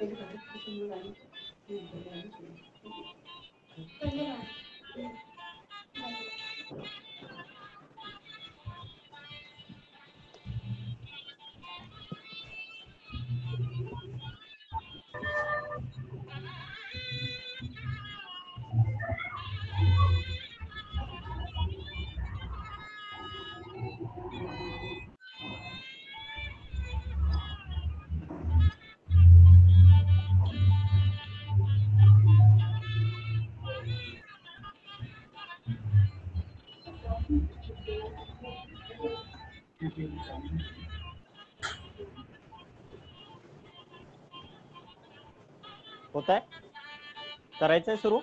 होत आहे, करायचंय सुरू.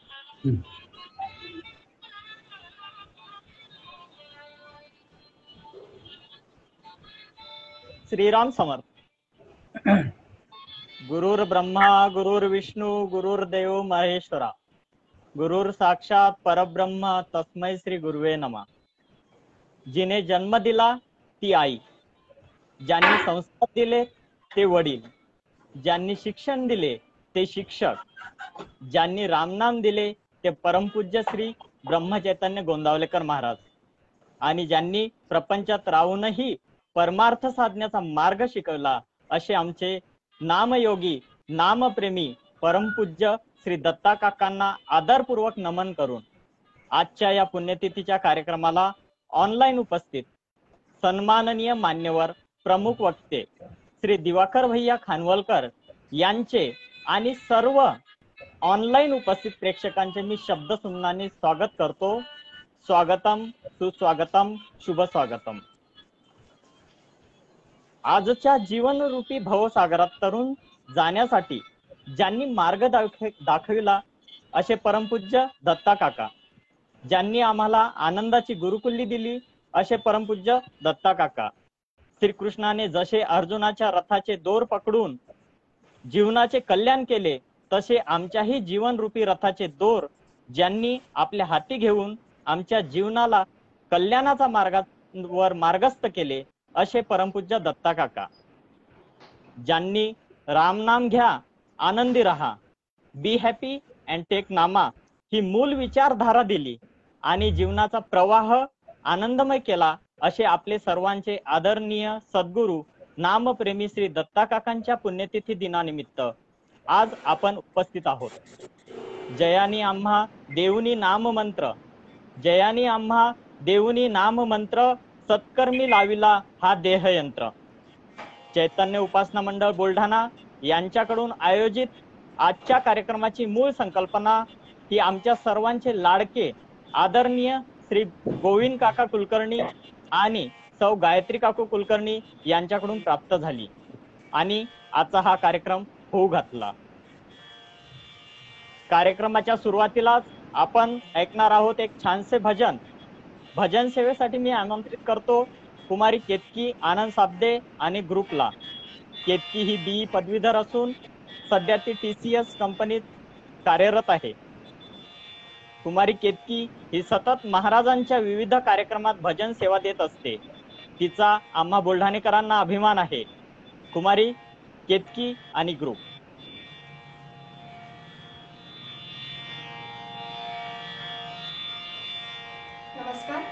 श्रीराम समर्थ. गुरुर ब्रह्मा गुरुर्विष्णू गुरुर्देव महेश्वरा, गुरुर साक्षात परब्रह्म तस्मै श्री गुरुवे नमः. जिने जन्म दिला ती आई, ज्यांनी संस्कार दिले ते वडील, ज्यांनी शिक्षण दिले ते शिक्षक, ज्यांनी रामनाम दिले ते परमपूज्य श्री ब्रह्मचैतन्य गोंदावलेकर महाराज, आणि ज्यांनी प्रपंचात राहूनही परमार्थ साधण्याचा मार्ग शिकवला असे आमचे नामयोगी नामप्रेमी परमपूज्य श्री दत्ता काकांना आदरपूर्वक नमन करून आजच्या या पुण्यतिथीच्या कार्यक्रमाला ऑनलाईन उपस्थित सन्माननीय मान्यवर प्रमुख वक्ते श्री दिवाकर भैया खानवलकर यांचे आणि सर्व ऑनलाईन उपस्थित प्रेक्षकांचे मी शब्द सुमनाने स्वागत करतो. स्वागतम सुस्वागतम शुभ स्वागतम. आजच्या जीवनरूपी भवसागरात तरुण जाण्यासाठी ज्यांनी मार्ग दाखविला असे परमपूज्य दत्ता काका, ज्यांनी आम्हाला आनंदाची गुरुकुल्ली दिली असे परमपूज्य दत्ता काका, श्रीकृष्णाने जसे अर्जुनाच्या रथाचे दोर पकडून जीवनाचे कल्याण केले तसे आमच्याही जीवनरूपी रथाचे दोर ज्यांनी आपल्या हाती घेऊन आमच्या जीवनाला कल्याणाचा मार्गावर मार्गस्थ केले असे परमपूज्य दत्ता काका, ज्यांनी रामनाम घ्या आनंदी रहा, बी हॅपी अँड टेक नामा ही मूल विचारधारा दिली आणि जीवनाचा प्रवाह आनंदमय केला असे आपले सर्वांचे आदरणीय सद्गुरू नामप्रेमी श्री दत्ता काकांच्या पुण्यतिथी दिनानिमित्त आज आपण उपस्थित आहोत. जयानी आम्हा देऊनी नाम मंत्र, जयानी आम्हा देऊनी नाम मंत्र, सत्कर्मी लाविला हा देहयंत्र. चैतन्य उपासना मंडळ बुलढाणा यांच्याकडून आयोजित आजच्या कार्यक्रमाची मूळ संकल्पना ही आमच्या सर्वांचे लाडके आदरणीय श्री गोविंद काका कुलकर्णी आणि सौ गायत्री काकू कुलकर्णी यांच्याकडून प्राप्त झाली आणि आजचा हा कार्यक्रम होऊ घातला. कार्यक्रमाच्या सुरुवातीलाच आपण ऐकणार आहोत एक छानसे भजन. भजन सेवेसाठी मी आमंत्रित करतो कुमारी केतकी आनंद साबदे आणि ग्रुपला. केतकी ही BE पदवीधर असून सध्या ती TCS कंपनीत कार्यरत आहे. कुमारी केतकी ही सतत महाराजांच्या विविध कार्यक्रमात भजन सेवा देत असते. तिचा आम्हा बुलढाणेकरांना अभिमान आहे. कुमारी केतकी आणि ग्रुप. नमस्कार.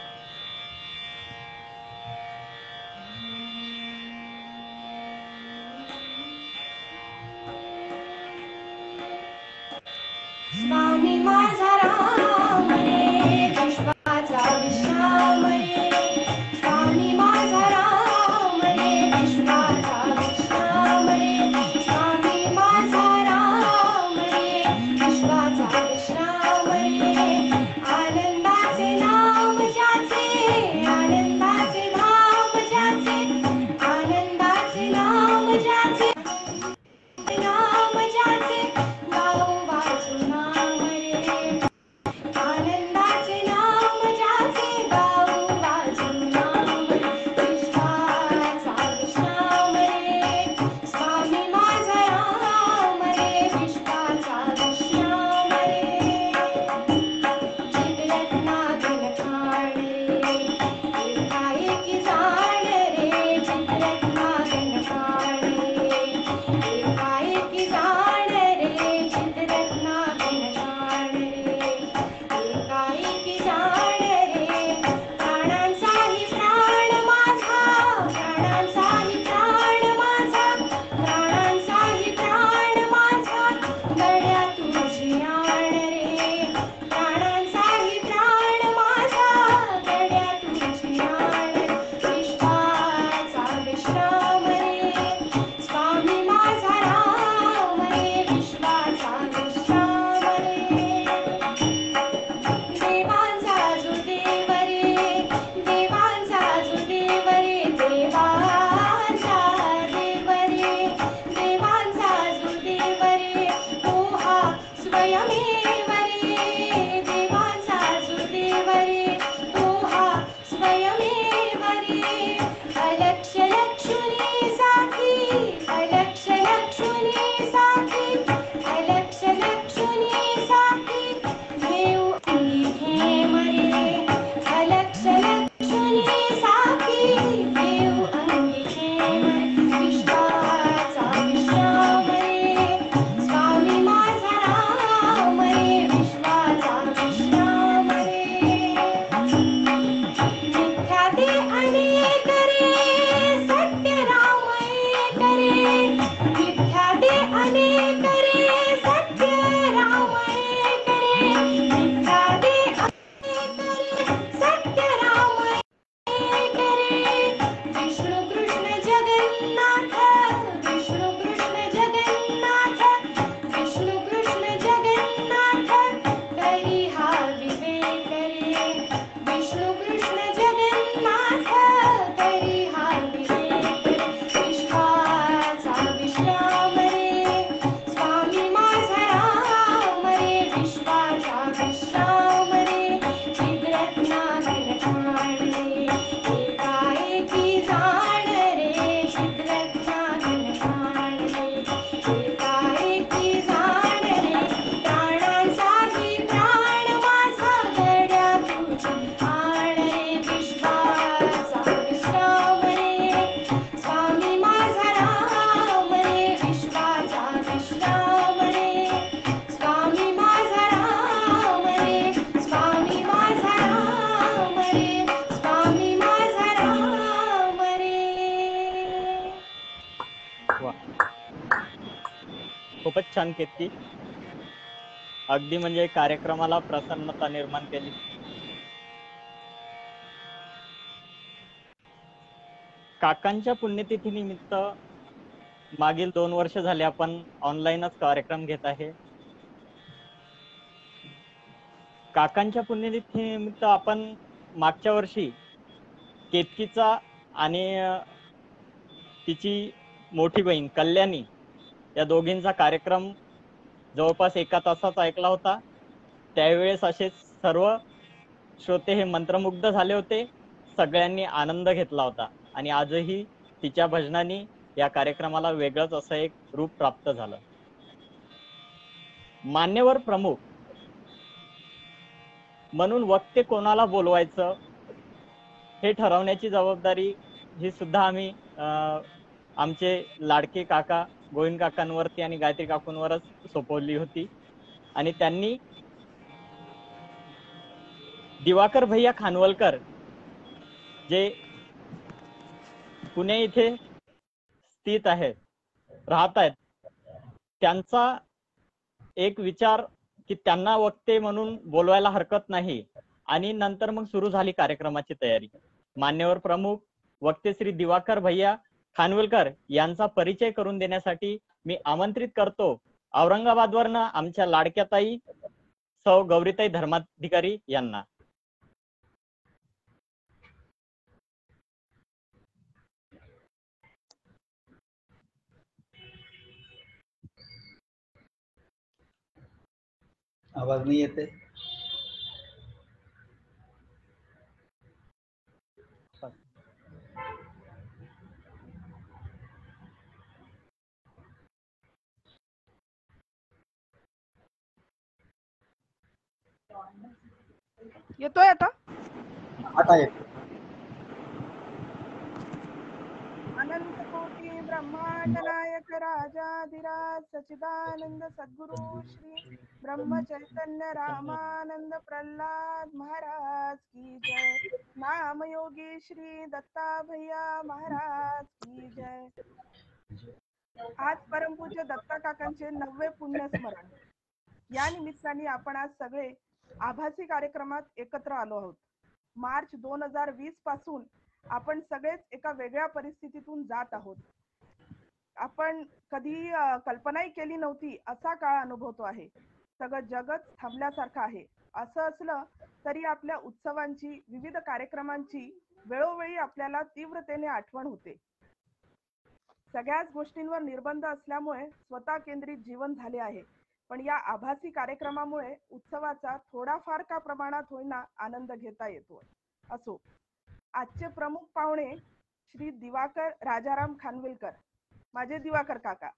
स्वामी माझा राम रे, विश्वाचा विश्राम रे. स्वामी माझा राम रे, विश्वाचा विश्राम रे. स्वामी माझा राम रे, विश्वाचा विश्राम रे. आनंदाचे नाम ज्याचे, आनंदाचे नाम ज्याचे, आनंदाचे नाम ज्याचे, नाम ज्याचे, गाओ वाचू नाम रे. आनंदाचे नाम खूपच छान कीर्ती. अगदी म्हणजे कार्यक्रमाला प्रसन्नता निर्माण केली. काकांच्या पुण्यतिथीनिमित्त मागील 2 वर्ष झाले आपण ऑनलाईनच कार्यक्रम घेत आहे. काकांच्या पुण्यतिथीनिमित्त आपण मागच्या वर्षी केतकीचा आणि तिची मोठी बहीण कल्याणी या दोघींचा कार्यक्रम जवळपास 1 तासाचा ऐकला होता. त्यावेळेस असे सर्व श्रोते हे मंत्रमुग्ध झाले होते. सगळ्यांनी आनंद घेतला होता आणि आजही तिच्या भजनाने या कार्यक्रमाला वेगळंच असं एक रूप प्राप्त झालं. मान्यवर प्रमुख म्हणून वक्ते कोणाला बोलवायचं हे ठरवण्याची जबाबदारी ही सुद्धा आम्ही आमचे लाडके काका गोविंद काकांवरती आणि गायत्री काकूंवरच सोपवली होती आणि त्यांनी दिवाकर भैया खानवलकर जे पुणे इथे स्थित आहेत राहत आहेत त्यांचा एक विचार की त्यांना वक्ते म्हणून बोलवायला हरकत नाही आणि नंतर मग सुरू झाली कार्यक्रमाची तयारी. मान्यवर प्रमुख वक्ते श्री दिवाकर भैया खानवलकर यांचा परिचय करून देण्यासाठी मी आमंत्रित करतो औरंगाबादवरनं आमच्या लाडक्या ताई सौ गौरीताई धर्माधिकारी यांना. आवाज नाही येते. येतोय आता? आता येतो. अनंत कोटी ब्रह्मांड नायक राजाधिराज सच्चिदानंद सद्गुरु श्री ब्रह्म चैतन्य रामानंद प्रल्हाद महाराज की जय. नाम योगी श्री दत्ता भैया महाराज की जय. आज परमपूज्य दत्ता काकांचे 90वे पुण्यस्मरण. या निमित्ताने आपण आज सगळे आभासी कार्यक्रमात एकत्र आलो आहोत. मार्च 2020 पासून आपण सगळेच एका वेगळ्या परिस्थितीतून जात आहोत. आपण कधी कल्पनाही केली नव्हती असा काळ अनुभवतो आहे. सगळं जगच थांबल्यासारखं आहे. असं असलं तरी आपल्या उत्सवांची विविध कार्यक्रमांची वेळोवेळी आपल्याला तीव्रतेने आठवण होते. सगळ्याच गोष्टींवर निर्बंध असल्यामुळे स्वतः केंद्रित जीवन झाले आहे. पण या आभासी कार्यक्रमामुळे उत्सवाचा थोडाफार का प्रमाणात होईना आनंद घेता येतो. असो, आजचे प्रमुख पाहुणे श्री दिवाकर राजाराम खानविलकर, माझे दिवाकर काका.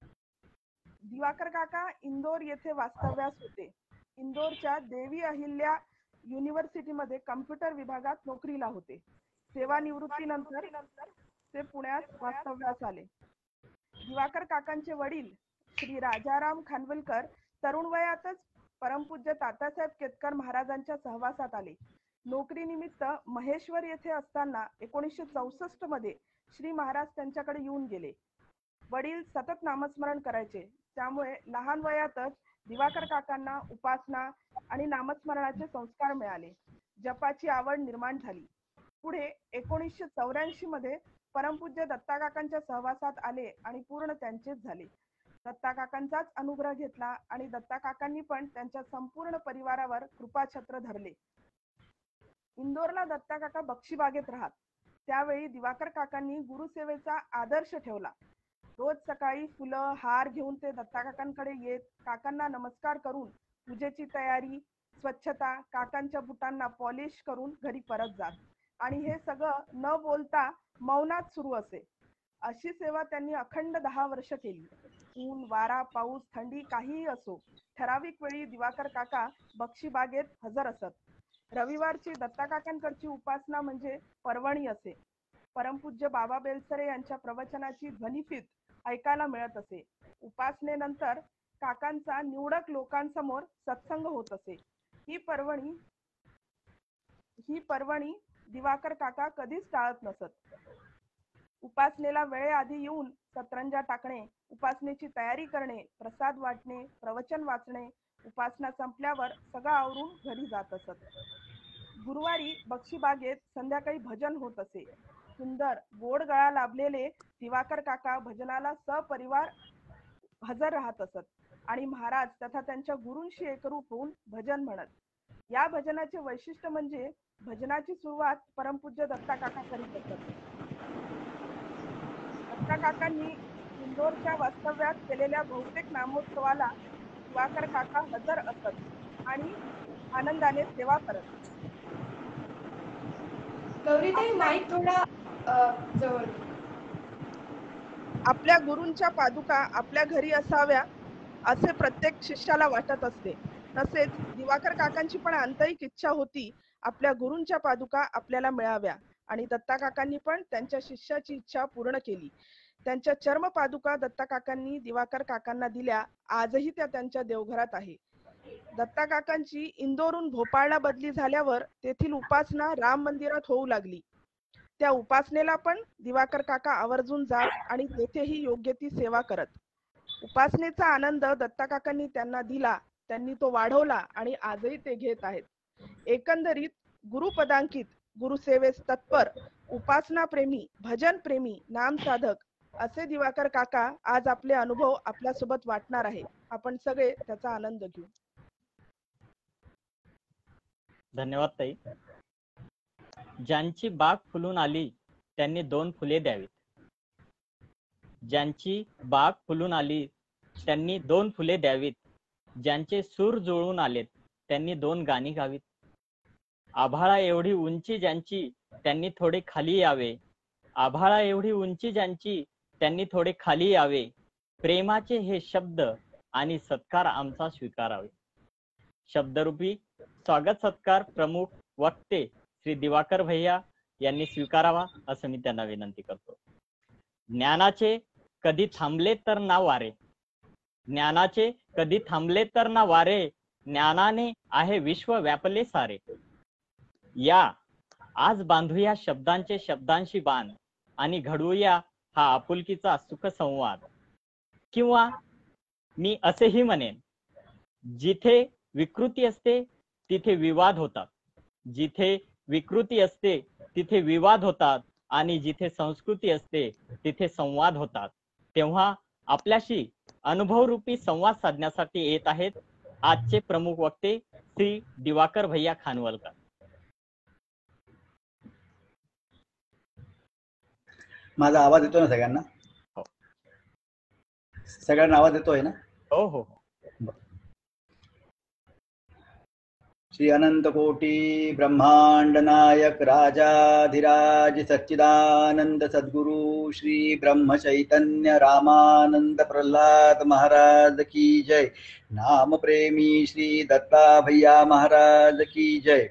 दिवाकर काका इंदोर येथे वास्तव्यास होते. इंदोरच्या देवी अहिल्या युनिव्हर्सिटीमध्ये कम्प्युटर विभागात नोकरीला होते. सेवानिवृत्तीनंतर ते पुण्यात वास्तव्यास आले. दिवाकर काकांचे वडील श्री राजाराम खानविलकर तरुण वयातच परमपूज्य तात्यासाहेब केतकर महाराजांच्या सहवासात आले. नोकरीनिमित्त महेश्वर येथे असताना 1964 मध्ये श्री महाराज त्यांच्याकडे येऊन गेले. वडील सतत नामस्मरण करायचे, त्यामुळे लहान वयातच दिवाकर काकांना उपासना आणि नामस्मरणाचे संस्कार मिळाले. जपाची आवड निर्माण झाली. पुढे 1984 मध्ये परमपूज्य दत्ता काकांच्या सहवासात आले आणि पूर्ण त्यांचेच झाले. दत्ता काकांचाच अनुग्रह घेतला आणि दत्ता काकांनी पण त्यांच्या संपूर्ण परिवारावर कृपाछत्र धरले. इंदोरला दत्ता काका बक्षीबागेत राहत. त्यावेळी दिवाकर काकांनी गुरुसेवेचा आदर्श ठेवला. रोज सकाळी फुलं हार घेऊन ते दत्ता काकांकडे येत, काकांना नमस्कार करून पूजेची तयारी, स्वच्छता, काकांच्या बुटांना पॉलिश करून घरी परत जात आणि हे सगळं न बोलता मौनात सुरू असे. अशी सेवा त्यांनी अखंड 10 वर्ष केली. ऊन वारा पाऊस थंडी काहीही असो, ठराविक वेळी दिवाकर काका बक्षीबागेत हजर असत. रविवारची दत्ता काकांकडची उपासना म्हणजे पर्वणी असे. परमपूज्य बाबा बेलसरे यांच्या प्रवचनाची ध्वनिफीत ऐकायला मिळत असे. उपासनेनंतर काकांचा निवडक लोकांसमोर सत्संग होत असे. ही पर्वणी दिवाकर काका कधीच टाळत नसत. उपासनेला वेळेआधी येऊन सतरंजा टाकणे, उपासनेची तयारी करणे, प्रसाद वाटणे, प्रवचन वाचणे, उपासना संपल्यावर सगळं आवरून घरी जात असत. गुरुवारी बक्षीबागेत संध्याकाळी भजन होत असे. सुंदर गोड गळा लाभलेले दिवाकर काका भजनाला सपरिवार हजर राहत असत आणि महाराज तथा त्यांच्या गुरूंशी एकरूप होऊन भजन म्हणत. या भजनाचे वैशिष्ट्य म्हणजे भजनाची सुरुवात परमपूज्य दत्ता काका करीत असत. दत्ता काकांनी इंदोरच्या वास्तव्यात केलेल्या बहुतेक नामोत्सवाला दिवाकर काका हजर असत आणि आनंदाने सेवा करत. गौरीताई माईक थोडा जवळ. आपल्या गुरूंच्या पादुका आपल्या घरी असाव्या असे प्रत्येक शिष्याला वाटत असते. तसेच दिवाकर काकांची पण आंतरिक इच्छा होती आपल्या गुरूंच्या पादुका आपल्याला मिळाव्या आणि दत्ता काकांनी पण त्यांच्या शिष्याची इच्छा पूर्ण केली. त्यांच्या चर्म पादुका दत्ता काकांनी दिवाकर काकांना दिल्या. आजही त्या त्यांच्या देवघरात आहे. दत्ता काकांची इंदोरहून भोपाळला बदली झाल्यावर तेथील उपासना राम मंदिरात होऊ लागली. त्या उपासनेला पण दिवाकर काका आवर्जून जात आणि तेथेही योग्य ती सेवा करत. उपासनेचा आनंद दत्ता काकांनी त्यांना दिला, त्यांनी तो वाढवला आणि आजही ते घेत आहेत. एकंदरीत गुरुपदांकित, गुरुसेवेस तत्पर, उपासना प्रेमी, भजन प्रेमी, नाम साधक असे दिवाकर काका आज आपले अनुभव आपल्यासोबत वाटणार आहे. आपण सगळे त्याचा आनंद घेऊ. धन्यवाद ताई. ज्यांची बाग फुलून आली त्यांनी 2 फुले द्यावीत. ज्यांची बाग फुलून आली त्यांनी 2 फुले द्यावीत. ज्यांचे सूर जुळून आलेत त्यांनी 2 गाणी गावीत. आभाळा एवढी उंची ज्यांची त्यांनी थोडे खाली यावे. आभाळा एवढी उंची ज्यांची त्यांनी थोडे खाली यावे. प्रेमाचे हे शब्द आणि सत्कार आमचा स्वीकारावे. शब्दरूपी स्वागत सत्कार प्रमुख वक्ते श्री दिवाकर भैया यांनी स्वीकारावा असं मी त्यांना विनंती करतो. ज्ञानाचे कधी थांबले तर ना वारे. ज्ञानाचे कधी थांबले तर ना वारे. ज्ञानाने आहे विश्व व्यापले सारे. या आज बांधूया शब्दांचे शब्दांशी बाण आणि घडवूया हा आपुलकीचा सुख संवाद. किंवा मी असेही म्हणेन, जिथे विकृती असते तिथे विवाद होतात. जिथे विकृती असते तिथे विवाद होतात आणि जिथे संस्कृती असते तिथे संवाद होतात. तेव्हा आपल्याशी अनुभवरूपी संवाद साधण्यासाठी येत आहेत आजचे प्रमुख वक्ते श्री दिवाकर भैया खानवलकर. माझा आवाज येतो ना सगळ्यांना? हो. सगळ्यांना आवाज येतोय ना? हो हो. श्री अनंत कोटी ब्रह्मांड नायक राजाधिराज सच्चिदानंद सद्गुरु श्री ब्रह्म चैतन्य रामानंद प्रल्हाद महाराज की जय. नाम प्रेमी श्री दत्ता भैया महाराज की जय.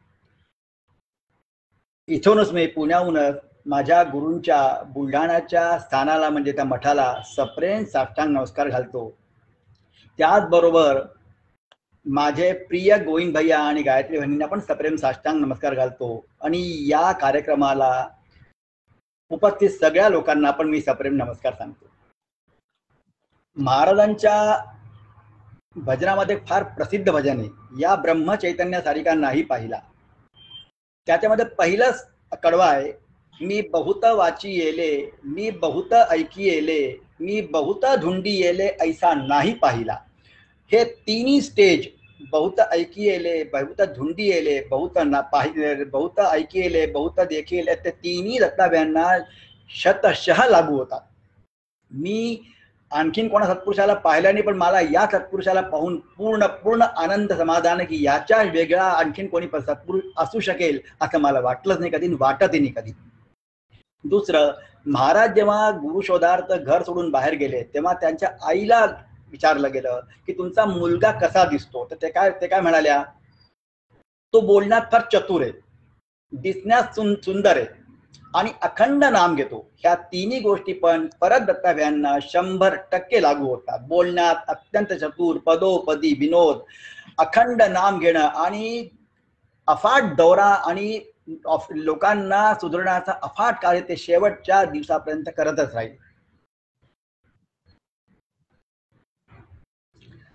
इथूनच मी पुण्याहूनच माझ्या गुरूंच्या बुलढाण्याच्या स्थानाला म्हणजे त्या मठाला सप्रेम साष्टांग नमस्कार घालतो. त्याचबरोबर माझे प्रिय गोविंद भैया आणि गायत्री बहिणींना पण सप्रेम साष्टांग नमस्कार घालतो आणि या कार्यक्रमाला उपस्थित सगळ्या लोकांना पण मी सप्रेम नमस्कार सांगतो. महाराजांच्या भजनामध्ये फार प्रसिद्ध भजन आहे, या ब्रह्म चैतन्य सारिका नाही पाहिला. त्याच्यामध्ये पहिलंच कडवा आहे, मी बहुत वाची येले, मी बहुत ऐकी येले, मी बहुत धुंडी येले ऐसा नाही पाहिला. हे तिन्ही स्टेज बहुत ऐकी येले, बहुत धुंडी येले, बहुत बहुत ऐकी येले, बहुत देखी येले, ते तिन्ही दत्ताभ्यांना शतशः लागू होतात. मी आणखीन कोणा सत्पुरुषाला पाहिलं नाही, पण मला या सत्पुरुषाला पाहून पूर्ण पूर्ण आनंद समाधान की याच्या वेगळा आणखीन कोणी सत्पुरुष असू शकेल असं मला वाटलंच नाही कधी, वाटतही नाही कधी. दुसरं, महाराज जेव्हा गुरुशोधार्थ घर सोडून बाहेर गेले तेव्हा त्यांच्या आईला विचारलं गेलं की तुमचा मुलगा कसा दिसतो, तर ते काय म्हणाल्या, तो बोलण्यात फार चतुर आहे, दिसण्यात सुंदर आहे आणि अखंड नाम घेतो. ह्या तिन्ही गोष्टी पण परत दत्ताभ्यांना 100% लागू होतात. बोलण्यात अत्यंत चतुर, पदोपदी विनोद, अखंड नाम घेणं आणि अफाट दौरा आणि लोकांना सुधारण्याचा अफाट कार्य ते शेवटच्या दिवसापर्यंत करतच राहील.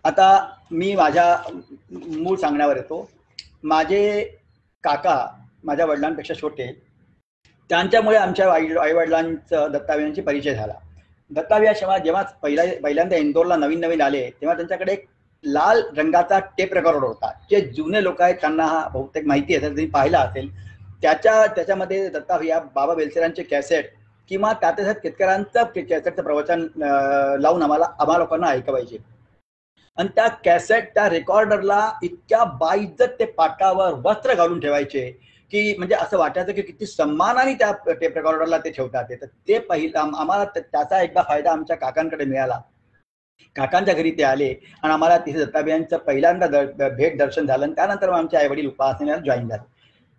आता मी माझ्या मूळ सांगण्यावर येतो. माझे काका माझ्या वडिलांपेक्षा छोटे, त्यांच्यामुळे आमच्या आईवडिलांचं दत्ताभियांशी परिचय झाला. दत्ताभिया जेव्हा पहिल्यांदा इंदोरला नवीन नवीन आले तेव्हा त्यांच्याकडे एक लाल रंगाचा टेप रेकॉर्डर होता. जे जुने लोक आहेत त्यांना हा बहुतेक माहिती आहे, त्यांनी पाहिला असेल. त्याच्यामध्ये दत्ताभिया बाबा बेलसेरांचे कॅसेट किंवा त्याच्यात केतकरांचं कॅसेटचं प्रवचन लावून आम्हा लोकांना ऐकवायचे. आणि त्या कॅसेट त्या रेकॉर्डरला इतक्या बाइज्जत ते पाटावर वस्त्र घालून ठेवायचे की म्हणजे असं वाटायचं की किती सन्मानाने त्या टेप रेकॉर्डरला ते ठेवतात. तर ते पहिलं आम्हाला त्याचा एकदा फायदा आमच्या काकांकडे मिळाला. काकांच्या घरी ते आले आणि आम्हाला तिथे दत्ताभियांचं पहिल्यांदा भेट दर्शन झालं. त्यानंतर आमचे आई वडील उपासनेला जॉईन झाले.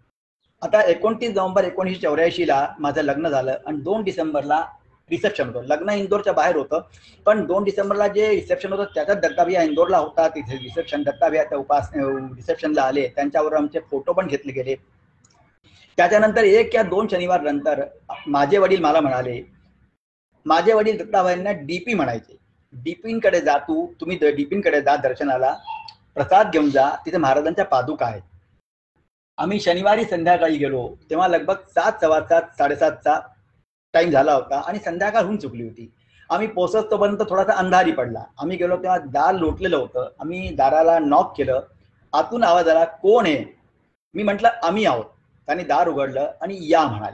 आता 29 नोव्हेंबर 1984ला माझं लग्न झालं आणि 2 डिसेंबरला रिसेप्शन होतं. लग्न इंदोरच्या बाहेर होतं, पण 2 डिसेंबरला जे रिसेप्शन होतं त्याच्यात दत्ताभिया इंदोरला होता. तिथे रिसेप्शन दत्ताभिया त्या रिसेप्शनला आले, त्यांच्यावर आमचे फोटो पण घेतले गेले. त्याच्यानंतर 1 या 2 शनिवार नंतर माझे वडील मला म्हणाले, माझे वडील दत्ताभाईंना डीपी म्हणायचे, डीपींकडे जा, तुम्ही डीपींकडे जा दर्शनाला, प्रसाद घेऊन जा, तिथे महाराजांच्या पादुका आहेत. आम्ही शनिवारी संध्याकाळी गेलो तेव्हा लगभग 7, 7:15, 7:30चा टाइम झाला होता आणि संध्याकाळ होऊन चुकली होती. आम्ही पोहोचतोपर्यंत थोडासा अंधारी पडला. आम्ही गेलो तेव्हा दार लोटलेलं होतं. आम्ही दाराला नॉक केलं. आतून आवाज आला, कोण आहे? मी म्हटलं आम्ही आहोत. त्यांनी दार उघडलं आणि या म्हणाले.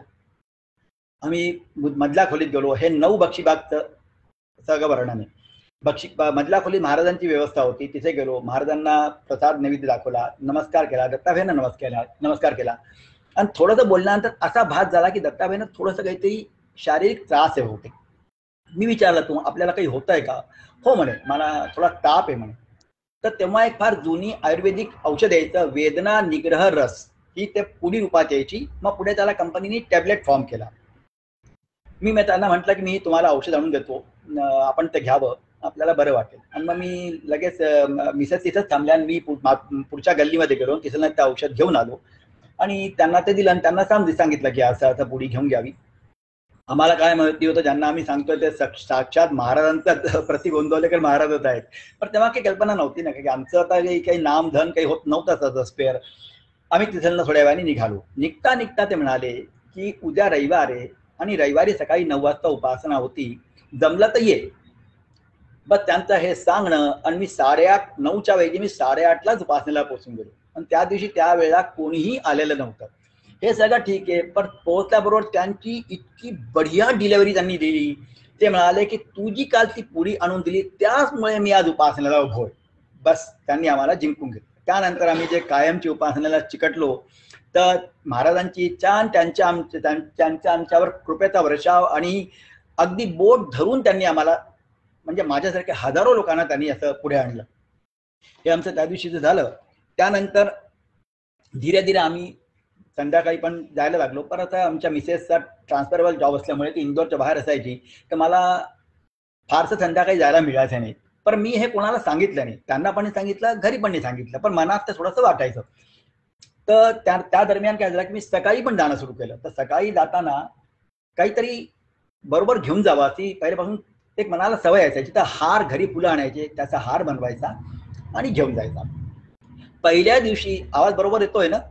आम्ही मधल्या खोलीत गेलो. हे 9 बक्षीबागचं सगळं वर्णन आहे. मधल्या खोलीत महाराजांची व्यवस्था होती. तिथे गेलो, महाराजांना प्रसाद नैवेद्य दाखवला, नमस्कार केला, दत्ताभाईंना नमस्कार केला. आणि थोडंसं बोलल्यानंतर असा भास झाला की दत्ताभाईंना थोडंसं काहीतरी शारीरिक त्रास आहे होते. मी विचारलं, तू आपल्याला काही होत आहे का? हो म्हणे, मला थोडा ताप आहे म्हणे. तर तेव्हा एक फार जुनी आयुर्वेदिक औषध यायचं, वेदना निग्रह रस, ही ते पुढील रूपात यायची. मग पुढे त्याला कंपनीने टॅबलेट फॉर्म केला. मी त्यांना म्हटलं की मी तुम्हाला औषध आणून देतो, आपण ते घ्यावं, आपल्याला बरं वाटेल. आणि मग मी लगेच मिसेस तिथंच थांबल्या आणि मी पुढच्या गल्लीमध्ये गेलो, तिथं ते औषध घेऊन आलो आणि त्यांना ते दिलं आणि त्यांना सांगितलं की असं पुडी घेऊन घ्यावी. आम्हाला काय माहिती होतं, ज्यांना आम्ही सांगतोय ते साक्षात महाराजांचा प्रति गोंदवलेकर महाराजच आहेत. पण तेव्हा काही कल्पना नव्हती ना, की आमचं आता काही नाम धन काही होत नव्हतं स्पेअर. आम्ही तिथं थोड्या वेळाने निघालो. निघता ते म्हणाले की उद्या रविवार आहे आणि रविवारी सकाळी 9 वाजता उपासना होती, जमलं तर ये. बस त्यांचं हे सांगणं आणि मी 8:30, 9च्या वेळी मी 8:30लाच उपासनेला पोहोचून गेलो. आणि त्या दिवशी त्यावेळेला कोणीही आलेलं नव्हतं. हे सगळं ठीक आहे, पण पोहोचल्याबरोबर त्यांची इतकी बढिया डिलिव्हरी त्यांनी दिली. ते म्हणाले की तू जी काल ती पुडी आणून दिली त्याचमुळे मी आज उपासनेला उभोय. बस त्यांनी आम्हाला जिंकून घेतलं. त्यानंतर आम्ही जे कायमची उपासनेला चिकटलो, तर महाराजांची इच्छा आणि त्यांच्या आमच्यावर कृपेचा वर्षाव आणि अगदी बोट धरून त्यांनी आम्हाला, म्हणजे माझ्यासारख्या हजारो लोकांना त्यांनी असं पुढे आणलं. हे आमचं त्या दिवशीचं झालं. त्यानंतर धीरे धीरे आम्ही संध्याकाळी पण जायला लागलो. परत आमच्या मिसेसचा ट्रान्सफरेबल जॉब असल्यामुळे ती इंदोरच्या बाहेर असायची, तर मला फारसं संध्याकाळी जायला मिळायचं नाही. पण मी हे कोणाला सांगितलं नाही, त्यांना पण सांगितलं, घरी पण नाही सांगितलं, पण मनात ते थोडंसं वाटायचं. तर त्या दरम्यान काय झालं की मी सकाळी पण जाणं सुरू केलं. तर सकाळी जाताना काहीतरी बरोबर घेऊन जावं अशी पहिल्यापासून एक मनाला सवय असायची. तर हार, घरी फुलं आणायचे, त्याचा हार बनवायचा आणि घेऊन जायचा. पहिल्या दिवशी आवाज बरोबर येतोय ना?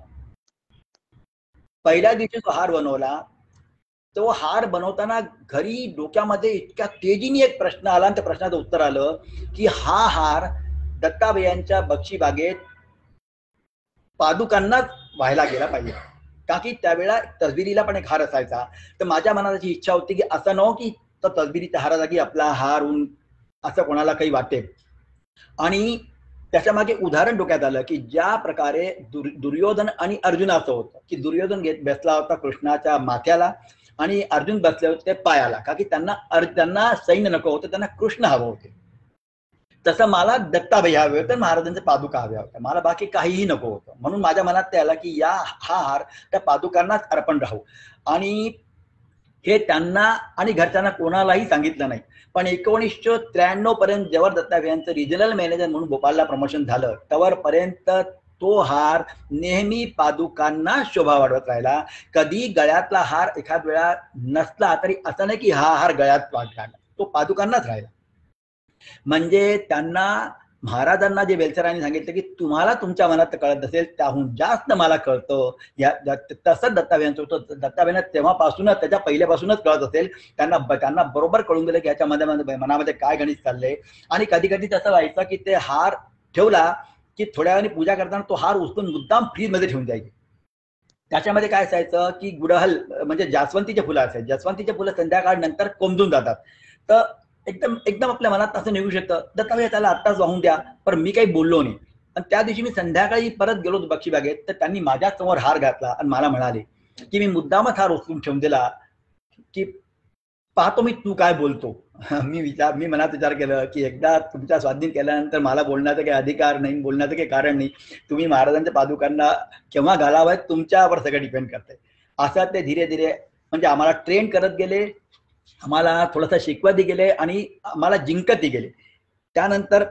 पहिल्या दिवशी तो हार बनवला. तो हार बनवताना घरी डोक्यामध्ये इतक्या तेजीने एक प्रश्न आला आणि त्या प्रश्नाचं उत्तर आलं की हा हार दत्ताभयांच्या बक्षीबागेत पादुकांनाच व्हायला गेला पाहिजे. का की त्यावेळेला तसबिरीला पण एक हार असायचा. तर माझ्या मनात अशी इच्छा होती की असं नको की तसबिरीच्या हारा जागी आपला हार होऊन असं कोणाला काही वाटेल. आणि त्याच्या मागे उदाहरण डोक्यात आलं की ज्या प्रकारे दुर्योधन आणि अर्जुनाचं होतं की दुर्योधन बसला होता कृष्णाच्या माथ्याला आणि अर्जुन बसले होते पायाला, का की त्यांना सैन्य नको होतं, त्यांना कृष्ण हवं होते. तसं मला दत्ताभाई हवे होते, महाराजांच्या पादुका हव्या होत्या, मला बाकी काहीही नको होतं. म्हणून माझ्या मनात ते आलं की हा हार त्या पादुकांनाच अर्पण राहू. आणि हे त्यांना आणि घरच्यांना कोणालाही सांगितलं नाही. पण 1993 पर्यंत जेव्हा दत्ताभायांचं रिजनल मॅनेजर म्हणून भोपाळला प्रमोशन झालं, तवरपर्यंत तो हार नेहमी पादुकांना शोभा वाढवत राहिला. कधी गळ्यातला हार एखाद वेळा नसला तरी असं नाही की हा हार गळ्यात वाढला, तो पादुकांनाच राहिला. म्हणजे त्यांना महाराजांना जे बेलसरांनी सांगितलं की तुम्हाला तुमच्या मनात कळत असेल त्याहून जास्त मला कळतं, तसंच दत्ताभ्यांचं होतं. दत्ताभ्यांना तेव्हापासूनच, त्याच्या पहिल्यापासूनच कळत असेल. त्यांना बरोबर कळून गेलं की ह्याच्या मनामध्ये काय गणित चाललंय. आणि कधी कधी तसं व्हायचं की ते हार ठेवला की थोड्या वेळाने पूजा करताना तो हार उचलून मुद्दाम फ्रीजमध्ये ठेवून द्यायचे. त्याच्यामध्ये काय असायचं की गुडहल म्हणजे जास्वंतीचे फुलं असायचे. जास्वंतीचे फुलं संध्याकाळ नंतर कोंबून जातात. तर एकदम एकदम आपल्या मनात असं निघू शकतं, दत्ताभाई त्याला आत्ताच वाहून द्या. पण मी काही बोललो नाही. आणि त्या दिवशी मी संध्याकाळी परत गेलो बक्षीबागेत, तर त्यांनी माझ्या समोर हार घातला आणि मला म्हणाले की मी मुद्दामच हार उचलून ठेवून दिला की पाहतो मी तू काय बोलतो. मी मनात विचार केलं की एकदा तुमच्या स्वाधीन केल्यानंतर मला बोलण्याचा काही अधिकार नाही, बोलण्याचं काही कारण नाही. तुम्ही महाराजांच्या पादुकांना केव्हा घालावं तुमच्यावर सगळं डिपेंड करतंय. असं ते धीरे धीरे म्हणजे आम्हाला ट्रेन करत गेले, आम्हाला थोडंसं शिकवतही गेले आणि आम्हाला जिंकतही गेले. त्यानंतर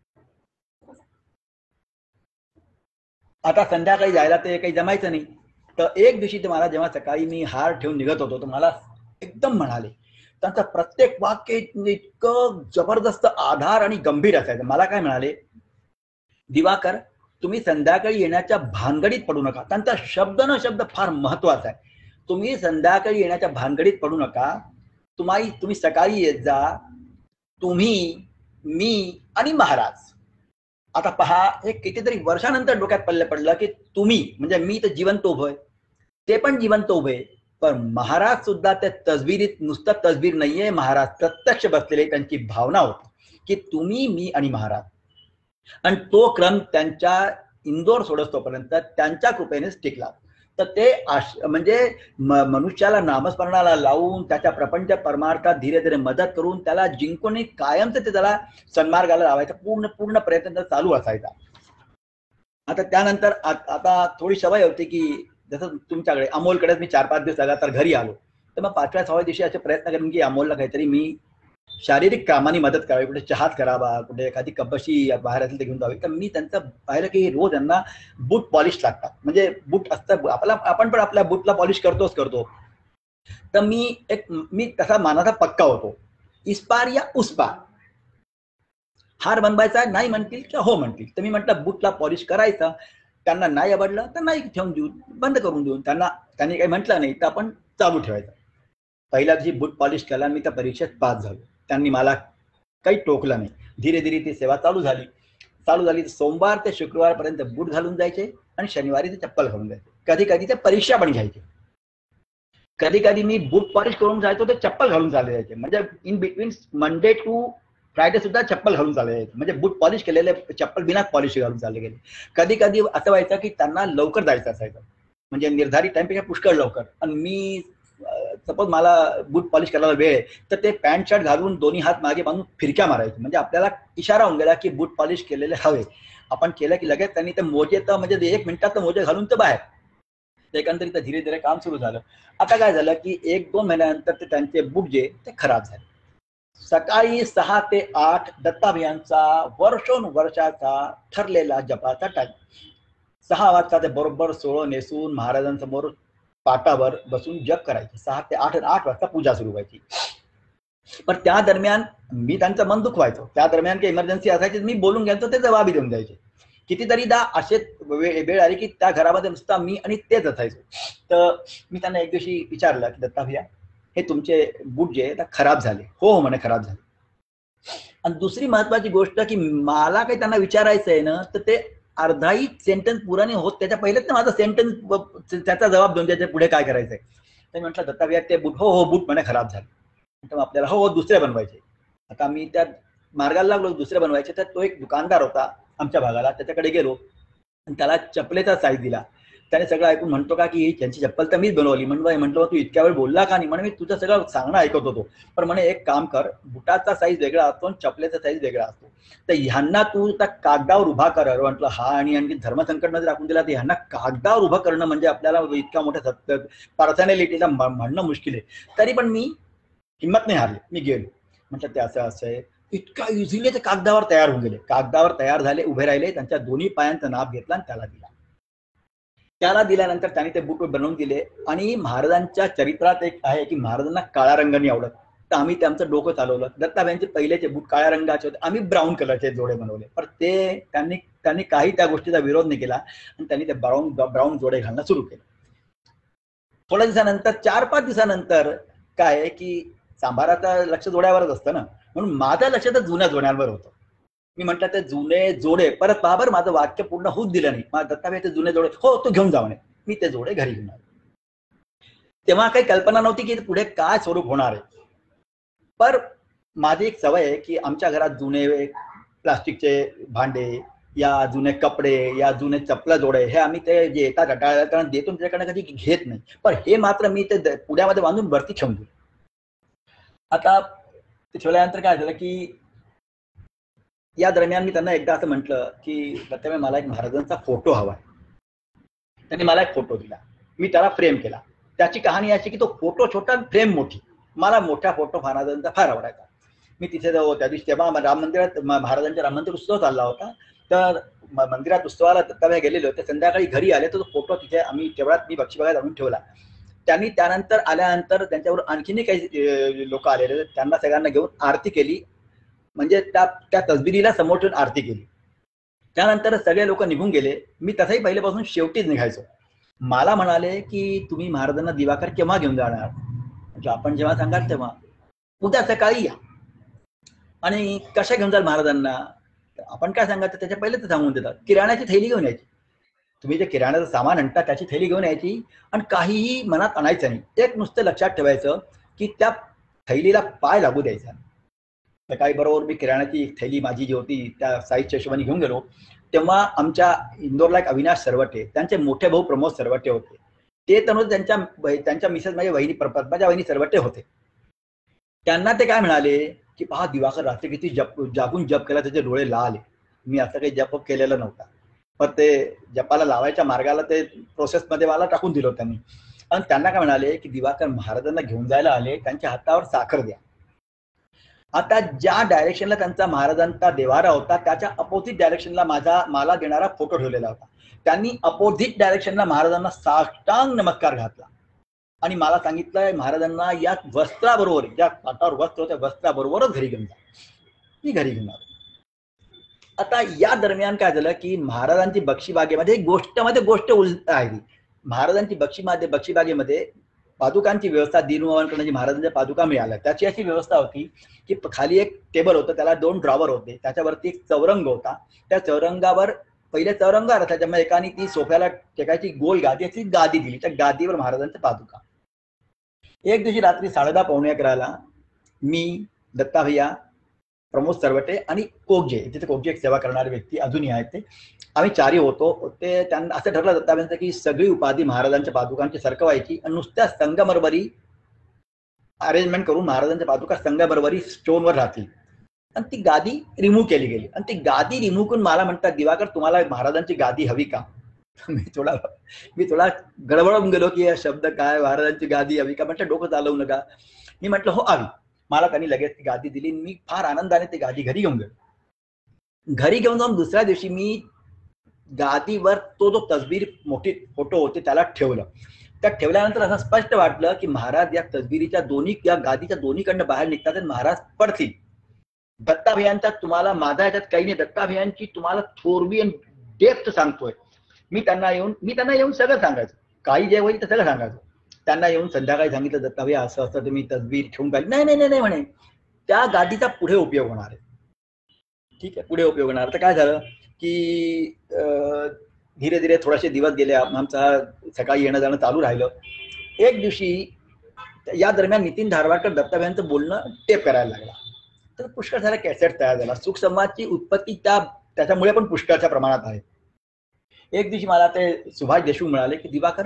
आता संध्याकाळी जायला ते काही जमायचं नाही. तर एक दिवशी ते मला जेव्हा सकाळी मी हार ठेवून निघत होतो तर मला एकदम म्हणाले, त्यांचं प्रत्येक वाक्य इतकं जबरदस्त आधार आणि गंभीर असायचं. मला काय म्हणाले, दिवाकर तुम्ही संध्याकाळी येण्याच्या भानगडीत पडू नका. त्यांचा शब्द न शब्द फार महत्वाचा आहे. तुम्ही संध्याकाळी येण्याच्या भानगडीत पडू नका. तुम्ही सकाळी येत जा, तुम्ही, मी आणि महाराज. आता पहा, हे कितीतरी वर्षानंतर डोक्यात पडलं की तुम्ही म्हणजे मी तर जिवंत उभं, ते पण जिवंत उभे, पण महाराज सुद्धा त्या तसबिरीत नुसतं तसबीर नाहीये, महाराज प्रत्यक्ष बसलेले. त्यांची भावना होती की तुम्ही, मी आणि महाराज. आणि तो क्रम त्यांच्या इंदोर सोडस्तोपर्यंत त्यांच्या कृपेनेच टिकला. तर ते म्हणजे मनुष्याला नामस्मरणाला लावून त्याच्या प्रपंच परमार्थात धीरे धीरे मदत करून त्याला जिंकून कायमचं ते त्याला सन्मार्गाला लावायचा पूर्ण प्रयत्न चालू असायचा. आता त्यानंतर आता थोडी सवय होती की जसं तुमच्याकडे अमोलकडेच मी 4-5 दिवस लगातार घरी आलो, तर मग 5व्या-6व्या दिवशी असे प्रयत्न करेन की अमोलला काहीतरी मी शारीरिक कामाने मदत करावी. कुठे चहात करावा, कुठे एखादी कपशी बाहेर असेल ते घेऊन जावी. तर मी त्यांचं पाहिलं की रोज त्यांना बूट पॉलिश लागतात. म्हणजे बूट असतं आपण पण आपल्या बूटला पॉलिश करतो. तर मी तसा मानाचा पक्का होतो, इस्पार या उसपार. हार बनवायचा नाही म्हणतील किंवा हो म्हणतील. तर मी म्हटलं बूटला पॉलिश करायचं, त्यांना नाही आवडलं तर नाही ठेवून देऊ, बंद करून देऊन. त्यांनी काही म्हटलं नाही तर आपण चालू ठेवायचं. पहिल्या दिवशी बूट पॉलिश केला, मी त्या परीक्षेत पास झालो. त्यांनी मला काही टोकलं नाही. धीरे धीरे ती सेवा चालू झाली. सोमवार ते शुक्रवारपर्यंत बूट घालून जायचे आणि शनिवारी ते चप्पल घालून जायचे. कधी कधी ते परीक्षा पण घ्यायचे. कधी कधी मी बूट पॉलिश करून जायचो ते चप्पल घालून चालले जायचे. म्हणजे in between Monday to Friday सुद्धा चप्पल घालून चालले जायचे. म्हणजे बूट पॉलिश केलेले चप्पल बिना पॉलिश घालून चालले गेले. कधी कधी असं व्हायचं की त्यांना लवकर जायचं असायचं, म्हणजे निर्धारित टाइमपेक्षा पुष्कळ लवकर. आणि मी सपोज मला बूट पॉलिश करायला वेळ आहे तर ते पॅन्ट शर्ट घालून दोन्ही हात मागे बांधून फिरक्या मारायचे. म्हणजे आपल्याला इशारा होऊन गेला की बूट पॉलिश केलेले हवे. आपण केलं की लगेच त्यांनी ते मोजे तर म्हणजे 1 मिनिटात मोजे घालून तर बाहेर. एकंदरीत धीरे धीरे काम सुरू झालं. आता काय झालं की 1-2 महिन्यानंतर ते त्यांचे बूट जे ते खराब झाले. सकाळी 6 ते 8 दत्ताभियांचा वर्षाचा ठरलेला जपाचा टाइम. 6 वाजता ते बरोबर सोळं नेसून महाराजांसमोर पाटावर बसून जप करायचे. 6 ते 8 वाजता पूजा सुरू व्हायची. पण त्या दरम्यान मी त्यांचं मन दुखवायचो. त्या दरम्यान काही इमर्जन्सी असायची, मी बोलून घ्यायचो, ते जबाबी देऊन द्यायचे. कितीतरीदा असे वेळ आली की त्या घरामध्ये नुसता मी आणि तेच असायचो. तर मी त्यांना एक दिवशी विचारलं की दत्ता भैया, हे तुमचे बूट जे खराब झाले. हो म्हणे, खराब झाले. आणि दुसरी महत्वाची गोष्ट की मला काही त्यांना विचारायचं आहे ना, तर ते अर्धाही सेंटेन्स पुरा नाही होत त्याच्या पहिलेच ना माझा सेंटेन्स त्याचा जबाब देऊन त्याच्या पुढे काय करायचंय. तर म्हटलं दत्ता भैया ते बूट हो बूट म्हणे खराब झाले. तर आपल्याला हो दुसरे बनवायचे. आता मी त्या मार्गाला लागलो दुसरे बनवायचे. तर तो एक दुकानदार होता आमच्या भागाला, त्याच्याकडे गेलो आणि त्याला चपलेचा साईज दिला. त्याने सगळं ऐकून म्हणतो का की त्यांची चप्पल तर मीच बनवली. म्हटलं तू इतक्या वेळ बोलला का नाही. म्हणे मी तुझं सगळं सांगणं ऐकत होतो, पण म्हणे एक काम कर, बुटाचा साईज वेगळा असतो आणि चपलेचा साईज वेगळा असतो. तर ह्यांना तू त्या कागदावर उभा कर. म्हटलं हा, आणि आणखी धर्मसंकट मध्ये राखून दिला. तर ह्यांना कागदावर उभं करणं म्हणजे आपल्याला इतक्या मोठ्या पर्सनॅलिटीला म्हणणं मुश्किल आहे. तरी पण मी हिंमत नाही हारली, मी गेलो. म्हटलं ते असं आहे. इतका इझिली ते कागदावर तयार होऊन गेले. कागदावर तयार झाले, उभे राहिले, त्यांच्या दोन्ही पायांचं नाप घेतला आणि त्याला दिला. त्याला दिल्यानंतर त्यांनी ते बूट बनवून दिले. आणि महाराजांच्या चरित्रात एक आहे की महाराजांना काळा रंग नाही आवडत. तर आम्ही त्यांचं डोकं चालवलं. दत्ताभाईंचे पहिलेचे बूट काळ्या रंगाचे होते, आम्ही ब्राऊन कलरचे जोडे बनवले. पण ते त्यांनी काही त्या गोष्टीचा विरोध नाही केला आणि त्यांनी ते ब्राऊन जोडे घालणं सुरू केलं. थोड्या दिवसानंतर 4-5 दिवसानंतर काय की सांभाराचं लक्ष जोड्यावरच असतं ना, म्हणून माझं लक्ष तर जुन्या जोड्यांवर होतं. मी म्हटलं ते जुने जोडे परत बाबर, माझं वाक्य पूर्ण होऊच दिलं नाही. माझं दत्ताभाई ते जुने जोडे, हो तू घेऊन जा म्हणे. मी ते जोडे घरी घेऊन आलो. तेव्हा काही कल्पना नव्हती की पुढे काय स्वरूप होणार आहे. पर माझी एक सवय आहे की आमच्या घरात जुने प्लास्टिकचे भांडे या जुने कपडे या जुने चपला जोडे हे आम्ही ते जे येतात रटाळ्याला देतो त्याच्याकडे कधी घेत नाही. पण हे मात्र मी ते पुड्यामध्ये बांधून वरती ठेवून दिलं. आता ते ठेवल्यानंतर काय झालं की या दरम्यान मी त्यांना एकदा असं म्हटलं की दत्ताभाई मला एक महाराजांचा फोटो हवा आहे. त्यांनी मला एक फोटो दिला, मी त्याला फ्रेम केला. त्याची कहाणी अशी की तो फोटो छोटा फ्रेम मोठी. मला मोठा फोटो महाराजांचा फार आवडायचा. मी तिथे त्या दिवशी तेव्हा राम मंदिरात महाराजांच्या राम मंदिर उत्सव चालला होता, तर मंदिरात उत्सवाला दत्ताभाई गेलेले होते. संध्याकाळी घरी आले तर तो फोटो तिथे आम्ही तेवढ्यात मी बक्षीबागात आणून ठेवला. त्यांनी त्यानंतर आल्यानंतर त्यांच्यावर आणखीनही काही लोक आलेले, त्यांना सगळ्यांना घेऊन आरती केली. म्हणजे त्या तसबिरीला समोर ठेवून आरती केली. त्यानंतर सगळे लोक निघून गेले. मी तसंही पहिल्यापासून शेवटीच निघायचो. मला म्हणाले की तुम्ही महाराजांना दिवाकर केव्हा घेऊन जाणार? म्हणजे आपण जेव्हा सांगाल तेव्हा. उद्या सकाळी या. आणि कशा घेऊन जाल महाराजांना? आपण काय सांगायचं त्याच्या पहिले तर सांगून देतात, किराण्याची थैली घेऊन यायची. तुम्ही जे किराण्याचं सामान आणता त्याची थैली घेऊन यायची आणि काहीही मनात आणायचं नाही. एक नुसतं लक्षात ठेवायचं की त्या थैलीला पाय लागू द्यायचा. सकाळी बरोबर मी किराण्याची थैली माझी जी होती त्या साईजच्या हिशोबाने घेऊन गेलो. तेव्हा आमच्या इंदोरला एक अविनाश सरवटे, त्यांचे मोठे भाऊ प्रमोद सरवटे होते. ते तर त्यांच्या मिसेस माझ्या वहिनी पद्माच्या वहिनी सरवटे होते. त्यांना ते काय म्हणाले की पहा दिवाकर रात्री किती जागून जप केला, त्याचे डोळे लाल. मी असं काही जप केलेलं नव्हता, पण ते जपाला लावायच्या मार्गाला ते प्रोसेसमध्ये मला टाकून दिलं त्यांनी. आणि त्यांना काय म्हणाले की दिवाकर महाराजांना घेऊन जायला आले, त्यांच्या हातावर साखर द्या. आता ज्या डायरेक्शनला त्यांचा महाराजांचा देवारा होता त्याच्या अपोजिट डायरेक्शनला मला देणारा फोटो ठेवलेला होता. त्यांनी अपोजिट डायरेक्शनला महाराजांना साष्टांग नमस्कार घातला आणि मला सांगितलंय महाराजांना या वस्त्राबरोबर, ज्या पाटावर वस्त्र होत्या वस्त्राबरोबरच घरी घेऊन जा. मी घरी घेऊन आलो. आता या दरम्यान काय झालं की महाराजांची बक्षीबागेमध्ये गोष्ट उलट आहे. महाराजांची बक्षीबागेमध्ये पादुकांची व्यवस्था दीनवंतजी महाराजांच्या पादुका मिळाल्या. त्याची अशी व्यवस्था होती की खाली एक टेबल होतं, त्याला 2 ड्रॉवर होते, त्याच्यावरती एक चौरंग होता. त्या चौरंगावर पहिले चौरंग आला, त्याच्यामुळे एकाने ती सोफ्याला टेकायची गोल गादी अशी गादी दिली. त्या गादीवर महाराजांच्या पादुका. एक दिवशी रात्री 10:30-11:00 मी, दत्ताभैया, प्रमोद सरवटे आणि कोकजे, तिथे कोकजे एक सेवा करणारे व्यक्ती अजूनही आहेत, ते आम्ही 4 होतो. ते त्यांना असं ठरलं दत्ताभाईंचं की सगळी उपाधी महाराजांच्या पादुकांची सरकवायची आणि नुसत्या संगमरवरी अरेंजमेंट करून महाराजांच्या पादुका संगमरवरी स्टोनवर राहतील. आणि ती गादी रिमूव्ह केली गेली. आणि ती गादी रिमूव्ह करून मला म्हणतात दिवाकर तुम्हाला महाराजांची गादी हवी का? मी थोडा गडबडून गेलो की हा शब्द काय, महाराजांची गादी हवी का? म्हटलं डोकं चालवू नका. मी म्हटलं हो हवी. मला त्यांनी लगेच ती गादी दिली. मी फार आनंदाने ती गादी घरी घेऊन गेलो. घरी घेऊन जाऊन दुसऱ्या दिवशी मी गादीवर तो जो तसबीर मोठी फोटो होते त्याला ठेवलं. त्या ठेवल्यानंतर असं स्पष्ट वाटलं की महाराज या तसबिरीच्या या गादीच्या दोन्हीकडनं बाहेर निघतात आणि महाराज पडतील. दत्ताभयांचा तुम्हाला माझा याच्यात काही नाही, दत्ताभयांची तुम्हाला थोरवी आणि डेप्थ सांगतोय. मी त्यांना येऊन सगळं सांगायचं, काही जे होईल ते सगळं सांगायचं. त्यांना येऊन संध्याकाळी सांगितलं दत्ताभय असं असं तुम्ही तसबीर ठेवून पाहिजे. नाही म्हणे, त्या गादीचा पुढे उपयोग होणार आहे. ठीक आहे, पुढे उपयोग होणार. तर काय झालं की धीरे धीरे थोडेसे दिवस गेले, आमचा सकाळी येणं जाणं चालू राहिलं. एक दिवशी या दरम्यान नितीन धारवाडकर दत्ताभयांचं बोलणं टेप करायला लागला. तर पुष्कळ सारा कॅसेट तयार झाला. सुख संवादची उत्पत्ती त्याच्यामुळे पण पुष्कळच्या प्रमाणात आहे. एक दिवशी मला ते सुभाष देशमुख म्हणाले की दिवाकर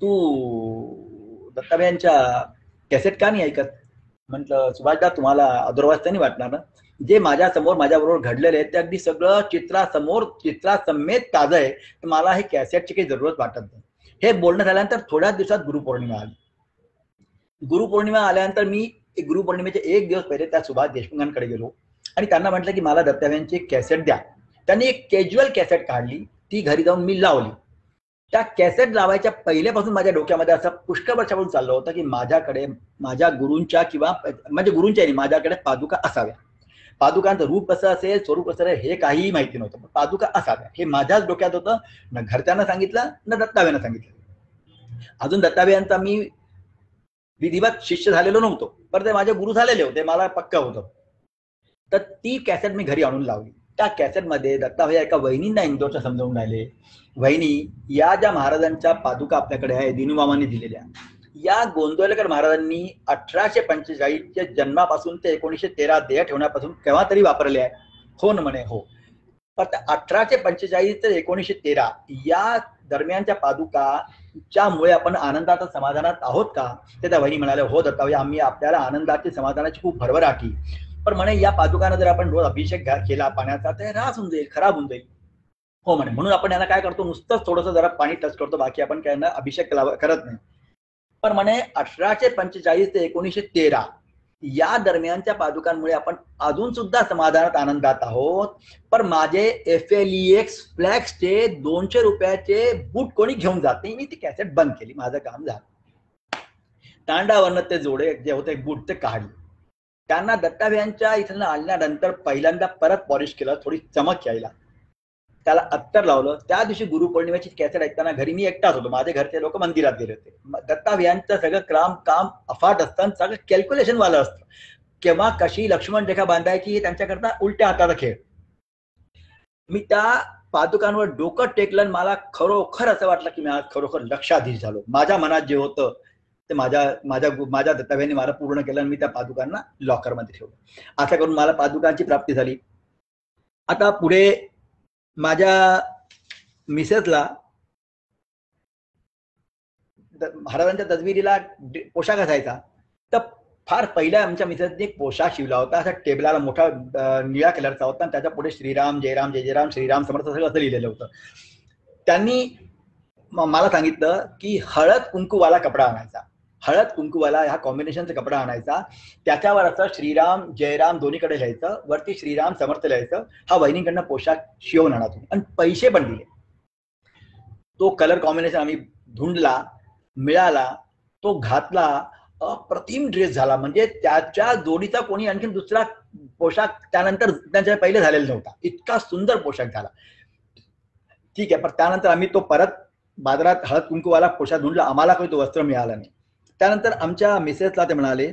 तू दत्ताभयांच्या कॅसेट का नाही ऐकत? म्हटलं सुभाषदा तुम्हाला अदरवाईज नाही वाटणार ना, जे माझ्याबरोबर घडलेले आहे ते अगदी सगळं चित्रासमेत ताजं आहे. तर मला हे कॅसेटची काही जरूरत वाटत नाही. हे बोलणं झाल्यानंतर थोड्याच दिवसात गुरुपौर्णिमा आली. गुरुपौर्णिमा आल्यानंतर मी गुरुपौर्णिमेचे 1 दिवस पहिले त्या सुभाष देशमुखांकडे गेलो आणि त्यांना म्हटलं की मला दत्ताभयांची कॅसेट द्या. त्यांनी एक कॅज्युअल कॅसेट काढली, ती घरी जाऊन मी लावली. त्या कॅसेट लावायच्या पहिल्यापासून माझ्या डोक्यामध्ये असं पुष्कळ वर्षापासून चाललं होतं की माझ्याकडे माझ्या गुरूंच्या किंवा म्हणजे गुरूंच्या नाही, माझ्याकडे पादुका असाव्या. पादुकांचं रूप कसं असेल, स्वरूप कसं असेल हे काहीही माहिती नव्हतं, पण पादुका असाव्या हे माझ्याच डोक्यात होतं. न घरच्यांना सांगितलं न दत्ताव्यांना सांगितलं. अजून दत्ताव्यांचा मी विधिवत शिष्य झालेलो नव्हतो, पण ते माझे गुरु झालेले होते, मला पक्क होतं. तर ती कॅसेट मी घरी आणून लावली. त्या कॅसेटमध्ये दत्ताभैया एका वहिनींना इंदोरच्या समजावून राहिले, वहिनी या ज्या महाराजांच्या पादुका आपल्याकडे आहे दिनुमामांनी दिलेल्या, या गोंदवलेकर महाराजांनी 1845च्या जन्मापासून ते 1913 देह ठेवण्यापासून केव्हा तरी वापरले आहे. हो ना म्हणे, हो. पण 1845 ते 1913 या दरम्यानच्या पादुकाच्यामुळे आपण आनंदात समाधानात आहोत का? ते त्या वहिनी म्हणाले, हो दत्ताभैया, आम्ही आपल्याला आनंदाची समाधानाची खूप भरभराटी, पण म्हणे या पादुकांना जर आपण रोज अभिषेक केला पाण्याचा तर रास होऊन जाईल, खराब होऊन जाईल. हो म्हणे, म्हणून आपण यांना काय करतो, नुसतंच थोडंसं जरा पाणी टच करतो, बाकी आपण काय अभिषेक करत नाही. पण म्हणे 1845 ते 1913 या दरम्यानच्या पादुकांमुळे आपण अजून सुद्धा समाधानात आनंदात आहोत. पण माझे FLEX फ्लॅक्सचे 200 रुपयाचे बूट कोणी घेऊन जात नाही. मी ती कॅसेट बंद केली, माझं काम झालं. तांडावरनं ते जोडे जे होते बूट ते काढले. त्यांना दत्ताभ्यांच्या इथं आणल्यानंतर पहिल्यांदा परत पॉलिश केलं, थोडी चमक यायला, त्याला अत्तर लावलं. त्या दिवशी गुरुपौर्णिमेची कॅसेट ऐकताना घरी मी एकटाच होतो, माझे घरचे लोक मंदिरात गेले होते. दत्ताभ्यांचं सगळं काम अफाट असतं, सगळं कॅल्क्युलेशन वालं असतं. केव्हा कशी लक्ष्मण रेखा बांधायची हे त्यांच्याकरता उलट्या हाताचा खेळ. मी त्या पादुकांवर डोकं टेकलं, मला खरोखर असं वाटलं की मी आज खरोखर लक्षाधीश झालो. माझ्या मनात जे होतं ते माझ्या दत्ताभ्यांनी मला पूर्ण केलं आणि मी त्या पादुकांना लॉकरमध्ये ठेवलं. असं करून मला पादुकांची प्राप्ती झाली. आता पुढे माझ्या मिसेसला महाराजांच्या तसबिरीला पोशाख असायचा, तर फार पहिल्या आमच्या मिसेसने एक पोशाख शिवला होता. असा टेबलाला मोठा निळ्या कलरचा होता आणि त्याच्या पुढे श्रीराम जयराम जय जयराम श्रीराम समर्थ सगळं असं लिहिलेलं होतं. त्यांनी मला सांगितलं की हळद कुंकूवाला कपडा आणायचा, हळद कुंकूवाला ह्या कॉम्बिनेशनचा कपडा आणायचा, त्याच्यावर असं श्रीराम जयराम दोन्हीकडे लिहायचं, वरती श्रीराम समर्थ लिहायचं. हा वहिनीकडनं पोशाख शिवून आणा तुम्ही, आणि पैसे पण दिले. तो कलर कॉम्बिनेशन आम्ही धुंडला, मिळाला, तो घातला, अप्रतिम ड्रेस झाला. म्हणजे त्याच्या जोडीचा कोणी आणखी दुसरा पोशाख त्यानंतर त्यांच्या पहिले झालेला नव्हता, इतका सुंदर पोशाख झाला. ठीक आहे, पण त्यानंतर आम्ही तो परत बाजारात हळद कुंकूवाला पोशाख धुंडला, आम्हाला काही तो वस्त्र मिळाला नाही. त्यानंतर आमच्या मिसेसला ते म्हणाले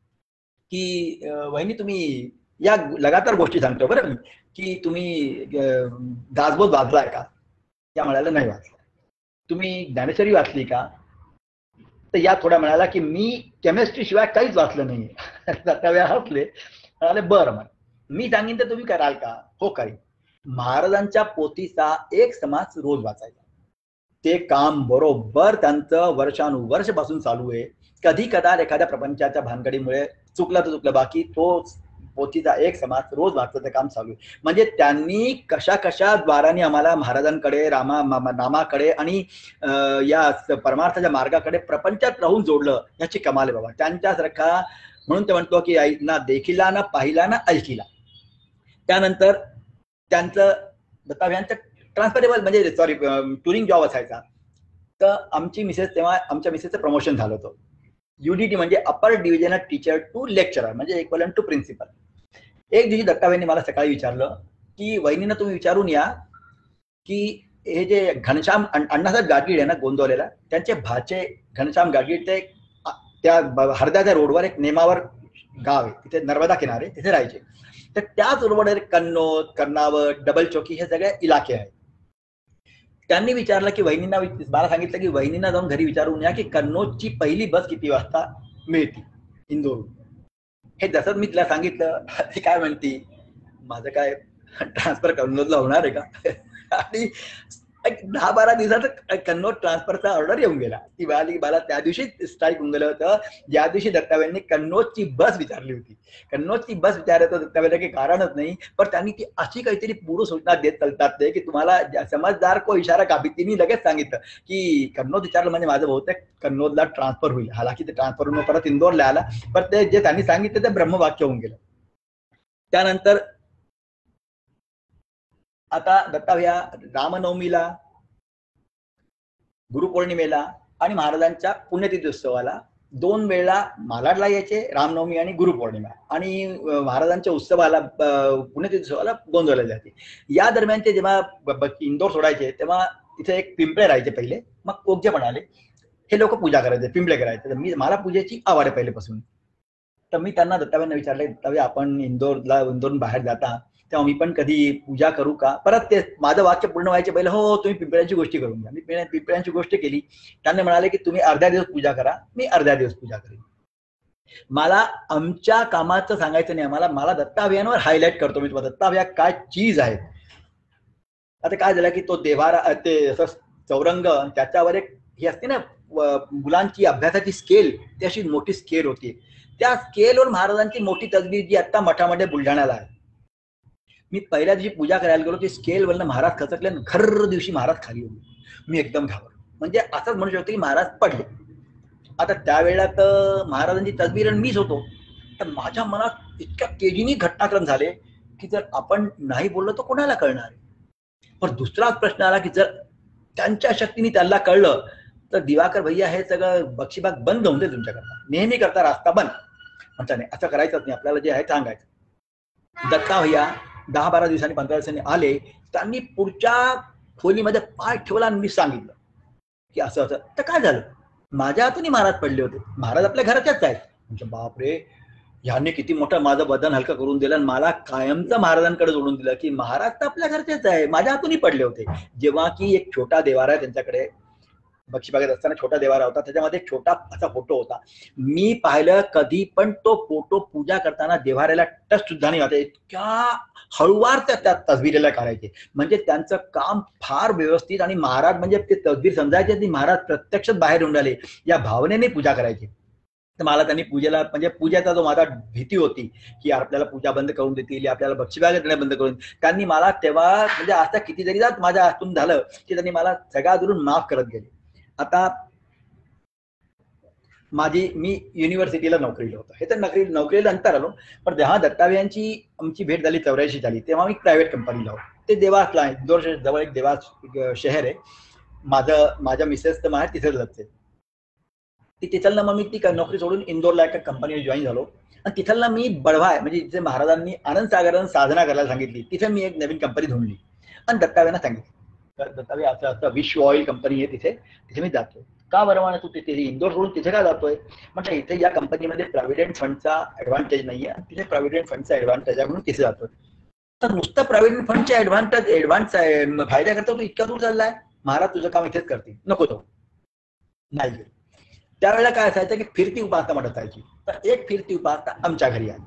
की वहिनी तुम्ही या लगातार गोष्टी सांगतो बरं मी, की तुम्ही दासबोध वाचलाय का? त्या म्हणाल्या नाही वाचला. तुम्ही ज्ञानेश्वरी वाचली का? तर या थोड्या म्हणाला की मी केमिस्ट्री शिवाय काहीच वाचलं नाही. त्यावेळेला हसले, म्हणाले बरं मग मी सांगेन तर तुम्ही कराल का? हो करीन. महाराजांच्या पोथीचा एक समास रोज वाचायचा. ते काम बरोबर त्यांचं वर्षानुवर्षपासून चालू आहे. कधी कदा एखाद्या प्रपंचाच्या भानगडीमुळे चुकलं तर चुकलं, बाकी तो पोथीचा एक समास रोज वाचायचं काम चालू आहे. म्हणजे त्यांनी कशा कशा द्वारांनी आम्हाला महाराजांकडे नामाकडे आणि या परमार्थाच्या मार्गाकडे प्रपंचात राहून जोडलं, याची कमाल आहे बाबा. त्यांच्यासारखा म्हणून ते म्हणतो की ना देखिला ना पाहिला ना ऐकिला. त्यानंतर त्यांचं दत्ताभ्यांचं ट्रान्सफरेबल म्हणजे सॉरी टुरिंग जॉब असायचा. तर आमची मिसेस तेव्हा आमच्या मिसेसचं प्रमोशन झालं होतं. UDT म्हणजे upper divisional teacher to lecturer, म्हणजे इक्वलंट टू प्रिन्सिपल. एक दिवशी दत्ताभाईंनी मला सकाळी विचारलं की वहिनींना तुम्ही विचारून या की हे जे घनश्याम अण्णासाहेब गाडगीळ आहे ना गोंदवलेला, त्यांचे भाचे घनश्याम गाडगीळ ते त्या हरदाच्या रोडवर एक नेमावर गाव आहे, तिथे नर्मदा किनारे, तिथे राहायचे. तर त्याच रोडवर कन्नौज, कर्नावत, डबल चौकी हे सगळे इलाके आहेत. त्यांनी विचारलं की वहिनींना, मला सांगितलं की वहिनींना जाऊन घरी विचारून या की कन्नौजची पहिली बस किती वाजता मिळते इंदोर. हे जसं मी तिला सांगितलं, ती काय म्हणती, माझं काय ट्रान्सफर कन्नौजला होणार आहे का? आणि 10-12 दिवसात कन्नौज ट्रान्सफरचा ऑर्डर येऊन गेला. ती म्हणाली मला त्या दिवशी स्ट्राईक होऊन गेलं होतं, ज्या दिवशी दत्ताभाईंनी कन्नौजची बस विचारली होती. कन्नौजची बस विचारत दत्ताभाईला काही कारणच नाही, पण त्यांनी ती अशी काहीतरी पूर्व सूचना देत चालतात ते की तुम्हाला समजदार को इशारा काफी. तिने लगेच सांगितलं की कन्नौज विचारलं म्हणजे माझं बहुतेक कन्नौजला ट्रान्सफर होईल. हालाकी ते ट्रान्सफर होऊन परत इंदोरला आला, पण ते जे त्यांनी सांगितलं ते ब्रह्मवाक्य होऊन गेलं. त्यानंतर आता दत्ताभैया रामनवमीला गुरुपौर्णिमेला आणि महाराजांच्या पुण्यतिथी उत्सवाला 2 वेळा मालाडला यायचे, रामनवमी आणि गुरुपौर्णिमा, आणि महाराजांच्या उत्सवाला पुण्यतिथी उत्सवाला गोंधवले जाते. या दरम्यान ते जेव्हा इंदोर सोडायचे तेव्हा तिथे एक पिंपळे राहायचे पहिले, मग कोकजे पण आले. हे लोक पूजा करायचे, पिंपळे करायचे. तर मला पूजेची आवड आहे पहिलेपासून. तर मी त्यांना दत्ताव्यांना विचारले, दत्तावे आपण इंदोरून बाहेर जाता तेव्हा मी पण कधी पूजा करू का? परत ते माझं वाक्य पूर्ण व्हायचे पहिले, हो तुम्ही पिंपळ्यांची गोष्टी करून घ्या. मी पिंपळ्यांची गोष्ट केली. त्यांनी म्हणाले की तुम्ही अर्ध्या दिवस पूजा करा, मी अर्ध्या दिवस पूजा करेन. मला आमच्या कामाचं सांगायचं नाही, मला दत्ताव्यांवर हायलाईट करतो मी तुम्हाला, दत्ताव्या काय चीज आहेत. आता काय झालं की तो देवारा ते असं चौरंग, त्याच्यावर एक ही असते ना मुलांची अभ्यासाची स्केल, ती अशी मोठी स्केल होती. त्या स्केलवर महाराजांची मोठी तसबीर जी आता मठामध्ये बुलढाण्याला आहे. मी पहिल्या दिवशी पूजा करायला गेलो, ते स्केलवरनं महाराज खचकले, घर्र दिवशी महाराज खाली होते. मी एकदम घाबरलो. म्हणजे असंच म्हणू शकतो की महाराज पडले. आता त्यावेळेला तर महाराजांची तसबीर आणि मीच होतो. तर माझ्या मनात इतक्या तेजीने घटनाक्रम झाले की जर आपण नाही बोललो तर कोणाला कळणार आहे. पण दुसराच प्रश्न आला की जर त्यांच्या शक्तीने त्यांना कळलं तर दिवाकर भैया हे सगळं बक्षीबाग बंद होऊन जाईल तुमच्याकरता, नेहमी करता रास्ता बंद. म्हणता नाही, असं करायचंच नाही, आपल्याला जे आहे सांगायचं. दत्ता भैया 10-12 दिवसांनी 15 दिवसांनी आले. त्यांनी पुढच्या खोलीमध्ये पाय ठेवला आणि मी सांगितलं की असं असं. तर काय झालं, माझ्या हातूनही महाराज पडले होते. महाराज आपल्या घराच्याच आहेत. म्हणजे बापरे, ह्याने किती मोठं माझं बदन हलकं करून दिलं आणि मला कायमचं महाराजांकडे जोडून दिलं की महाराज तर आपल्या घरचेच आहे. माझ्या हातूनही पडले होते. जेव्हा की एक छोटा देवारा आहे त्यांच्याकडे, बक्षीबागेत असताना छोटा देवारा होता, त्याच्यामध्ये एक छोटा असा फोटो होता. मी पाहिलं कधी पण तो फोटो पूजा करताना देवाऱ्याला टच सुद्धा नाही होता. इतक्या हळूवार त्या तसबिरीला काढायचे. म्हणजे त्यांचं काम फार व्यवस्थित, आणि महाराज म्हणजे ते तसबीर समजायचे की महाराज प्रत्यक्षात बाहेर येऊन आले या भावनेने पूजा करायची. तर मला त्यांनी पूजेला, म्हणजे पूजेचा जो माझा भीती होती की आपल्याला पूजा बंद करून देतील, आपल्याला बक्षीबागेत बंद करून, त्यांनी मला तेव्हा म्हणजे आता किती जरी जात माझ्या हातून झालं की त्यांनी मला सगळ्या दुरून माफ करत गेले. आता मी युनिव्हर्सिटीला नोकरीला होतो. हे तर नोकरीला नंतर आलो. पण जेव्हा दत्ताव्यांची आमची भेट झाली 84 साली, तेव्हा मी प्रायव्हेट कंपनीला होतो. ते देवासला आहे, इंदोर जवळ एक देवास शहर आहे. माझ्या मिसेस तर माझ्या तिथेच जाते. तिथलनं मग मी ती नोकरी सोडून इंदोरला एका कंपनीला जॉईन झालो. आणि तिथलनं मी बढवा म्हणजे जिथे महाराजांनी आनंद सागरानं साधना करायला सांगितली, तिथे मी एक नवीन कंपनी धुंडली आणि दत्ताव्यांना सांगितलं, दत्तावे असं असं विश्व ऑइल कंपनी आहे, तिथे मी जातोय. का बरं म्हणा, तू तिथे इंदोर सोडून तिथे का जातोय? म्हटलं इथे या कंपनीमध्ये प्रॉव्हिडंट फंडचा ऍडव्हान्टेज नाहीये, तिथे प्रॉव्हिडंट फंडचा ऍडव्हान्टेज आहे म्हणून तिथे जातोय. तर नुसतं प्रॉव्हिडंट फंडच्या ऍडव्हान्स फायदा करता तू इतका दूर चाललाय, महाराज तुझं काम इथेच करतील, नको तो नाही गेलो. त्यावेळेला काय असायचं की फिरती उपासना म्हणत असायची. तर एक फिरती उपासना आमच्या घरी आली.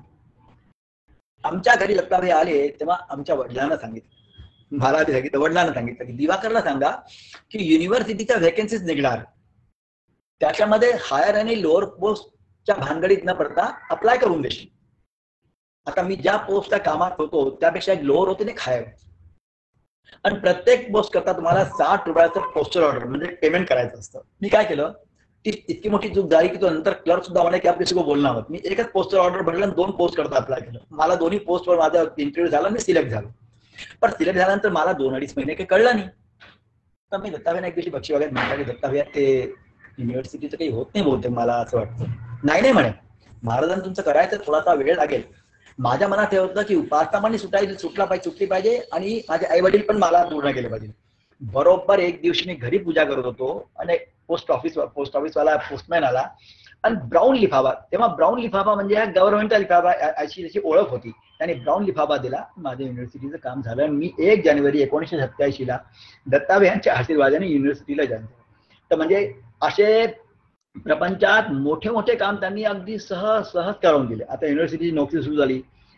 आमच्या घरी दत्ताभाई आले तेव्हा आमच्या वडिलांना सांगितलं, मला ते सांगितलं, वडिलांना सांगितलं की दिवाकरला सांगा की युनिव्हर्सिटीच्या व्हॅकन्सीज निघणार, त्याच्यामध्ये हायर आणि लोअर पोस्टच्या भानगडीत न पडता अप्लाय करून देशील. आता मी ज्या पोस्टच्या कामात होतो त्यापेक्षा एक लोअर होते एक हायर, आणि प्रत्येक पोस्ट करता तुम्हाला 60 रुपयाचं पोस्टल ऑर्डर म्हणजे पेमेंट करायचं असतं. मी काय केलं, ती इतकी मोठी चूक झाली की तो नंतर क्लर्क सुद्धा म्हणे की आप किसी को बोलना मत. मी एकच पोस्टल ऑर्डर भरलं आणि 2 पोस्ट करता अप्लाय केलं. मला दोन्ही पोस्टवर माझा इंटरव्ह्यू झाला, मी सिलेक्ट झालो. पण सिलेक्ट झाल्यानंतर मला 2-2.5 महिने काही कळलं नाही. तर मी दत्ताव्यांना एक दिवशी बक्षीबागेत म्हटलं की दत्ताव्या ते युनिव्हर्सिटीचं काही होत नाही बहुतेक, मला असं वाटतं. नाही म्हणे, महाराजांना तुमचं करायचं थोडासा वेळ लागेल. माझ्या मनात हे होतं की उपासना सुटली पाहिजे आणि माझे आई वडील पण मला पूर्ण केले पाहिजे. बरोबर एक दिवशी मी घरी पूजा करत होतो आणि पोस्ट ऑफिसवाला पोस्टमॅन आला आणि ब्राऊन लिफाफा, तेव्हा ब्राऊन लिफाफा म्हणजे गव्हर्नमेंटचा लिफाफा अशी त्याची ओळख होती, त्याने ब्राऊन लिफाफा दिला. माझ्या युनिव्हर्सिटीचं काम झालं आणि मी 1 जानेवारी 1987 दत्तावे यांच्या आशीर्वादाने युनिव्हर्सिटीला जॉईन झालो. तर म्हणजे असे प्रपंचात मोठे मोठे काम त्यांनी अगदी सहज करून दिले. आता युनिव्हर्सिटीची नोकरी सुरू झाली.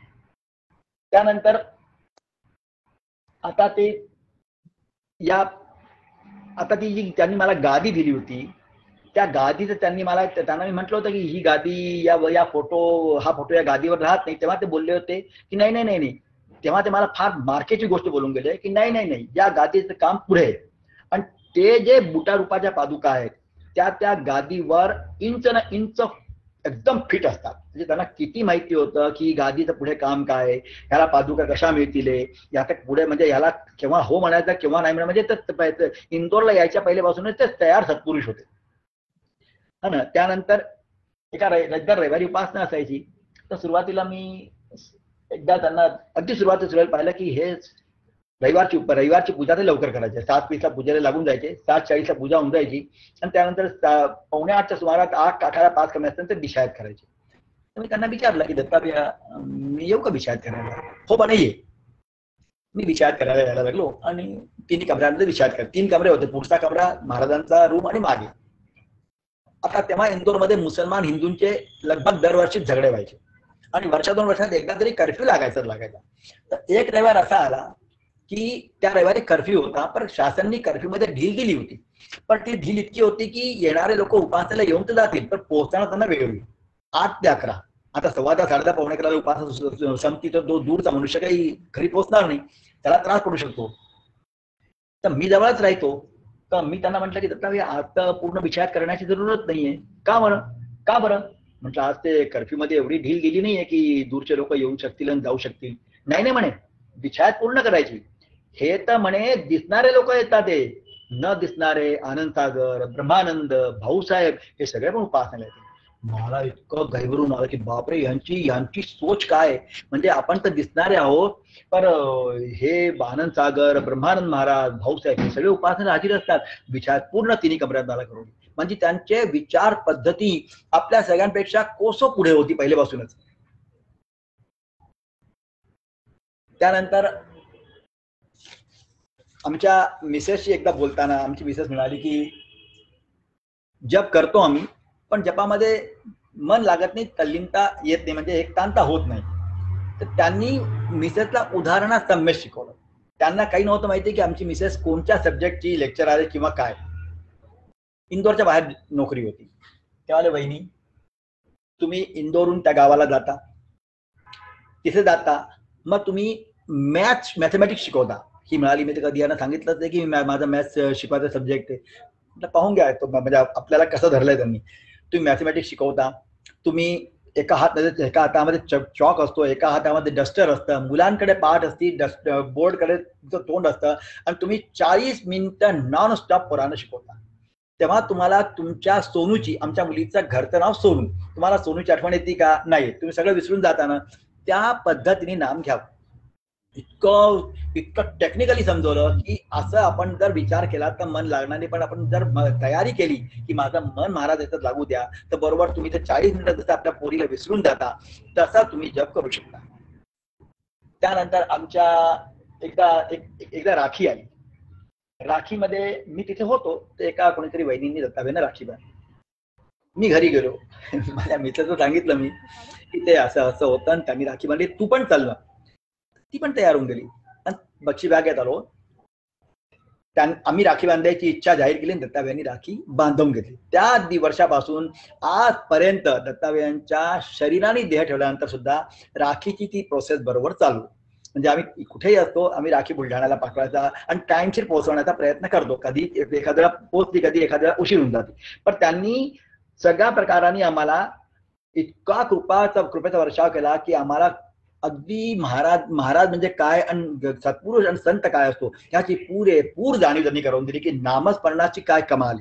त्यानंतर आता ती जी त्यांनी मला गादी दिली होती, त्या गादीचं त्यांना मी म्हटलं होतं की ही गादी हा फोटो या गादीवर राहत नाही. तेव्हा ते बोलले होते की नाही. तेव्हा ते मला फार मार्केटची गोष्ट बोलून गेले की नाही, या गादीचं काम पुढे आहे. आणि ते जे बुटा रूपाच्या पादुका आहेत त्या गादीवर इंच एकदम फिट असतात. म्हणजे त्यांना किती माहिती होतं की गादीचं पुढे काम काय, ह्याला पादुका कशा मिळतील, यात पुढे म्हणजे ह्याला केव्हा हो म्हणायचं केव्हा नाही म्हणायचं. म्हणजे इंदोरला यायच्या पहिल्यापासूनच ते तयार सत्पुरुष होते. हा ना. त्यानंतर एका रविवारी उपासना असायची. तर सुरुवातीला मी एकदा त्यांना अगदी सुरुवातीला पाहिलं की हे रविवारची पूजा ते लवकर करायचे. 7:20ला पूजेला लागून जायचे, 7:40ला पूजा होऊन जायची आणि त्यानंतर 7:45च्या सुमारात 8:05 कमी असताना ते बिशायत करायचे. तर मी त्यांना विचारलं की दत्ताभैया मी येऊ का बिशायत करायला? हो पण ये. मी बिशायत करायला यायला लागलो आणि 3 कमऱ्यांमध्ये बिशायत करायला. 3 कमरे होते. पुढचा कमरा महाराजांचा रूम आणि मागे. आता तेव्हा इंदोरमध्ये मुसलमान हिंदूंचे लगभग दरवर्षी झगडे व्हायचे आणि वर्षा 2 वर्षात एकदा तरी कर्फ्यू लागायचा. तर एक रविवार असा आला की त्या रविवारी कर्फ्यू होता, पण शासनाने कर्फ्यू मध्ये ढील दिली होती. पण ती ढील इतकी होती की येणारे लोक उपासनेला येऊन तर जातील, पण पोहोचताना त्यांना वेळ होईल. 8 ते 11. आता 10:15 10:30 पावणे 11 उपासना संपती तर तो दूरचा मनुष्य काही घरी पोहोचणार नाही, त्याला त्रास पडू शकतो. तर मी जवळच राहतो. तर मी त्यांना म्हटलं की दत्ताभैया आता पूर्ण विचार करण्याची जरूरत नाहीये. का बरं? म्हटलं आज ते कर्फ्यू मध्ये एवढी ढील दिली नाहीये की दूरचे लोक येऊ शकतील आणि जाऊ शकतील. नाही म्हणे, विचार पूर्ण करायची. हे तर म्हणे दिसणारे लोक येतात, ते न दिसणारे आनंद सागर, ब्रह्मानंद, भाऊसाहेब हे सगळे पण उपासनेला येतात. मला इतकं घाबरून आलं की बापरे, यांची सोच काय. म्हणजे आपण तर दिसणारे आहोत, पण हे आनंद सागर, ब्रह्मानंद महाराज, भाऊसाहेब हे सगळे उपासनेला हजर असतात. विचार पूर्ण 3 कमऱ्यात मला करून. म्हणजे त्यांचे विचार पद्धती आपल्या सगळ्यांपेक्षा कोसो पुढे होती पहिल्यापासूनच. त्यानंतर आमच्या मिसेसशी एकदा बोलताना आमची मिसेस म्हणाली की जप करतो आम्ही, पण जपामध्ये मन लागत नाही, तल्लीनता येत नाही, म्हणजे एकतांता होत नाही. तर त्यांनी मिसेसला उदाहरणात सम्यक शिकवलं. त्यांना काही नव्हतं माहिती की आमची मिसेस कोणत्या सब्जेक्टची लेक्चर आहे किंवा काय. इंदोरच्या बाहेर नोकरी होती. तेव्हा वहिनी तुम्ही इंदोरहून त्या गावाला जाता, तिथे जाता, मग तुम्ही मॅथमॅटिक्स शिकवता. ही म्हणाली, मी तर कधी यांना सांगितलंच नाही की माझा मॅथ्स शिकवायचा सब्जेक्ट आहे. पाहून घ्या तो, म्हणजे आपल्याला कसं धरलंय त्यांनी. तुम्ही मॅथमॅटिक्स शिकवता, तुम्ही एका हातामध्ये चॉक असतो, एका हातामध्ये डस्टर असतं, मुलांकडे पाठ असती, बोर्डकडे तोंड असतं आणि तुम्ही 40 मिनिटं नॉन स्टॉप पोरांना शिकवता. तेव्हा तुम्हाला तुमच्या सोनूची, आमच्या मुलीचं घरचं नाव सोनू, तुम्हाला सोनूची आठवण येते का? नाही. तुम्ही सगळं विसरून जाता ना. त्या पद्धतीने नाम घ्यावं. इतकं टेक्निकली समजवलं की असं आपण जर विचार केला तर मन लागणार नाही, पण आपण जर तयारी केली की माझं मन महाराज याच्यात लागू द्या, तर बरोबर तुम्ही ते 40 मिनिटं जसं आपल्या पोरीला विसरून जाता तसा तुम्ही जप करू शकता. त्यानंतर आमच्या एकदा राखी आली. राखीमध्ये मी तिथे होतो, तर एका कोणीतरी वहिनींनी दत्ताभैयांना राखी बांधली. मी घरी गेलो. माझ्या मित्राचं सांगितलं मी की ते असं असं होतं आणि त्यांनी राखी बांधली, तू पण चाललं. ती पण तयार होऊन गेली आणि बक्षी बागेत आलो. आम्ही राखी बांधायची इच्छा जाहीर केली, दत्ताभैयांनी राखी बांधून घेतली. त्या वर्षापासून आजपर्यंत दत्ताभैयांच्या शरीराने देह ठेवल्यानंतर सुद्धा राखीची ती प्रोसेस बरोबर चालू. म्हणजे आम्ही कुठेही असतो, आम्ही राखी बुलढाण्याला पाठवायचा आणि टाइमशीर पोहोचवण्याचा प्रयत्न करतो. कधी एखाद्याला पोहोचली, कधी एखाद्याला उशीर होऊन जाते, पण त्यांनी सगळ्या प्रकाराने आम्हाला इतका कृपेचा वर्षाव केला की आम्हाला अगदी महाराज म्हणजे काय आणि सत्पुरुष आणि संत काय असतो ह्याची पुरेपूर जाणीव त्यांनी करून दिली की नामस्मरणाची काय कमाल.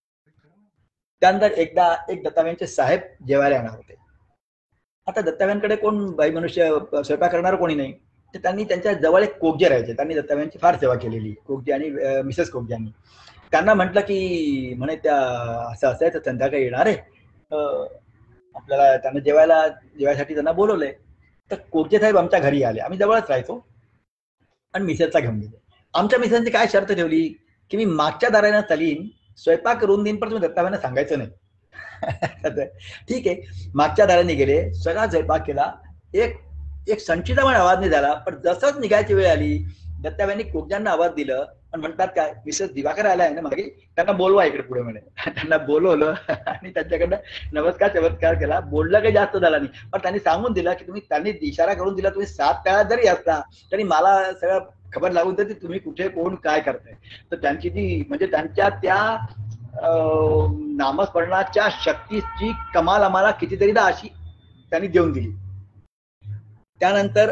त्यानंतर एकदा एक दत्ताभैयांचे साहेब जेवायला येणार होते. आता दत्ताभैयांकडे कोण बाई मनुष्य स्वयंपाक करणार कोणी नाही, तर त्यांनी त्यांच्या जवळ एक कोकजे राहायचे. त्यांनी दत्ताभैयांची फार सेवा केलेली, कोकजे आणि मिसेस कोकजे यांनी. त्यांना म्हटलं की म्हणे त्या असं असायचं संध्याकाळी येणार आहे, आपल्याला त्यांना जेवायसाठी त्यांना बोलवलंय. तर कोकजे साहेब आमच्या घरी आले. आम्ही जवळच राहायचो आणि मिसेसला घेऊन गेले. आमच्या मिसेसने काय शर्त ठेवली की मी मागच्या दाराने चालीन, स्वयंपाक करून देईन, पण तुम्ही दत्ताभैयांना सांगायचं नाही. ठीक आहे. मागच्या दाराने गेले, सगळा स्वयंपाक केला. एक संचीचा पण आवाज नाही झाला. पण जसंच निघायची वेळ आली, दत्ताभैयांनी कोकजांना आवाज दिलं आणि म्हणतात काय, मिसेस दिवाकर आला आहे ना मागे, त्यांना बोलवा इकडे पुढे म्हणे. त्यांना बोलवलं आणि त्यांच्याकडनं नमस्कार चमत्कार केला. बोललं काही जास्त झाला नाही, पण त्यांनी सांगून दिलं की त्यांनी इशारा करून दिला, तुम्ही 7 काळात जरी असता तरी मला सगळं खबर लागून जाते तुम्ही कुठे कोण काय करताय. तर त्यांची ती म्हणजे त्यांच्या त्या नामस्मरणाच्या शक्तीची कमाल आम्हाला कितीतरीदा अशी त्यांनी देऊन दिली. त्यानंतर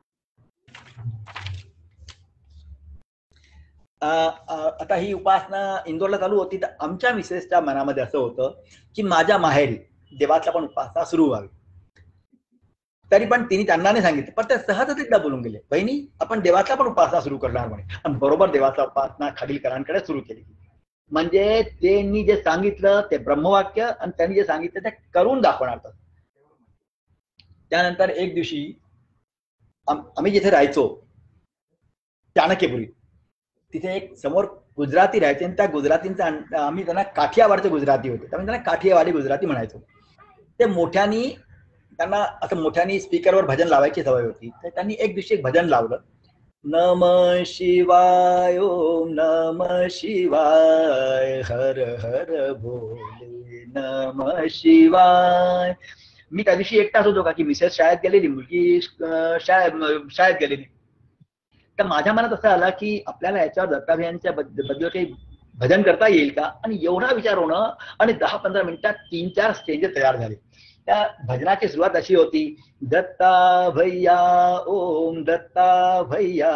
आता ही उपासना इंदोरला चालू होती, तर आमच्या मिसेसच्या मनामध्ये असं होतं की माझ्या माहेरी देवाचा पण उपासना सुरू व्हावी. तरी पण तिने त्यांना नाही सांगितलं, पण त्या सहजरित्या बोलून गेले, बहिणी आपण देवाचा पण उपासना सुरू करणार म्हणे. आणि बरोबर देवाचा उपासना खाडीलकरांकडे सुरू केली. म्हणजे त्यांनी जे सांगितलं ते ब्रह्मवाक्य आणि त्यांनी जे सांगितलं ते करून दाखवणार. त्यानंतर एक दिवशी आम्ही जिथे राहायचो चाणक्यपुरी, तिथे एक समोर गुजराती राहायचे आणि त्या गुजरातींचा आम्ही त्यांना काठियावाडचे गुजराती होते, त्यामुळे त्यांना काठियावाडी गुजराती म्हणायचो. ते मोठ्यानी त्यांना असं मोठ्यानी स्पीकरवर भजन लावायची सवय होती. तर त्यांनी एक दिवशी एक भजन लावलं, नम शिवाय ओम नम शिवाय हर हर भोले नम शिवाय. मी त्या दिवशी एकटाच होतो का की मिसेस शाळेत गेलेली, मुलगी शाळेत गेलेली. तर माझ्या मनात असं आला की आपल्याला याच्यावर दत्ताभियांच्या बद्दल काही भजन करता येईल का. आणि एवढा विचार होणं आणि 10-15 मिनिटात 3-4 स्टेजेस तयार झाले. त्या भजनाची सुरुवात अशी होती, दत्ता भैया ओम दत्ता भैया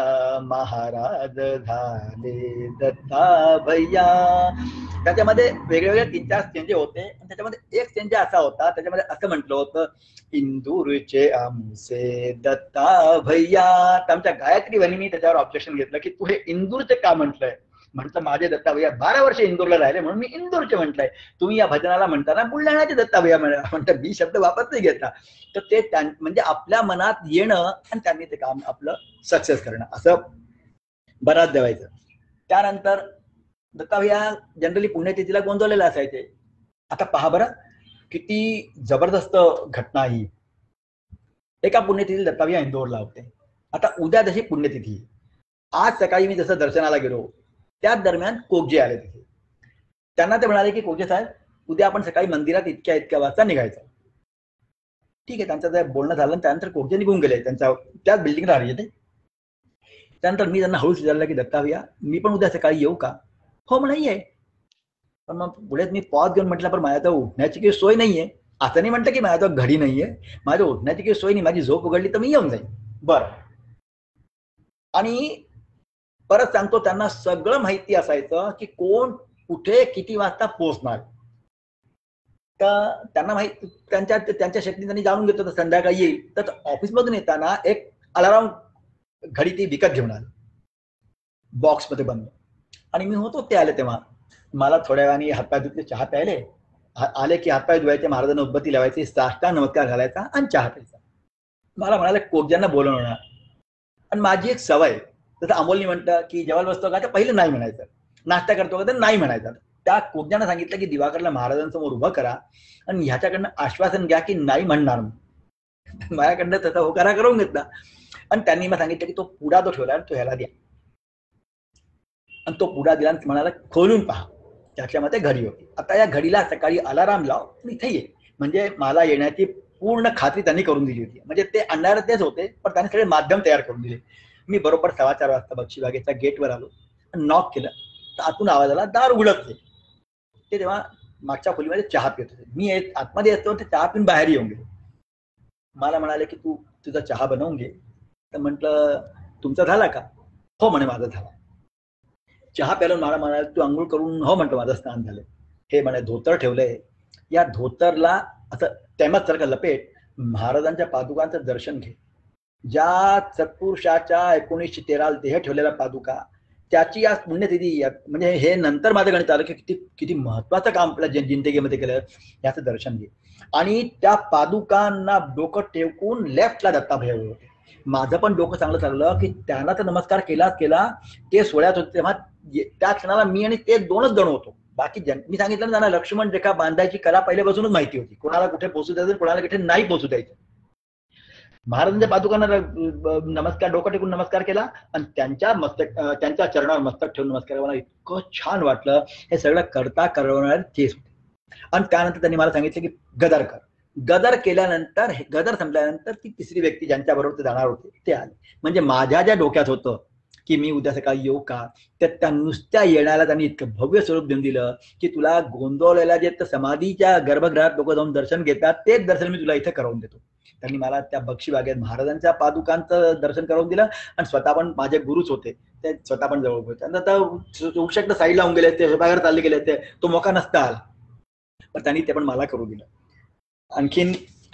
महाराज झाले दत्ता भैया. त्याच्यामध्ये वेगवेगळे 3-4 स्टेंजे होते आणि त्याच्यामध्ये एक स्टेंज असा होता, त्याच्यामध्ये असं म्हटलं होतं, इंदूरचे आमचे दत्ता भैया. तर आमच्या गायत्री बहिणीने त्याच्यावर ऑब्जेक्शन घेतलं की तू हे इंदूरचे का म्हटलंय. म्हटलं माझे दत्ता भैया 12 वर्ष इंदूरला राहिले म्हणून मी इंदूरचे म्हटलंय. तुम्ही या भजनाला म्हणताना बुलढाण्याचे दत्ता भैया म्हणतात, मी शब्द वापरत नाही घेता. तर ते म्हणजे आपल्या मनात येणं आणि त्यांनी ते काम आपलं सक्सेस करणं, असं बराच देवायचं. त्यानंतर दत्ता भैया जनरली पुण्यतिथीला गोंधळलेला असायचे. आता पहा बरं किती जबरदस्त घटना ही. एका पुण्यतिथीला दत्ता भैया इंदोरला होते. आता उद्या जशी पुण्यतिथी, आज सकाळी मी जसं दर्शनाला गेलो त्याच दरम्यान कोकजे आले तिथे. त्यांना ते म्हणाले की कोकजे साहेब उद्या आपण सकाळी मंदिरात इतक्या वाजता निघायचं. ठीक आहे, त्यांचं जर बोलणं झालं. त्यानंतर कोकजे निघून गेले, त्यांच्या त्याच बिल्डिंगला राहिले ते. त्यानंतर मी त्यांना हळूच विचारलं की दत्ता भैया मी पण उद्या सकाळी येऊ का. हो म्हणाई आहे. पण मग पुढे मी पॉज घेऊन म्हटलं, पण माझ्या उठण्याची काही सोय नाहीये. असं नाही म्हटलं की माझ्या घडी नाहीये, माझ्या उठण्याची काही सोय नाही, माझी झोप उघडली तर मी येऊन जाईन. बरं. आणि परत सांगतो, त्यांना सगळं माहिती असायचं की कोण कुठे किती वाजता पोहोचणार. तर त्यांना माहिती, त्यांच्या शक्तीने त्यांनी जाणून घेतलं तर संध्याकाळी येईल. तर ऑफिसमधून येताना एक अलाराम घडी ती विकत घेऊन आली, बॉक्समध्ये बंद. आणि मी होतो ते आले तेव्हा. मला थोड्या वेळाने हातपाय धुतले, चहा प्यायले. आले की हातपाय धुवायचे, महाराजांना उदबत्ती लावायची, साष्टांग नमस्कार घालायचा आणि चहा प्यायचा. मला म्हणाले कोकज्यांना बोलवणार. आणि माझी एक सवय, जसं अमोलनी म्हणतं की जेवायला बसतो का तर पहिलं नाही म्हणायचं, नाश्ता करतो का तर नाही म्हणायचं. त्या कोकज्यांना सांगितलं की दिवाकरला महाराजांसमोर उभं करा आणि ह्याच्याकडनं आश्वासन घ्या की नाही म्हणणार. माझ्याकडनं तसा होकारा करून घेतला. आणि त्यांनी मला सांगितलं की तो पुडा तो ठेवला तो ह्याला द्या. आणि तो पुडा दिला आणि म्हणाला खोलून पहा, त्याच्यामध्ये घडी होती. आता या घडीला सकाळी अलाराम लाव आणि इथे ये. म्हणजे मला येण्याची पूर्ण खात्री त्यांनी करून दिली होती. म्हणजे ते आणणार तेच होते, पण त्यांनी सगळे माध्यम तयार करून दिले. मी बरोबर 4:15 वाजता बक्षीबागेच्या गेटवर आलो, नॉक केलं तर आतून आवाज आला, दार उघडत. ते तेव्हा मागच्या खोलीमध्ये चहा पित होते. मी आतमध्ये येतो ते चहा पिऊन बाहेर येऊन गेलो. मला म्हणाले की तू तुझा चहा बनवून घे. तर म्हटलं तुमचा झाला का. हो म्हणे माझा झाला. चहा प्यायला मला म्हणाले तू आंघोळ करून. हो म्हणतो माझं स्नान झालं. हे म्हणे धोतर ठेवलंय, या धोतरला असं तेमतसारखं लपेट, महाराजांच्या पादुकांचं दर्शन घे. ज्या सत्पुरुषाच्या 1913 देह ठेवलेल्या पादुका, त्याची आज पुण्यतिथी. म्हणजे हे नंतर माझं गणित आलं की किती महत्वाचं काम आपल्या जिंदगीमध्ये केलं, याचं दर्शन घे. आणि त्या पादुकांना डोकं टेकून लेफ्टला दत्ता भैया होते. माझं पण डोकं चांगलं चाललं की त्यांना तर नमस्कार केला. ते सोहळ्यात होते तेव्हा त्या क्षणाला मी आणि ते 2च जण होतो. बाकी मी सांगितलं त्यांना लक्ष्मण रेखा बांधायची कला पहिल्यापासूनच माहिती होती, कोणाला कुठे पोहोचू द्यायचं, कोणाला कुठे नाही पोहोचू द्यायचं. महाराजांच्या पादुकांना नमस्कार, डोकं टेकून नमस्कार केला आणि त्यांच्या चरणावर मस्तक ठेवून नमस्कार. मला इतकं छान वाटलं. हे सगळं करता करवणारे तेच होते. आणि त्यानंतर त्यांनी मला सांगितलं की गदर कर. गदर केल्यानंतर, गदर संपल्यानंतर ती तिसरी व्यक्ती ज्यांच्या बरोबर ते जाणार होते ते आले. म्हणजे माझ्या ज्या डोक्यात होतं की मी उद्या सकाळी येऊ का, तर त्या नुसत्या येण्याला त्यांनी इतकं भव्य स्वरूप देऊन दिलं की तुला गोंदवलेला जे समाधीच्या गर्भगृहात लोक जाऊन दर्शन घेतात तेच दर्शन मी तुला इथे करून देतो. त्यांनी मला त्या बक्षीबागेत महाराजांच्या पादुकांचं दर्शन करून दिलं आणि स्वतः पण माझे गुरुच होते, ते स्वतः पण जवळ होते. आता साईड लावून गेले ते बाहेर चालले गेले ते, तो मोका नसता आला, पण त्यांनी ते पण मला करून दिलं. आणखीन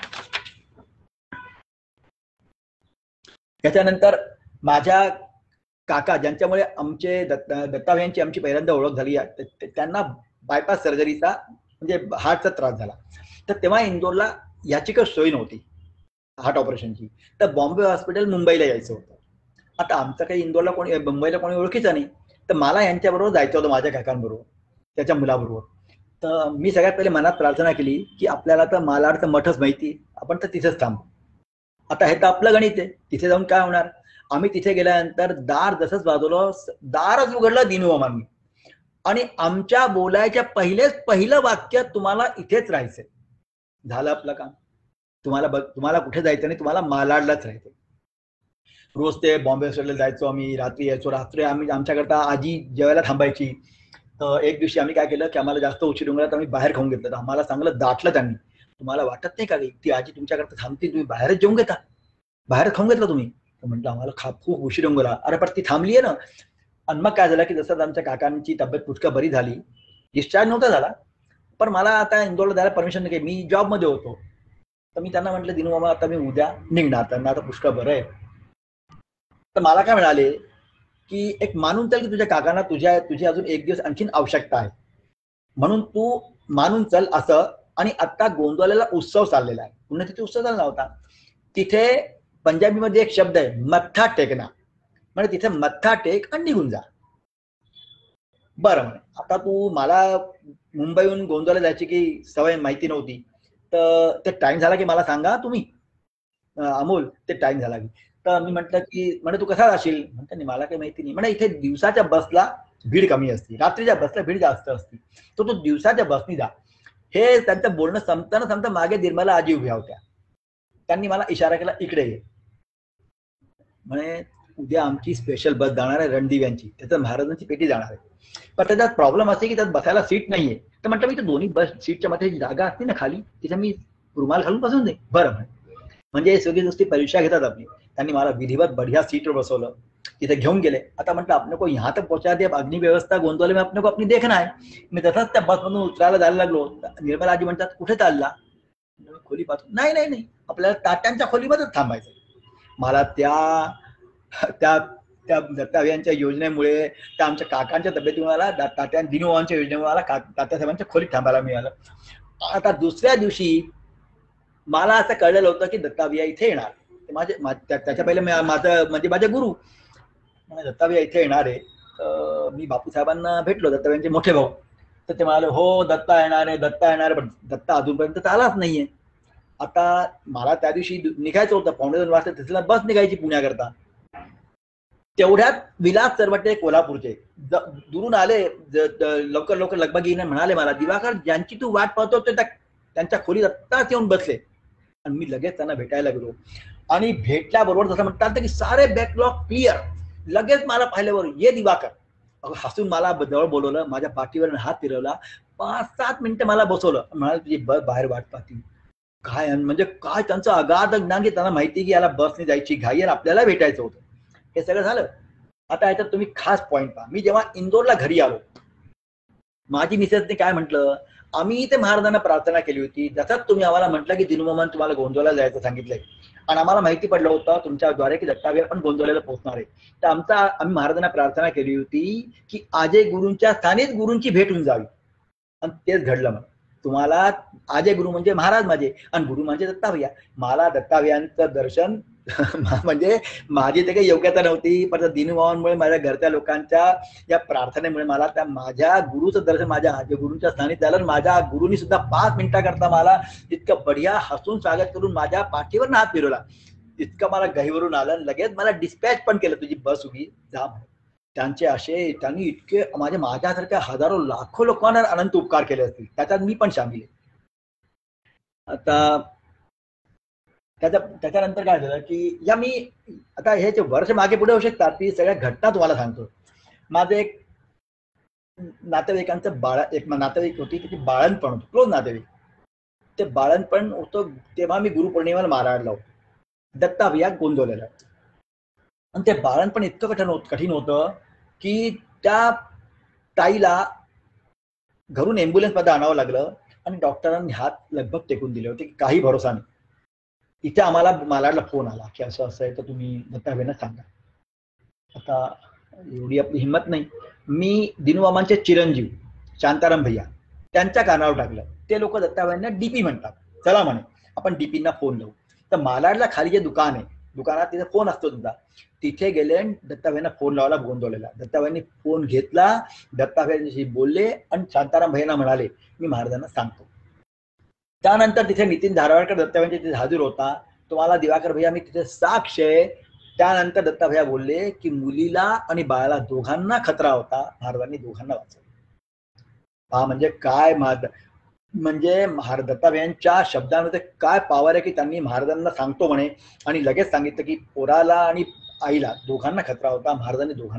त्याच्यानंतर माझ्या काका ज्यांच्यामुळे आमचे दत्ताभाईंची आमची पहिल्यांदा ओळख झाली, त्यांना बायपास सर्जरीचा म्हणजे हार्टचा त्रास झाला. तर तेव्हा इंदोरला याची काही सोय नव्हती हार्ट ऑपरेशनची, तर बॉम्बे हॉस्पिटल मुंबईला यायचं होतं. आता आमचं काही इंदोरला कोणी मुंबईला कोणी ओळखीचं नाही, तर मला यांच्याबरोबर जायचं होतं, माझ्या काकांबरोबर, त्याच्या मुलाबरोबर. तर मी सगळ्यात पहिले मनात प्रार्थना केली की आपल्याला तर मालाडचं मठच माहिती, आपण तर तिथेच थांबू. आता हे तर आपलं गणित आहे, तिथे जाऊन काय होणार. आम्ही तिथे गेल्यानंतर दार जसंच वाजवलं, दारच उघडलं दिनोमांनी, आणि आमच्या बोलायच्या पहिलं वाक्य, तुम्हाला इथेच राहायचंय. झालं आपलं काम, तुम्हाला कुठे जायचं नाही, तुम्हाला मालाडलाच राहायचं. रोज ते बॉम्बे हॉस्पिटलला जायचो आम्ही, रात्री यायचो. रात्री आम्ही आमच्याकरता आजी जेवायला थांबायची. तर एक दिवशी आम्ही काय केलं की आम्हाला जास्त उशीर होऊन गेला, तर आम्ही बाहेर खाऊन घेतलं. तर आम्हाला चांगलं दाटलं त्यांनी. तुम्हाला वाटत नाही का ती आजी तुमच्याकरता थांबती, तुम्ही बाहेरच जेवून घेता, बाहेर खाऊन घेतलं तुम्ही. तर म्हटलं आम्हाला खूप उशीर होऊन गेला. अरे पण ती थांबली आहे ना. आणि मग काय झालं की जसं आमच्या काकांची तब्येत पुष्कळ बरी झाली, डिस्चार्ज नव्हता झाला, पण मला आता इंदोरला जायला परमिशन नाही, मी जॉबमध्ये होतो. तर मी त्यांना म्हटलं दिनू मामा आता मी उद्या निघणार, त्यांना आता पुष्कळ बरं आहे. तर मला काय म्हणाले की एक मानून चल की तुझ्या काकांना तुझी अजून एक दिवस आणखीन आवश्यकता आहे, म्हणून तू मानून चल असं. आणि आता गोंदवलेला उत्सव चाललेला आहे, पुन्हा तिथे उत्सव चालला होता. तिथे पंजाबीमध्ये एक शब्द आहे मत्था टेकना, म्हणजे तिथे मत्था टेक आणि निघून जा. बरं म्हणे, आता तू मला मुंबईहून गोंदवला जायची की सवय माहिती नव्हती, तर ते टाइम झाला की मला सांगा तुम्ही अमोल, ते टाइम झाला की. तर मी म्हटलं की म्हणे तू कसा जाशील, म्हणता नाही मला काही माहिती नाही. म्हणजे इथे दिवसाच्या बसला भीड कमी असते, रात्रीच्या बसला भीड जास्त असते, तर तू दिवसाच्या बसनी जा. हे त्यांचं बोलणं संपता मागे निर्मला आजी उभ्या होत्या. त्यांनी मला इशारा केला इकडे ये. म्हणे उद्या आमची स्पेशल बस जाणार आहे रणदिव्यांची, त्याच्यात महाराजांची पेटी जाणार आहे, पण त्याच्यात प्रॉब्लेम असे की त्यात बसायला सीट नाहीये. तर म्हटलं मी तर दोन्ही बस सीटच्या मध्ये जागा असते ना खाली, तिथे मी रुमाल घालून बसून दे. बरं म्हणे, म्हणजे सगळी नुसती परीक्षा घेतात आपली. त्यांनी मला विधिवत बढ़िया सीटवर बसवलं, तिथे घेऊन गेले. आता म्हटलं आपण को यहाँ तक पहुंचा दे, अग्नि व्यवस्था गोंदवले में अपने को अपनी देखना है. मी तसंच त्या बसमधून उतरायला जायला लागलो. निर्मला आजी म्हणतात कुठे चालला, खोली पाहतो, नाही नाही नाही आपल्याला तात्यांच्या खोलीमध्येच थांबायचं. मला त्या दत्ताभाईंच्या योजनेमुळे, त्या आमच्या काकांच्या तब्येतीमुळे मला, तात्या दिनोबांच्या योजनेमुळे मला तात्यासाहेबांच्या खोलीत थांबायला मिळालं. आता दुसऱ्या दिवशी मला असं कळलेलं होतं की दत्ताभाई इथे येणार. त्याच्या पहिले माझं म्हणजे माझे गुरु दत्ताभाई इथे येणार आहे. मी बापूसाहेबांना भेटलो, दत्ताभाईंचे मोठे भाऊ. तर ते म्हणाले हो दत्ता येणार आहे, दत्ता येणार आहे, पण दत्ता अजूनपर्यंत तर आलाच नाहीये. आता मला त्या दिवशी निघायचं होतं, 2:45 वाजता तिथला बस निघायची पुण्याकरता. तेवढ्यात विलास सरवटे कोल्हापूरचे दुरून आले, लवकर लवकर लगबगीने म्हणाले मला दिवाकर ज्यांची तू वाट पाहतो ते त्यांच्या खोलीत आत्ताच येऊन बसले. आणि मी लगेच त्यांना भेटायला गेलो, आणि भेटल्याबरोबर जसं म्हणतात की सारे बॅकलॉग क्लिअर. लगेच मला पाहिल्यावर ये दिवाकर, हसून मला जवळ बोलवलं, माझ्या पाठीवर हात फिरवला, 5-7 मिनिटं मला बसवलं. म्हणाले तुझी बस बाहेर वाट पाहती. काय म्हणजे काय त्यांचं अगाध ज्ञान, की त्यांना माहिती की याला बसने जायची घाई आणि आपल्याला भेटायचं होतं. हे सगळं झालं. आता याच्यात तुम्ही खास पॉईंट पहा, मी जेव्हा इंदोरला घरी आलो, माझी मिसेसने काय म्हटलं, आम्ही इथे महाराजांना प्रार्थना केली होती, जसंच तुम्ही आम्हाला म्हटलं की दिनूमामान तुम्हाला गोंदवला जायचं सांगितलंय, आणि आम्हाला माहिती पडलं होतं तुमच्याद्वारे की दत्ताभाई पण गोंदवलेला पोहोचणार आहे. तर आम्ही महाराजांना प्रार्थना केली होती की आजय गुरूंच्या स्थानीच गुरूंची भेट होऊन जावी, आणि तेच घडलं. मग तुम्हाला आजय गुरु म्हणजे महाराज माझे, आणि गुरु म्हणजे दत्ताभाई. मला दत्ताभाईंचं दर्शन म्हणजे माझी ते काही योग्यता नव्हती, पण दिनूभावांमुळे, माझ्या घरच्या लोकांच्या या प्रार्थनेमुळे मला त्या माझ्या गुरुचं दर्शन माझ्या आजय गुरूंच्या स्थानी झालं. माझ्या गुरुनी सुद्धा 5 मिनिटाकरता मला इतकं बढिया हसून स्वागत करून माझ्या पाठीवर हात फिरवला. इतकं मला गहीवरून आलं. लगेच मला डिस्पॅच पण केलं, तुझी बस उभी जा. त्यांनी इतके माझ्यासारख्या हजारो लाखो लोकांना अनंत उपकार केले असतील, त्याच्यात मी पण सामील आहे. आता त्याच्यानंतर काय झालं की या मी आता हे जे वर्ष मागे पुढे होऊ शकतात ती सगळ्या घटना तुम्हाला सांगतो. माझं एक नातेवाईकांचं एक नातेवाईक होती त्याची बाळणपण होतं, क्लोज नातेवाईक. ते बाळणपण होतं तेव्हा मी गुरुपौर्णिमेला माराडला होतो, दत्ता भैया गोंदवलेला. आणि ते बाळणपण इतकं कठीण होतं की त्या ताईला घरून एम्ब्युलन्स मध्ये आणावं लागलं आणि डॉक्टरांनी हात लगभग टेकून दिले होते की काही भरोसा नाही. इथे आम्हाला मालाडला फोन आला की असं असं आहे तर तुम्ही दत्ताभैयांना सांगा. आता एवढी आपली हिंमत नाही. मी दिनूमामांचे चिरंजीव शांताराम भैया त्यांच्या कानावर टाकलं. ते लोक दत्ताभैयांना डीपी म्हणतात. चला म्हणे आपण डीपींना फोन लावू. तर मालाडला खाली जे दुकान आहे दुकानात तिथे फोन असतो तुझा, तिथे गेले दत्ताभैयांना फोन लावला गोंदवलेला. दत्ताभैयांनी फोन घेतला, दत्ताभैयांशी बोलले आणि शांताराम भैयांना म्हणाले मी महाराजांना सांगतो. त्यानंतर तिथे नितीन धारवाडकर दत्ताभैयांच्या तिथे हजर होता. तुम्हाला दिवाकर भैया मी तिथे साक्ष आहे. त्यानंतर दत्ता भैया बोलले की मुलीला आणि बाळाला दोघांना खतरा होता, महाराजांनी दोघांना वाचवलं. हा म्हणजे काय म्हणजे दत्ताभैयांच्या शब्दांमध्ये काय पॉवर आहे की त्यांनी महाराजांना सांगतो म्हणे आणि लगेच सांगितलं की पोराला आणि आईला दोघांना खतरा होता, महाराजांनी दोघांना.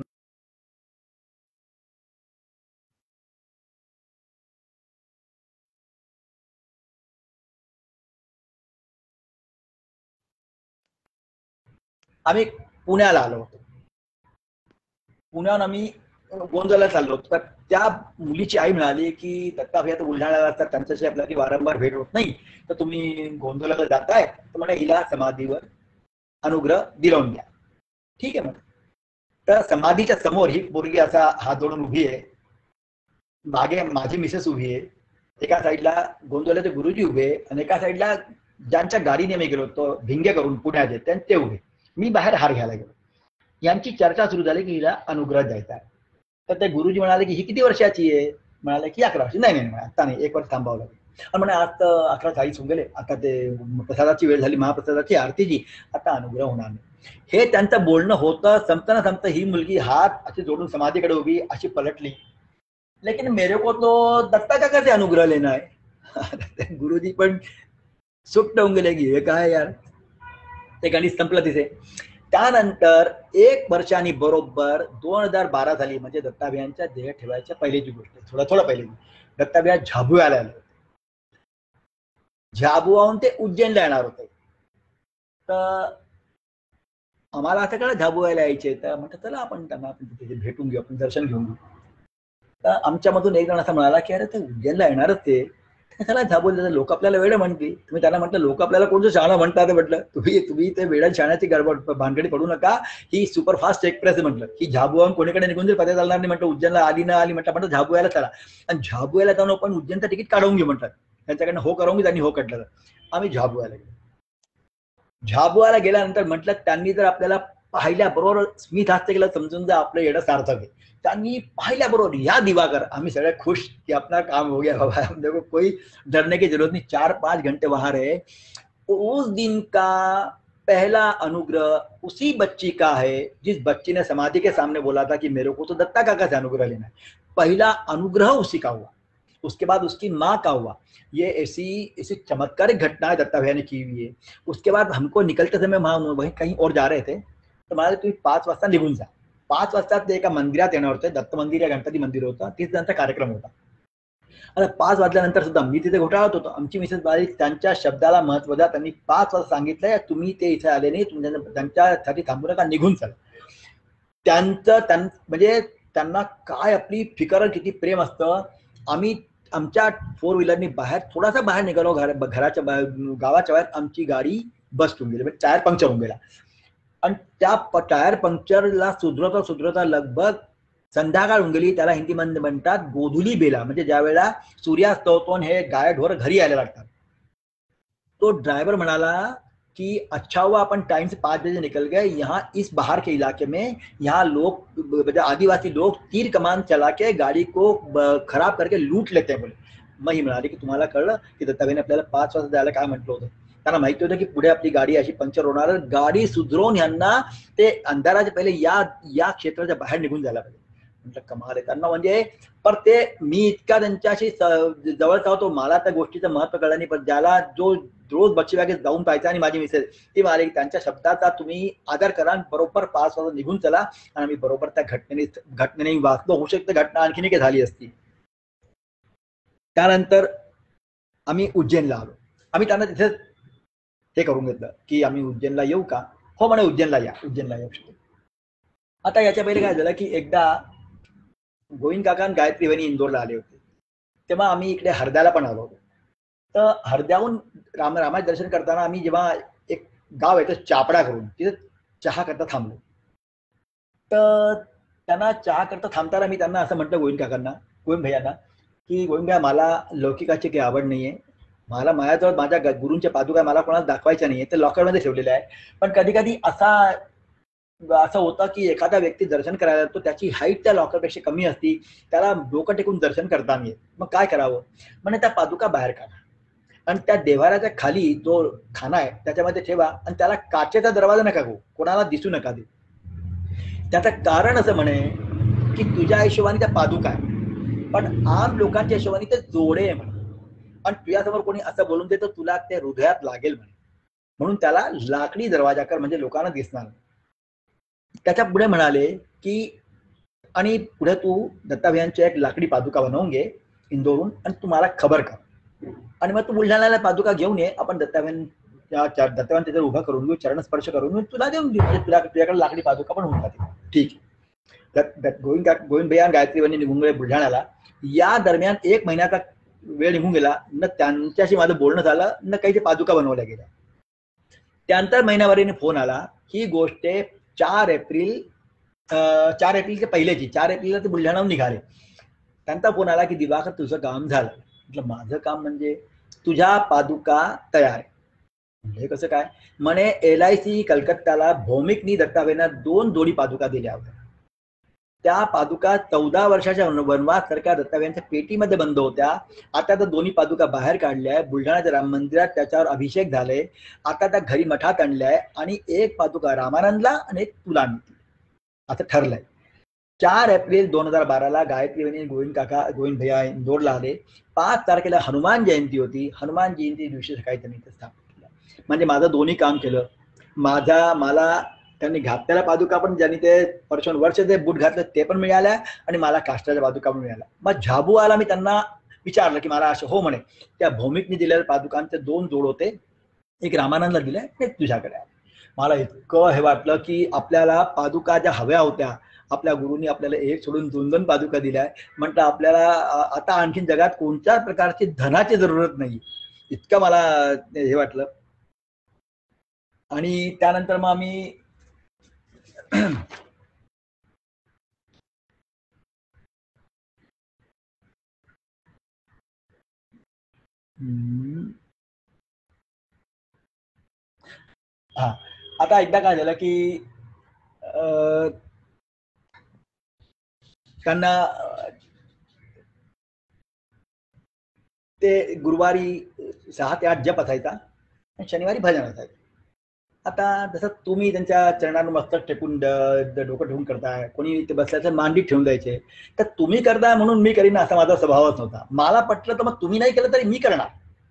आम्ही पुण्याला आलो होतो. पुण्याहून आम्ही गोंदवल्याला चाललो होतो. तर त्या मुलीची आई म्हणाली की दत्ताभैया तर बुलढाण्याला असतात, त्यांच्याशी आपल्याला वारंवार भेट होत नाही, तर तुम्ही गोंदवल्याला जाताय तर म्हणे हिला समाधीवर अनुग्रह दिलावून द्या. ठीक आहे म्हणे. तर समाधीच्या समोर ही पोरगी असा हात जोडून उभी आहे, मागे माझी मिसेस उभी आहे, एका साईडला गोंदवल्याचे गुरुजी उभे आणि एका साईडला ज्यांच्या गाडीने मी गेलो होतो भिंगे करून पुण्याचे ते उभे. मी बाहेर हार घ्यायला गेलो. यांची चर्चा सुरू झाली की हिला अनुग्रह द्यायचा आहे. तर ते गुरुजी म्हणाले की ही किती वर्षाची आहे? म्हणाले की 11 वर्ष. नाही आता नाही, 1 वर्ष थांबावं लागेल. आणि म्हणे आज तर 11:40 होऊन गेले, आता ते प्रसादाची वेळ झाली, महाप्रसादाची आरतीची, आता अनुग्रह होणार नाही. हे त्यांचं बोलणं होतं. संपता ही मुलगी हात अशी जोडून समाधीकडे उभी अशी पलटली. लेकिन मेरे को तो दत्ता काका से अनुग्रह लेना है. गुरुजी पण सुट्ट होऊन गेले की हे काय यार. ते गणित संपलं तिथे. त्यानंतर 1 वर्षांनी बरोबर 2012 झाली, म्हणजे दत्ताभैयांच्या देह ठेवायच्या पहिलीची गोष्ट, थोडं पहिले दत्ताभैया झाबुआला आले. झाबुआहून ते उज्जैनला येणार होते. तर आम्हाला असं कळलं झाबुआला यायचे. तर म्हटलं चला आपण त्यांना तिथे भेटून घेऊ, आपण दर्शन घेऊन घेऊ. तर आमच्यामधून एक जण असा म्हणाला की अरे ते उज्जैनला येणारच ते, त्याला झाबुआला लोक आपल्याला वेळ म्हणतील. तुम्ही त्यांना म्हटलं लोक आपल्याला कोणतं शहाणं म्हणतात. म्हटलं तुम्ही ते वेळा शाण्याची गडबड भानगडी पडू नका, ही सुपरफास्ट एक्सप्रेस आहे. म्हटलं ही झाबुआहून कोणीकडे निघून जर पत्या चालणार नाही. म्हटलं उज्जैनला आली ना आली म्हटलं झाबुआला चला, आणि झाबुआला जाऊन आपण उज्जैनचं तिकीट काढवून घेऊ म्हटलं. त्यांच्याकडनं हो करून त्यांनी हो काढलं. आम्ही झाबुआला गेलो. झाबुआला गेल्यानंतर म्हटलं त्यांनी जर आपल्याला पाहिल्याबरोबर स्मित हास्य केलं समजून जर आपलं येणं सार्थक आहे. त्यांनी पाहिल्याबरोबर या दिवाकर आम्ही सगळे खुश कि अपना काम हो गया बाबा, हम देखो कोई डरने की जरूरत नहीं. 4-5 घंटे वहां रहे. उस दिन का पहला अनुग्रह उसी बच्ची का है जिस बच्ची ने समाधि के सामने बोला था कि मेरे को तो दत्ता काका से अनुग्रह लेना है. पहला अनुग्रह उसी का हुआ. उसके बाद उसकी माँ का हुआ. ये ऐसी चमत्कारिक घटना है दत्ता भैया ने की हुई है. उसके बाद हमको निकलते समय वहीं कहीं और जा रहे थे, तर म्हणाले तुम्ही 5 वाजता निघून जा. 5 वाजता ते एका मंदिरात येणार होते. दत्त मंदिर या गणपती मंदिर होतं, तिथे त्यांचा कार्यक्रम होता. आता 5 वाजल्यानंतर सुद्धा मी तिथे घोटाळत होतो. आमची मिसेस बाई त्यांच्या शब्दाला महत्व द्या. त्यांनी 5 वाजता सांगितलंय तुम्ही ते इथे आले नाही, तुम्ही त्यांच्यासाठी थांबू नका, निघून चला. म्हणजे त्यांना काय आपली फिकर किती प्रेम असतं. आम्ही आमच्या 4 व्हीलरनी थोडासा बाहेर निघालो घराच्या गावाच्या बाहेर. आमची गाडी बस्ट होऊन गेली, म्हणजे टायर पंक्चर होऊन गेला. आणि त्या टायर पंक्चरला सुधरवता लगभग संध्याकाळ होऊन गेली. त्याला हिंदीमध्ये म्हणतात गोधुली बेला, म्हणजे ज्या वेळेला सूर्यास्त होतो हे गाय ढोर घरी यायला लागतात. तो ड्राइवर म्हणाला कि अच्छा हुआ अपन टाइम से 5 बजे निकल गए. यहाँ इस बाहर के इलाके में यहाँ लोग आदिवासी लोग तीर कमान चला के गाड़ी को खराब करके लूट लेते हैं बोले. मग ही म्हणाली की तुम्हाला कळलं की दत्ताभैयाने आपल्याला 5 वाजता जायला काय म्हटलं होतं. त्यांना माहिती होतं की पुढे आपली गाडी अशी पंक्चर होणार. गाडी सुधरवून यांना ते अंधाराच्या पहिले या क्षेत्राच्या बाहेर निघून जायला पाहिजे. म्हटलं कमाल आहे त्यांना. म्हणजे पर ते मी इतका त्यांच्याशी जवळचा होतो, मला त्या गोष्टीचं महत्व कळलं नाही. पण ज्याला जो रोज बक्षीबागेत जाऊन पाहायचं आणि माझी मिसेस ती म्हणाली की त्यांच्या शब्दाचा तुम्ही आदर करा आणि बरोबर 5 वाजता निघून चला. आणि आम्ही बरोबर त्या घटनेने वाचलो. होऊ शकते घटना आणखीन काही झाली असती. त्यानंतर आम्ही उज्जैनला आलो. आम्ही त्यांना तिथे हे करून घेतलं की आम्ही उज्जैनला येऊ का. हो म्हणे उज्जैनला येऊ शकतो. आता याच्या पहिले काय झालं की एकदा गोविंद काका आणि गायत्री वहिनी इंदोरला आले होते. तेव्हा आम्ही इकडे हरद्याला पण आलो होतो. तर हरद्याहून रामाचं दर्शन करताना आम्ही जेव्हा एक गाव आहे तर चापडा करून तिथे चहा करता थांबलो. तर त्यांना चहा करता थांबताना मी त्यांना असं म्हटलं गोविंद भैयांना की गोविंद भैया मला लौकिकाची काही आवड नाहीये. मला माझ्याजवळ माझ्या गुरूंच्या पादुका मला कोणाला दाखवायच्या नाहीये. ते लॉकरमध्ये ठेवलेल्या आहे. पण कधी कधी असं होतं की एखादा व्यक्ती दर्शन करायला जातो त्याची हाईट त्या लॉकरपेक्षा कमी असती. त्याला डोकं टेकून दर्शन करता नाही येत. मग काय करावं. म्हणजे त्या पादुका बाहेर काढा आणि त्या देव्हाऱ्याच्या खाली जो खाना आहे त्याच्यामध्ये ठेवा आणि त्याला काचेचा दरवाजा नका गो, कोणाला दिसू नका दे. त्याचं कारण असं म्हणे की तुझ्या हिशोबाने त्या पादुका आहे पण आम लोकांच्या हिशोबाने ते जोडे आहे म्हणे. आणि तुझ्यासमोर कोणी असं बोलून दे तर तुला ते हृदयात लागेल म्हणे. म्हणून त्याला लाकडी दरवाजा कर म्हणजे लोकांना दिसणार नाही. त्याच्या पुढे म्हणाले की आणि पुढे तू दत्ताभयांची एक लाकडी पादुका बनवून घे इंदोरून आणि तू मला खबर कर. आणि मग तू बुलढाण्याला पादुका घेऊन ये. आपण दत्ताभ्यान तिथे उभा करून घेऊ, चरणस्पर्श करून घेऊ, तुला देऊन देऊ. तुझ्याकडे लाकडी पादुका पण होऊन जाते. ठीक आहे. गोविंद भैया गायत्री वहिनी निघून गेले बुलढाण्याला. या दरम्यान 1 महिन्याचा वेळ निघून गेला. न त्यांच्याशी माझं बोलणं झालं न काही ते पादुका बनवल्या गेल्या. त्यानंतर महिनाभराने फोन आला. ही गोष्ट 4 एप्रिलच्या पहिल्याची. 4 एप्रिलला ते बुलढाण्याहून निघाले. त्यांचा फोन आला की दिवाकर तुझं काम झालं. म्हटलं माझं काम म्हणजे तुझ्या पादुका तयार आहे. म्हणजे कसं काय. म्हणे LIC कलकत्त्याला भौमिकनी दत्ताभयांना 2 जोडी पादुका दिल्या होत्या. त्या पादुका 14 वर्षाच्या वनवास सारख्या दत्ताभयांच्या पेटीमध्ये बंद होत्या. आता त्या दोन्ही पादुका बाहेर काढल्या. बुलढाण्याच्या राम मंदिरात त्याच्यावर अभिषेक झाले. आता त्या घरी मठात आणल्याय आणि एक पादुका रामानंदला आणि एक तुला आणली असं ठरलंय. 4 एप्रिल 2012ला गायत्री वहिनी गोविंद भैया इंदोरला आले. 5 तारखेला हनुमान जयंती होती. हनुमान जयंती दिवशी सकाळी त्यांनी ते स्थापन केलं. म्हणजे माझं दोन्ही काम केलं. मला त्यांनी घातलेल्या पादुका पण ज्यांनी ते वर्ष ते बूट घातले ते पण मिळाल्या आणि मला काष्टाच्या पादुका पण मिळाल्या. मग झाबुआला मी त्यांना विचारलं की मला असं. हो म्हणे त्या भौमिकनी दिलेल्या पादुकांचे 2 जोड होते. एक रामानंदला दिले एक तुझ्याकडे आहे. मला इतकं हे वाटलं की आपल्याला पादुका ज्या हव्या होत्या आपल्या गुरुंनी आपल्याला एक सोडून 2 पादुका दिल्या. म्हटलं आपल्याला आता आणखीन जगात कोणत्या प्रकारची धनाची जरूरत नाही. इतकं मला हे वाटलं. आणि त्यानंतर मग आम्ही हा आता एकदा काय झालं की त्यांना ते गुरुवारी 6 ते 8 जप असायचा आणि शनिवारी भजन असायचं. आता जसं तुम्ही त्यांच्या चरणांवर मस्तक टेकून डोकं ठेवून करताय, कोणी ते बसल्याचं मांडीत ठेवून द्यायचे. तर तुम्ही करताय म्हणून मी करीन असा माझा स्वभावच नव्हता. मला पटलं तर मग तुम्ही नाही केलं तरी मी करणार.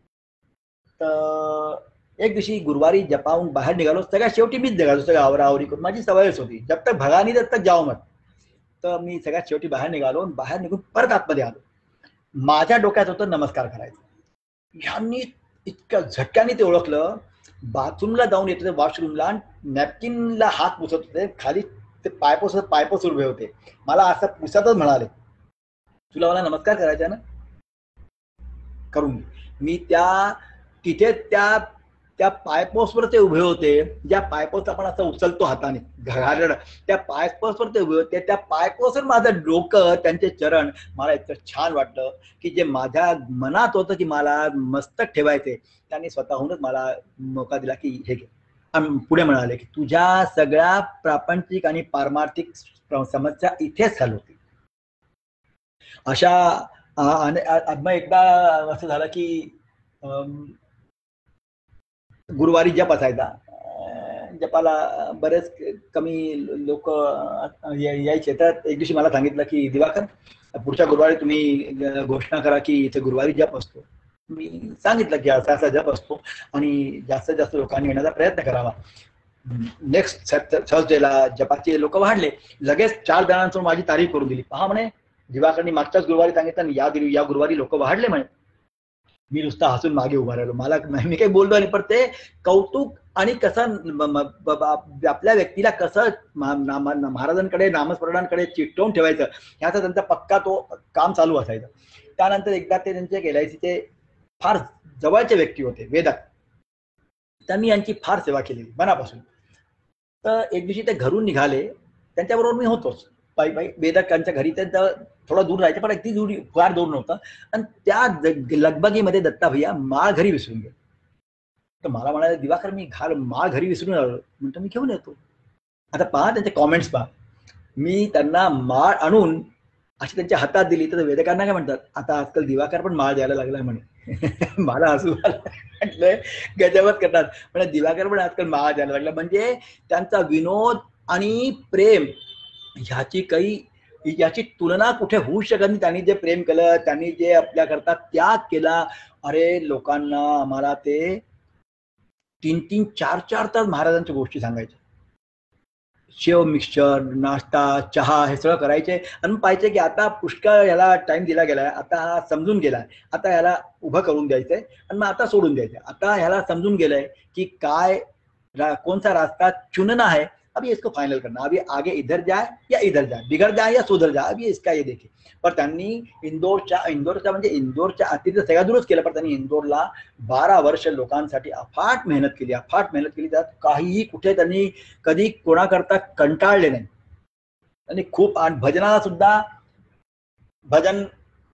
तर एक दिवशी गुरुवारी जपाहून बाहेर निघालो. सगळ्यात शेवटी मीच निघालो. सगळं आवरावरी करून माझी सवयच होती. जब तक भगानी तब तक जाओ मत. तर मी सगळ्यात शेवटी बाहेर निघालो. बाहेर निघून परत आतमध्ये आलो. माझ्या डोक्यात होतं नमस्कार करायचं. ह्यांनी इतक्या झटक्याने ते ओळखलं. बाथरूमला जाऊन येत होते वॉशरूमला नॅपकिनला हात पुसत होते. खाली ते पायपोस उभे होते. मला असं पुसतच म्हणाले तुला मला नमस्कार करायचा ना करून घे. मी तिथे त्या पायपोसवर ते उभे होते. ज्या पायपोस आपण असं उचलतो हाताने घागड त्या पायपोसवर ते उभे होते. त्या पायपोसवर माझं डोकं त्यांचे चरण मला इतकं छान वाटलं की जे माझ्या मनात होतं की मला मस्तक ठेवायचे त्यांनी स्वतःहूनच मला मोका दिला की हे घे. आणि पुढे म्हणाले की तुझ्या सगळ्या प्रापंचिक आणि पारमार्थिक समस्या इथेच हल होती. अशा मग एकदा असं झालं की गुरुवारी जप असायचा. जपाला बरेच कमी लोक यायचे. तर एक दिवशी मला सांगितलं की दिवाकर पुढच्या गुरुवारी तुम्ही घोषणा करा की इथे गुरुवारी जप असतो. मी सांगितलं की असा असा जप असतो आणि जास्तीत जास्त लोकांनी येण्याचा प्रयत्न करावा. नेक्स्ट थर्सडेला जपाचे लोक वाढले. लगेच 4 जणांसमोर माझी तारीफ करून दिली. पहा म्हणे, दिवाकरनी मागच्याच गुरुवारी सांगितलं या गुरुवारी लोक वाढले म्हणे. मी नुसता हसून मागे उभा राहिलो. मी काही बोललो नाही, पण ते कौतुक आणि कसं आपल्या व्यक्तीला कसं महाराजांकडे नामस्मरणांकडे चिकटवून ठेवायचं ह्याचा त्यांचा पक्का तो काम चालू असायचा. त्यानंतर एकदा ते त्यांचे LICचे फार जवळचे व्यक्ती होते वेदक, त्यांनी यांची फार सेवा केलेली मनापासून. तर एक दिवशी ते घरून निघाले, त्यांच्याबरोबर मी होतोच पायी पायी. वेदकांच्या घरी त्यांचं थोडं दूर राहायचं, पण अगदी दूर फार दूर नव्हतं. आणि त्या लगबगीमध्ये दत्ता भैया माळ घरी विसरून गेले. तर मला म्हणाले, दिवाकर मी माळ घरी विसरून आलो. म्हणतो मी घेऊन येतो. आता पहा त्यांचे कॉमेंट्स पहा. मी त्यांना माळ आणून अशी त्यांच्या हातात दिली तर वेदकांना काय म्हणतात, आता आजकाल दिवाकर पण माळ द्यायला लागलाय म्हणे. मला हसू म्हटलंय गजबच करतात. म्हणजे दिवाकर पण आजकाल माळ द्यायला लागला. म्हणजे त्यांचा विनोद आणि प्रेम याची तुलना कुठे होऊ शकत नाही. त्यांनी जे प्रेम केलं, त्यांनी जे आपल्याकरता त्याग केला. अरे लोकांना आम्हाला ते 3-3, 4-4 तास महाराजांच्या गोष्टी सांगायच्या. शेव मिक्सचर, नाश्ता, चहा हे सगळं करायचे. आणि पाहिजे की आता पुष्कळ याला टाइम दिला गेलाय, आता हा समजून गेलाय, आता याला उभं करून द्यायचंय आणि मग आता सोडून द्यायचंय. आता ह्याला समजून गेलंय की काय कौन सा रास्ता चुनना है, अभी इसको फाइनल करना, अभी आगे इधर जाए या इधर जाए, बिगड़ जाए या सुधर जाए, अभी इसका ये देखिए. पण त्यांनी इंदोरच्या म्हणजे इंदोरच्या अतिथी सगळ्या दूरच केलं, पण त्यांनी इंदोरला 12 वर्ष लोकांसाठी अफाट मेहनत केली. त्यात काहीही कुठे त्यांनी कधी कोणाकरता कंटाळले नाही. आणि खूप भजनाला सुद्धा भजन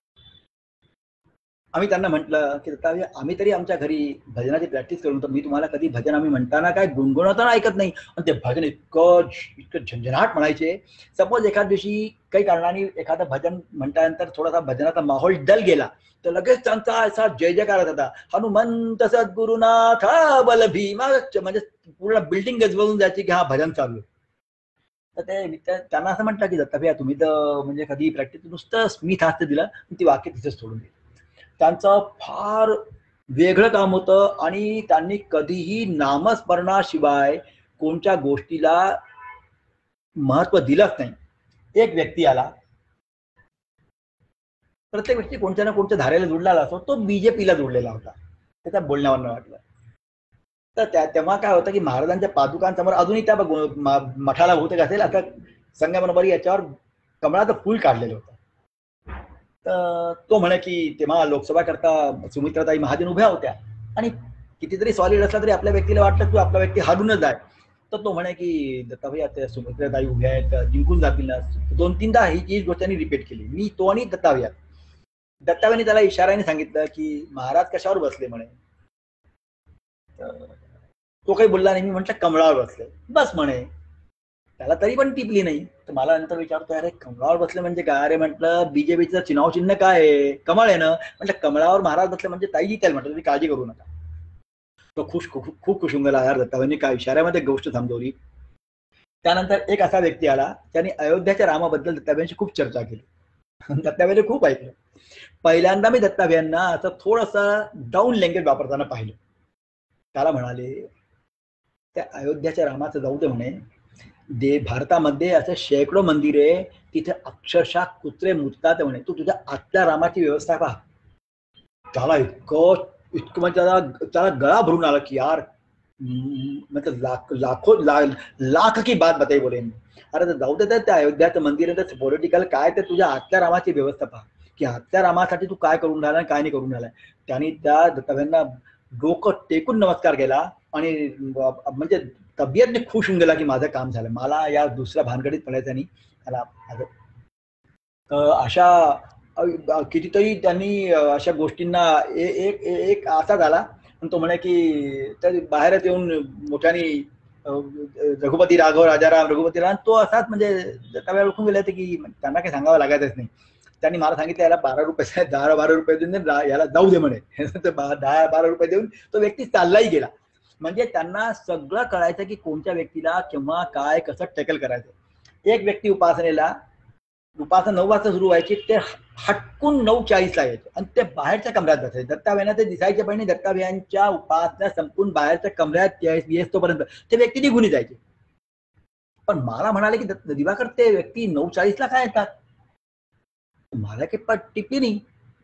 आम्ही त्यांना म्हटलं की आम्ही तरी आमच्या घरी भजनाची प्रॅक्टिस करून, तर मी तुम्हाला कधी भजन आम्ही म्हणताना काय गुणगुणवताना ऐकत नाही. आणि ते भजन इतकं झंझणाट म्हणायचे. सपोज एखाद दिवशी काही कारणाने एखादं भजन म्हटल्यानंतर थोडासा भजनाचा माहोल डल गेला, तर लगेच त्यांचा असा जय जयकार होता, हनुमंत सद्गुरुनाथ बल भीमा, म्हणजे पूर्ण बिल्डिंग गजबजून जायची की हा भजन चालू. तर ते त्यांना असं म्हटलं की दत्ताभैया तुम्ही तर म्हणजे कधी प्रॅक्टिस नुसतं स्मित हास्य दिलं, ती वाक्य तिथेच सोडून दिली. त्यांचं फार वेगळं काम होतं आणि त्यांनी कधीही नामस्मरणाशिवाय कोणत्या गोष्टीला महत्व दिलंच नाही. एक व्यक्ती आला, प्रत्येक व्यक्ती कोणत्या ना कोणत्या धारेला जोडलेला असतो, तो BJPला जोडलेला होता, त्याच्या बोलण्यावर वाटलं. तर तेव्हा काय होतं की महाराजांच्या पादुकांसमोर अजूनही त्या मठाला बहुतेक असेल आता संगमरमरी याच्यावर कमळाचं फूल काढलेलं होतं. तर तो म्हणे की तेव्हा लोकसभा करता सुमित्राताई महाजन उभ्या होत्या आणि कितीतरी सॉलिड असला तरी आपल्या व्यक्तीला वाटलं की आपला व्यक्ती हारूनच जाय. तर तो म्हणे की दत्ताभाई आता सुमित्राताई उभ्या आहेत, जिंकून जातील ना. 2-3दा ही गोष्ट त्यांनी रिपीट केली. मी तो आणि दत्ताभाईंनी त्याला इशाऱ्याने सांगितलं की महाराज कशावर बसले म्हणे. तो काही बोलला नाही. मी म्हटलं कमळावर बसले, बस म्हणे. त्याला तरी पण टिपली नाही. तर मला नंतर विचारतोय, अरे कमळावर बसले म्हणजे काय? अरे म्हटलं BJPचं चिन्ह चिन्ह काय आहे? कमळ आहे ना. म्हटलं कमळावर महाराज बसले म्हणजे ताई जितेल म्हटलं, तुम्ही काळजी करू नका. तो खूप खुश होऊन गेला. यार दत्ताभाईंनी काय इशाऱ्यामध्ये गोष्ट समजवली. त्यानंतर एक असा व्यक्ती आला, त्यांनी अयोध्याच्या रामाबद्दल दत्ताभाईंशी खूप चर्चा केली. दत्ताभाईंनी खूप ऐकलं. पहिल्यांदा मी दत्ताभाईंना असं थोडंसं डाऊन लँग्वेज वापरताना पाहिलं. त्याला म्हणाले, त्या अयोध्याच्या रामाचं जाऊ दे म्हणे, भारतामध्ये असं शेकडो मंदिरे, तिथे अक्षरशः कुत्रे मुततात म्हणे, तू तुझ्या आतल्या रामाची व्यवस्था पहा. त्याला इतकं म्हणजे त्याला गळा भरून आला की यार मतलब लाख की बात बताई बोले. अरे जाऊ दे त्या अयोध्याचं मंदिर आहे, पॉलिटिकल काय, ते तुझ्या आतल्या रामाची व्यवस्था पहा की आतल्या रामासाठी तू काय करून राहिला काय नाही करून राहिलाय. त्यांनी त्या दत्ताभाईंना डोकं टेकून नमस्कार केला आणि म्हणजे तब्येतने खुश होऊन गेला की माझं काम झालं. मला या दुसऱ्या भानगडीत पडायचं नाही. त्याला अशा कितीतरी त्यांनी अशा गोष्टींना एक असा झाला. आणि तो म्हणे की त्या बाहेरच येऊन मोठ्याने रघुपती राघव राजाराम रघुपती राम, तो असाच म्हणजे त्यावेळेला ओळखून गेले होते की त्यांना काही सांगावं लागायचंच नाही. त्यांनी मला सांगितलं याला 10-12 रुपये देऊन याला जाऊ दे म्हणे. 10-12 रुपये देऊन तो व्यक्ती चाललाही गेला. म्हणजे त्यांना सगळं कळायचं की कोणत्या व्यक्तीला केव्हा काय कसं टॅकल करायचं. एक व्यक्ती उपासनेला उपासना 9 वाजता सुरू व्हायची, ते हटकून 9:40ला यायचे आणि ते बाहेरच्या कमऱ्यात बसायचे. दत्ताभयांना ते दिसायचे पण दत्ताभयांच्या उपासना संपून बाहेरच्या कमऱ्यात येतोपर्यंत ते व्यक्ती निघून जायचे. पण मला म्हणाले की दिवाकर ते व्यक्ती 9:40ला काय येतात? मला काही पट टिपली नाही.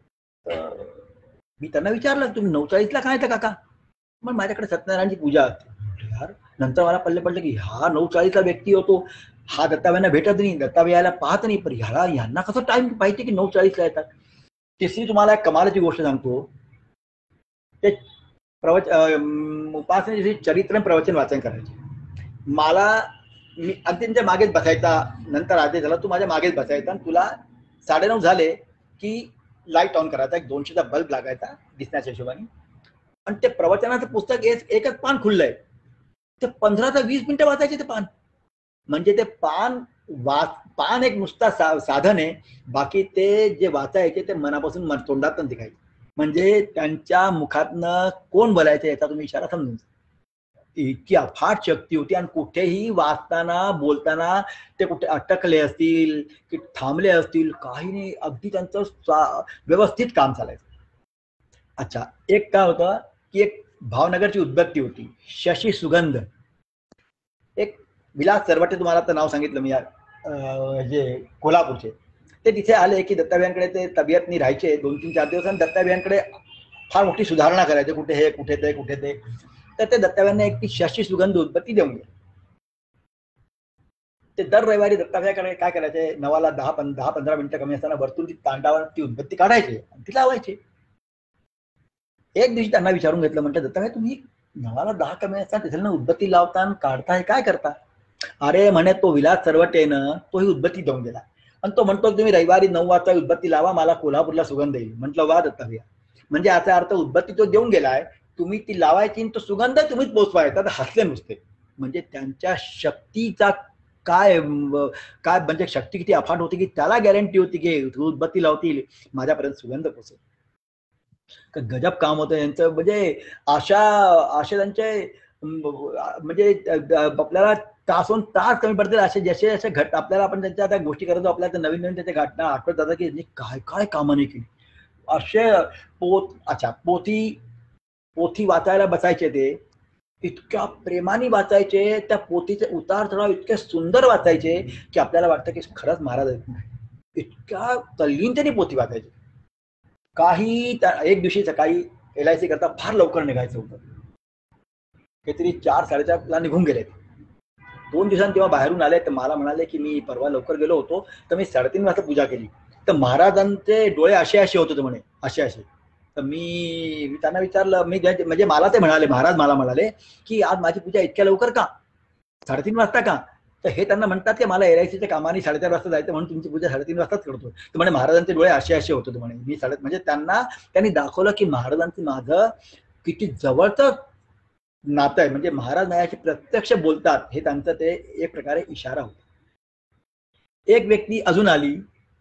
मी त्यांना विचारलं तुम्ही 9:40ला काय येतं काका? मग माझ्याकडे सत्यनारायणची पूजा असते. यार नंतर मला पडलं की हा 9:40ला व्यक्ती होतो, हा दत्ताभयांना भेटत नाही, दत्ताभयाला पाहत नाही, पण यांना कसं टाइम पाहिजे की 9:40ला येतात. तिसरी तुम्हाला एक कमालाची गोष्ट सांगतो. ते उपासनेचे चरित्र प्रवचन वाचन करायचे. मला मी अगदी त्यांच्या मागेच बसायचा. नंतर आदेश झाला तू माझ्या मागेच बसायचा आणि तुला 9:30 झाले की लाईट ऑन करायचा, एक 200चा बल्ब लागायचा दिसण्याच्या हिशोबाने. आणि ते प्रवचनाचं पुस्तक एकच पान खुललंय, ते 15 ते 20 मिनिटं वाचायचे ते पान. म्हणजे ते पान एक नुसता साधन आहे, बाकी ते जे वाचायचे ते मनापासून तोंडात निघायचे. म्हणजे त्यांच्या मुखातनं कोण बोलायचं याचा तुम्ही इशारा समजून. इतकी अफाट शक्ती होती आणि कुठेही वाचताना बोलताना ते कुठे अटकले असतील की थांबले असतील काही नाही, अगदी त्यांचं व्यवस्थित काम चालायचं. अच्छा, एक काय होतं की एक भावनगरची उद्बत्ती होती, शशी सुगंध. एक विलास सरवटे, तुम्हाला तर नाव सांगितलं मी, जे कोल्हापूरचे, ते तिथे आले की दत्ताभयांकडे ते तबियतनी राहायचे 2-3-4 दिवस आणि दत्ताभयांकडे फार मोठी सुधारणा करायचे, कुठे हे कुठे ते कुठे ते. तर ते दत्ताभयांना एक ती शशी सुगंध उद्बत्ती देऊन गेले. ते दर रविवारी दत्ताभयाकडे काय करायचे, 9ला 10-15 मिनिटं कमी असताना वरतून ती तांडावर ती उद्बत्ती काढायचे आणि ती लावायचे. एक दिवशी त्यांना विचारून घेतलं, म्हटलं दत्ताभय तुम्ही 9ला 10 कमी असताना तिथे उद्बत्ती लावता आणि काढताय, काय करता? अरे म्हणे तो विलास सरवटेनं तो ही उद्बत्ती देऊन गेला आणि तो म्हणतो तुम्ही रविवारी 9 वाजता उद्बत्ती लावा, मला कोल्हापूरला सुगंध येईल. म्हटलं वा दत्ताभया, म्हणजे याचा अर्थ उद्बत्ती तो देऊन गेलाय, तुम्ही ती लावायची आणि तो सुगंध तुम्हीच पोचवायचा. तर हसले नुसते. म्हणजे त्यांच्या शक्तीचा काय काय म्हणजे शक्ती किती अफाट होती की त्याला गॅरंटी होती की उद्बत्ती लावतील माझ्यापर्यंत सुगंध पोचेल. गजब काम होतं यांचं. म्हणजे अशा त्यांचे म्हणजे आपल्याला तासोन तास कमी पडतील असे जसे आपल्याला आपण त्यांच्या त्या गोष्टी करतो, आपल्याला नवीन नवीन त्याच्या घटना आठवत जातात की काय काय कामं नाही केली. असे पोथी वाचायला बसायचे, ते इतक्या प्रेमाने वाचायचे, त्या पोथीचे उतार चढाव इतके सुंदर वाचायचे की आपल्याला वाटतं की खरंच महाराज आहेत. इतक्या तल्लीनतेने पोथी वाचायचे. काही एक दिवशी सकाळी LIC करता फार लवकर निघायचं होतं, काहीतरी 4-4:30ला निघून गेले. 2 दिवसांनी तेव्हा बाहेरून आले तर मला म्हणाले की मी परवा लवकर गेलो होतो तर मी 3:30 वाजता पूजा केली, तर महाराजांचे डोळे असे असे होते म्हणे, असे असे. तर मी त्यांना विचारलं, मी म्हणजे मला ते म्हणाले, महाराज मला म्हणाले की आज माझी पूजा इतक्या लवकर का, 3:30 वाजता का? तर हे त्यांना म्हणतात की मला LICच्या कामाने 4:30 वाजता जायचं म्हणून तुमची पूजा 3:30 वाजताच करतो. तर म्हणे महाराजांचे डोळे असे असे होते म्हणे. मी म्हणजे त्यांनी दाखवलं की महाराजांचं माझं किती जवळचं नातं आहे. म्हणजे महाराज माझ्याशी प्रत्यक्ष बोलतात हे त्यांचं ते एक प्रकारे इशारा होता. एक व्यक्ती अजून आली,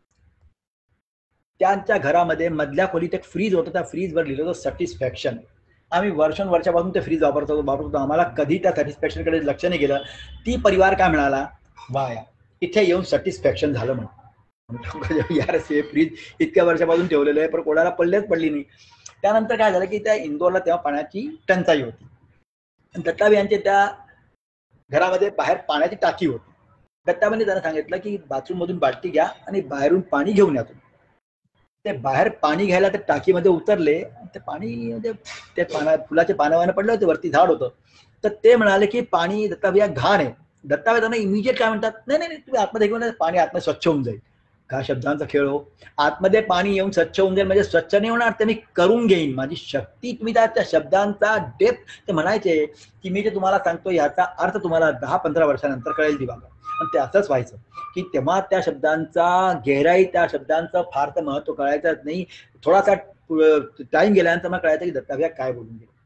त्यांच्या घरामध्ये मधल्या खोलीत एक फ्रीज होता, त्या फ्रीजवर लिहिलं होतं सॅटिस्फॅक्शन. आम्ही वर्षापासून ते फ्रीज वापरतो, आम्हाला कधी त्या सॅटिस्फॅक्शनकडे लक्ष नाही गेलं. ती परिवार काय म्हणाला, वाया इथे येऊन सॅटिस्फॅक्शन झालं म्हणून. यार हे फ्रीज इतक्या वर्षापासून ठेवलेलं आहे पण कोणाला पडली नाही. त्यानंतर काय झालं की त्या इंदोरला तेव्हा पाण्याची टंचाई होती. दत्ताभयांच्या त्या घरामध्ये बाहेर पाण्याची टाकी होती. दत्ताभाईंनी त्यांना सांगितलं की बाथरूम मधून बाटली घ्या आणि बाहेरून पाणी घेऊन या. ते बाहेर पाणी घ्यायला त्या टाकीमध्ये उतरले, ते पाणी म्हणजे ते फुलाचे पानं पडले होते, वरती झाड होतं. तर ते म्हणाले की पाणी दत्ताभया घाण आहे. दत्ताभय त्यांना इमिजिएट काय म्हणतात, नाही नाही तुम्ही आतमध्ये घेऊन पाणी आतमध्ये स्वच्छ होऊन जाईल. का शब्दांचा खेळ हो, आतमध्ये पाणी येऊन स्वच्छ होऊन जाईल म्हणजे स्वच्छ नाही होणार, ते मी करून घेईन. माझी शक्ती तुम्ही त्या शब्दांचा डेप्थ ते म्हणायचे की मी जे तुम्हाला सांगतो याचा अर्थ तुम्हाला 10-15 वर्षानंतर कळेल दिवाकर. आणि ते असंच व्हायचं की तेव्हा त्या शब्दांचा गहराई, त्या शब्दांचं फार तर महत्व कळायचं नाही. थोडासा टाइम गेल्यानंतर मला कळायचं की दत्ताभया काय बोलून गेले.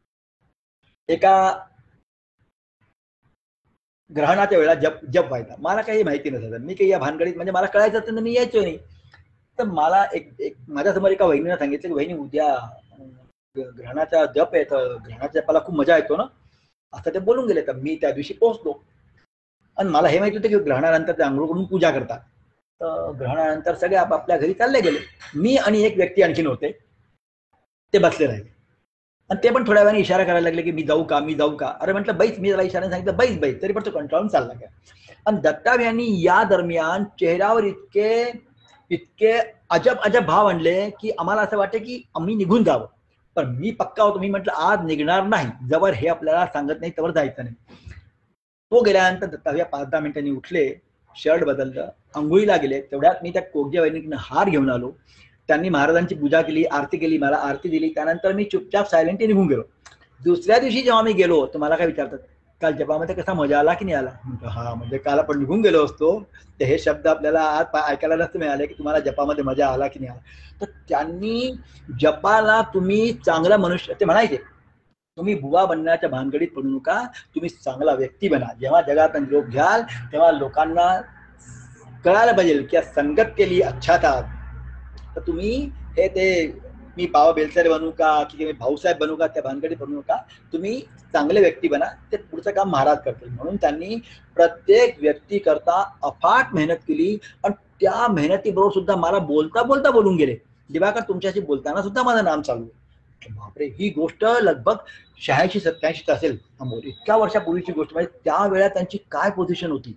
एका ग्रहणाच्या वेळेला जप व्हायचा, मला काही माहिती नसायचं, मी काही या भानगडीत म्हणजे मला कळायचं तर मी यायचो नाही. तर मला एक माझ्यासमोर एका वहिनीनं सांगितलं की वहिनी उद्या ग्रहणाचा जप आहे, तर ग्रहणाच्या जपाला खूप मजा येतो ना, असं ते बोलून गेले. तर मी त्या दिवशी पोहोचलो आणि मला हे माहिती होतं की ग्रहणानंतर ते आंघोळ करून पूजा करतात. तर ग्रहणानंतर सगळे आपापल्या घरी चालले गेले. मी आणि एक व्यक्ती आणखीन होते, ते बसले राहिले. आणि ते पण थोड्या वेळाने इशारा करायला लागले की मी जाऊ का, मी जाऊ का. अरे म्हटलं बैस, मी त्याला इशाराने सांगितलं बैस बैस, तरी पण तो कंटाळून चालला गया. आणि दत्ताव यांनी या दरम्यान चेहऱ्यावर इतके इतके अजब अजब भाव आणले की आम्हाला असं वाटतं की आम्ही निघून जावं. पण मी पक्का होतो, मी म्हटलं आज निघणार नाही, जवळ हे आपल्याला सांगत नाही तवर जायचं नाही. तो गेल्यानंतर दत्ताव 5-10 मिनिटांनी उठले, शर्ट बदललं, अंघोळीला गेले. तेवढ्यात मी त्या कोगजे वहिनीकडनं हार घेऊन आलो. त्यांनी महाराजांची पूजा केली, आरती केली, मला आरती दिली. त्यानंतर मी चुपचाप सायलेंटली निघून गेलो. दुसऱ्या दिवशी जेव्हा मी गेलो तर मला काय विचारतात, काल जपामध्ये कसा मजा आला की नाही आला. म्हटलं हा, म्हणजे काल आपण निघून गेलो असतो तर हे शब्द आपल्याला आज ऐकायला नसते मिळाले की तुम्हाला जपामध्ये मजा आला की नाही आला. तर त्यांनी जपाला तुम्ही चांगला मनुष्य, ते म्हणायचे तुम्ही बुवा बनण्याच्या भानगडीत पडू नका, तुम्ही चांगला व्यक्ती बना. जेव्हा जगात निरोप घ्याल तेव्हा लोकांना कळायला पाहिजे की संगत केली अच्छा था. तर तुम्ही हे ते मी बाबा बेलसरे बनू का की मी भाऊसाहेब बनू का त्या भानगडीत बनू नका, तुम्ही चांगले व्यक्ती बना, ते पुढचं काम महाराज करतील. म्हणून त्यांनी प्रत्येक व्यक्ती करता अफाट मेहनत केली. आणि त्या मेहनतीबरोबर सुद्धा मला बोलता बोलता बोलून गेले, दिवाकर तुमच्याशी बोलताना सुद्धा माझं नाम चालू आहे. बापरे, ही गोष्ट लगभग 86-87 असेल, इतक्या वर्षापूर्वीची गोष्ट. म्हणजे त्यावेळेला त्यांची काय पोझिशन होती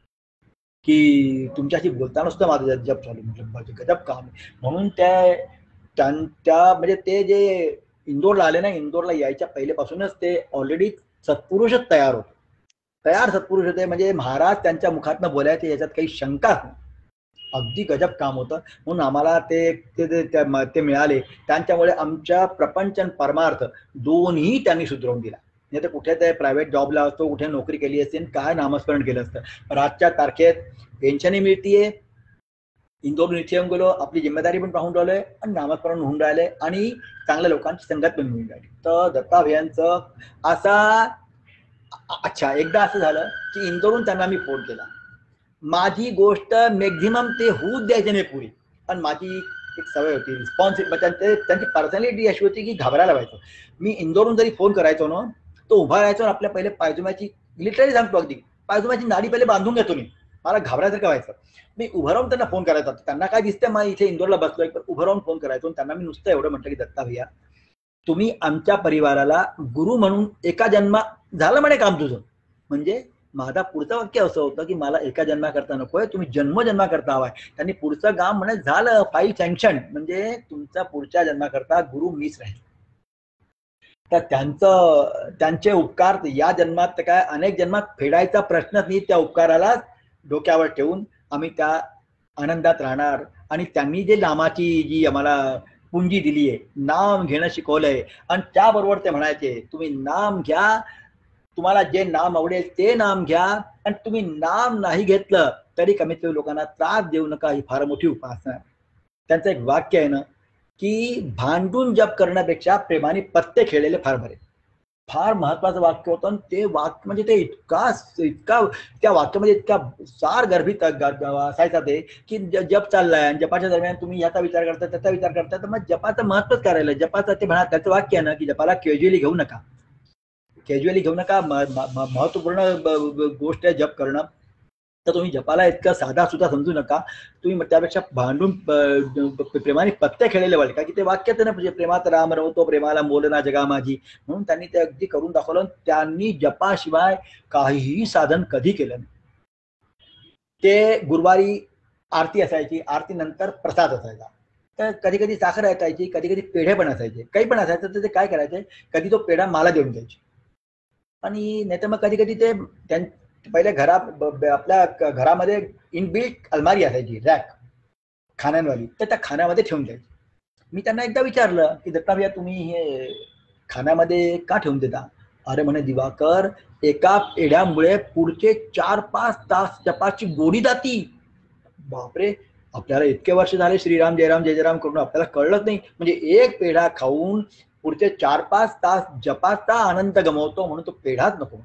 की तुमच्याशी बोलताना सुद्धा माझं जप चालू. म्हटलं गजब काम. म्हणून त्या म्हणजे ते जे इंदोरला आले ना, इंदोरला यायच्या पहिल्यापासूनच ते ऑलरेडी सत्पुरुषच तयार सत्पुरुष होते. म्हणजे महाराज त्यांच्या मुखातनं बोलायचे याच्यात काही शंकाच नाही. अगदी गजब काम होतं. म्हणून आम्हाला ते मिळाले. त्यांच्यामुळे आमच्या प्रपंच आणि परमार्थ दोन्ही त्यांनी सुधरवून दिला. नाही तर कुठे ते प्रायव्हेट जॉबला असतो, कुठे नोकरी केली असते, काय नामस्मरण केलं असतं. पण आजच्या तारखेत पेन्शनही मिळतीये, इंदोर इथे येऊन गेलो, आपली जिम्मेदारी पण पाहून राहिलोय आणि नामस्मरण होऊन राहिले आणि चांगल्या लोकांची संगत पण मिळून राहिली. तर दत्ताभयांचं असा अच्छा एकदा असं झालं की इंदोरून त्यांना मी फोन केला. माझी गोष्ट मॅक्झिमम ते होऊच द्यायचे नाही पुरी. आणि माझी एक सवय होती रिस्पॉन्सिबिलिटी, त्यांची पर्सनॅलिटी अशी होती की घाबरायला व्हायचं. मी इंदोरून जरी फोन करायचो ना, तो उभा राहायचो आणि आपल्या पहिले पायजुम्याची, लिटरली सांगतो अगदी, पायजुम्याची नाडी पहिले बांधून घेतो मी. मला घाबरायसारखं व्हायचं. मी उभं राहून त्यांना फोन करायचा. त्यांना काय दिसतंय मग इथे इंदोरला बसलोय, पण उभं राहून फोन करायचो. त्यांना मी नुसतं एवढं म्हटलं की दत्ता भैया तुम्ही आमच्या परिवाराला गुरु म्हणून एका जन्मा झालं म्हणे काम तुझं. म्हणजे माझा पुढचं वाक्य असं होतं की मला एका जन्मा करता नकोय, तुम्ही जन्मजन्मा करता हवाय. त्यांनी पुढचं काम म्हणे झालं, फाईल सँक्शन, म्हणजे तुमचा पुढच्या जन्माकरता गुरु मीच राहील. तर त्यांचे उपकार या जन्मात काय अनेक जन्मात फेडायचा प्रश्नच नाही. त्या उपकाराला डोक्यावर ठेवून आम्ही त्या आनंदात राहणार. आणि त्यांनी जे नामाची जी आम्हाला पुंजी दिली आहे, नाम घेणं शिकवलंय, आणि त्याबरोबर ते म्हणायचे तुम्ही नाम घ्या, तुम्हाला जे नाम आवडेल ते नाम घ्या, आणि तुम्ही नाम नाही घेतलं तरी कमीत कमी लोकांना त्रास देऊ नका. ही फार मोठी उपासना. त्यांचं एक वाक्य आहे ना की भांडून जप करण्यापेक्षा प्रेमाने पत्ते खेळलेले फार बरे. फार महत्वाचं वाक्य होतं. आणि ते वाक्य म्हणजे ते इतका त्या वाक्यामध्ये इतका सार गर्भित असायचा ते की जप चाललाय आणि जपाच्या दरम्यान तुम्ही याचा विचार करता त्याचा विचार करता, तर मग जपाचं महत्वच करायला. जपाचं ते म्हणा, त्याचं वाक्य आहे ना की जपाला कॅज्युअली घेऊ नका. महत्वपूर्ण गोष्ट आहे जप करणं. तर तुम्ही जपाला इतका साधा सुद्धा समजू नका. तुम्ही त्यापेक्षा भांडून प्रेमाने पत्ते खेळलेले वाटले. का की ते वाक्यात ना, म्हणजे प्रेमात राम रमतो प्रेमाला मोलना जगा माझी. म्हणून त्यांनी ते अगदी करून दाखवलं. त्यांनी जपाशिवाय काहीही साधन कधी केलं नाही. ते गुरुवारी आरती असायची, आरती नंतर प्रसाद असायचा. तर कधी कधी साखर असायची, कधी कधी पेढे पण असायचे, काही पण असायचं. तर ते काय करायचे, कधी तो पेढा मला देऊन द्यायचे. आणि नाहीतर मग कधी कधी ते पहिले आपल्या घरामध्ये इनबिल्ट अलमारी असायची, रॅक खाण्यांवाली, तर त्या खाण्यामध्ये ठेवून द्यायची. मी त्यांना एकदा विचारलं की दत्ता भैया तुम्ही हे खाण्यामध्ये का ठेवून देता. अरे म्हणे दिवाकर, एका पेढ्यामुळे पुढचे 4-5 तास जपाची गोडी जाती. बापरे, आपल्याला इतके वर्ष झाले श्रीराम जयराम जय जयराम करून आपल्याला कळलंच नाही. म्हणजे एक पेढा खाऊन पुढचे 4-5 तास जपाचा आनंद गमावतो, म्हणून तो पेढाच नको.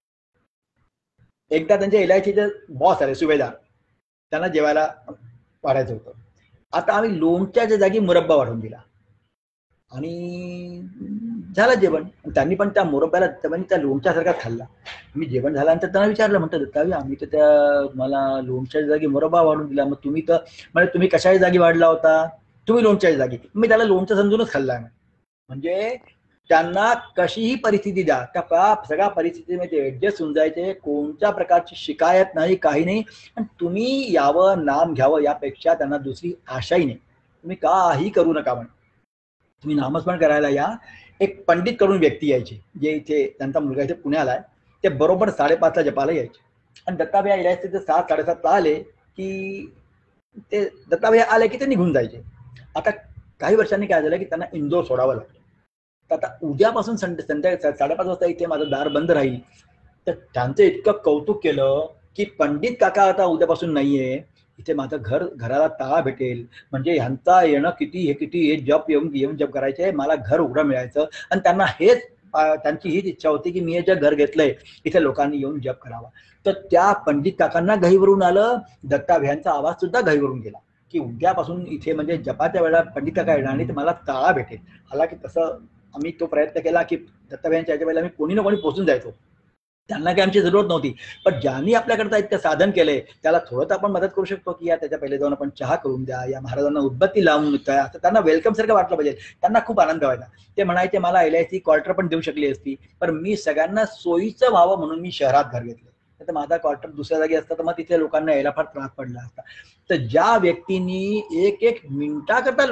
एकदा त्यांच्या एलआयसीचे बॉस आले, सुभेदार, त्यांना जेवायला वाढायचं होतं. आता आम्ही लोणच्याच्या जागी मुरब्बा वाढून दिला. आणि झालं जेवण. त्यांनी पण त्या मोरब्याला त्या लोणच्यासारखा खाल्ला. मी जेवण झाल्यानंतर त्यांना विचारलं, म्हणतं दत्तावी आम्ही तर त्या मला लोणच्याच्या जागी मोरब्बा वाढून दिला, मग तुम्ही तर म्हणजे तुम्ही कशाच्या जागी वाढला होता? तुम्ही लोणच्याच्या जागी. मी त्याला लोणचं समजूनच खाल्ला. म्हणजे त्यांना कशीही परिस्थिती द्या, त्या सगळ्या परिस्थितीमध्ये ऍडजस्ट होऊन जायचे, कोणत्या प्रकारची शिकायत नाही, काही नाही. आणि तुम्ही यावं नाम घ्यावं यापेक्षा त्यांना दुसरी आशाही नाही. तुम्ही काही करू नका म्हणे, तुम्ही नामस्मरण करायला या. एक पंडित कडून व्यक्ती यायचे, जे इथे त्यांचा मुलगा इथे पुण्याला आहे, ते बरोबर 5:30ला जपायला यायचे. आणि दत्ताभैया यायचे ते 7-7:30ला आले की ते दत्ताभैया आले की ते निघून जायचे. आता काही वर्षांनी काय झालं की त्यांना इंदोर सोडावं लागलं. तर आता उद्यापासून संध्याकाळी 5:30 वाजता इथे माझं दार बंद राहील. तर त्यांचं इतकं कौतुक केलं की पंडित काका आता उद्यापासून नाहीये, इथे माझं घराला ताळा भेटेल. म्हणजे ह्यांचा येणं किती हे जप येऊन जप करायचे, मला घर उघडं मिळायचं. आणि त्यांना त्यांची हीच इच्छा होती की मी हे जे घर घेतलंय इथे लोकांनी येऊन जप करावा. तर त्या पंडित काकांना घाईवरून आलं, दत्ताभैयांचा आवाज सुद्धा घाईवरून गेला की उद्यापासून इथे म्हणजे जपाच्या वेळेला पंडित काका येणार आणि मला ताळा भेटेल. हालाकी तसं आम्ही तो प्रयत्न केला की दत्ताभैयांच्या याच्या वेळेला आम्ही कोणी ना कोणी पोहोचून जायचो, त्यांना काही आमची जरूरत नव्हती. पण ज्यांनी आपल्याकडे इतकं साधन केलंय त्याला थोडं तर आपण मदत करू शकतो की या त्याच्या पहिले जाऊन आपण चहा करून द्या, या महाराजांना उदबत्ती लावून द्या, असं त्यांना वेलकम सारखं वाटलं पाहिजे. त्यांना खूप आनंद व्हायचा. ते म्हणायचे मला LIC क्वार्टर पण देऊ शकली असती, पण मी सगळ्यांना सोयीचं व्हावं म्हणून मी शहरात घर घेतलं. तर माझा क्वार्टर दुसऱ्या जागी असता तर मग तिथे लोकांना यायला फार त्रास पडला असता. तर ज्या व्यक्तींनी एक मिनिटाकरता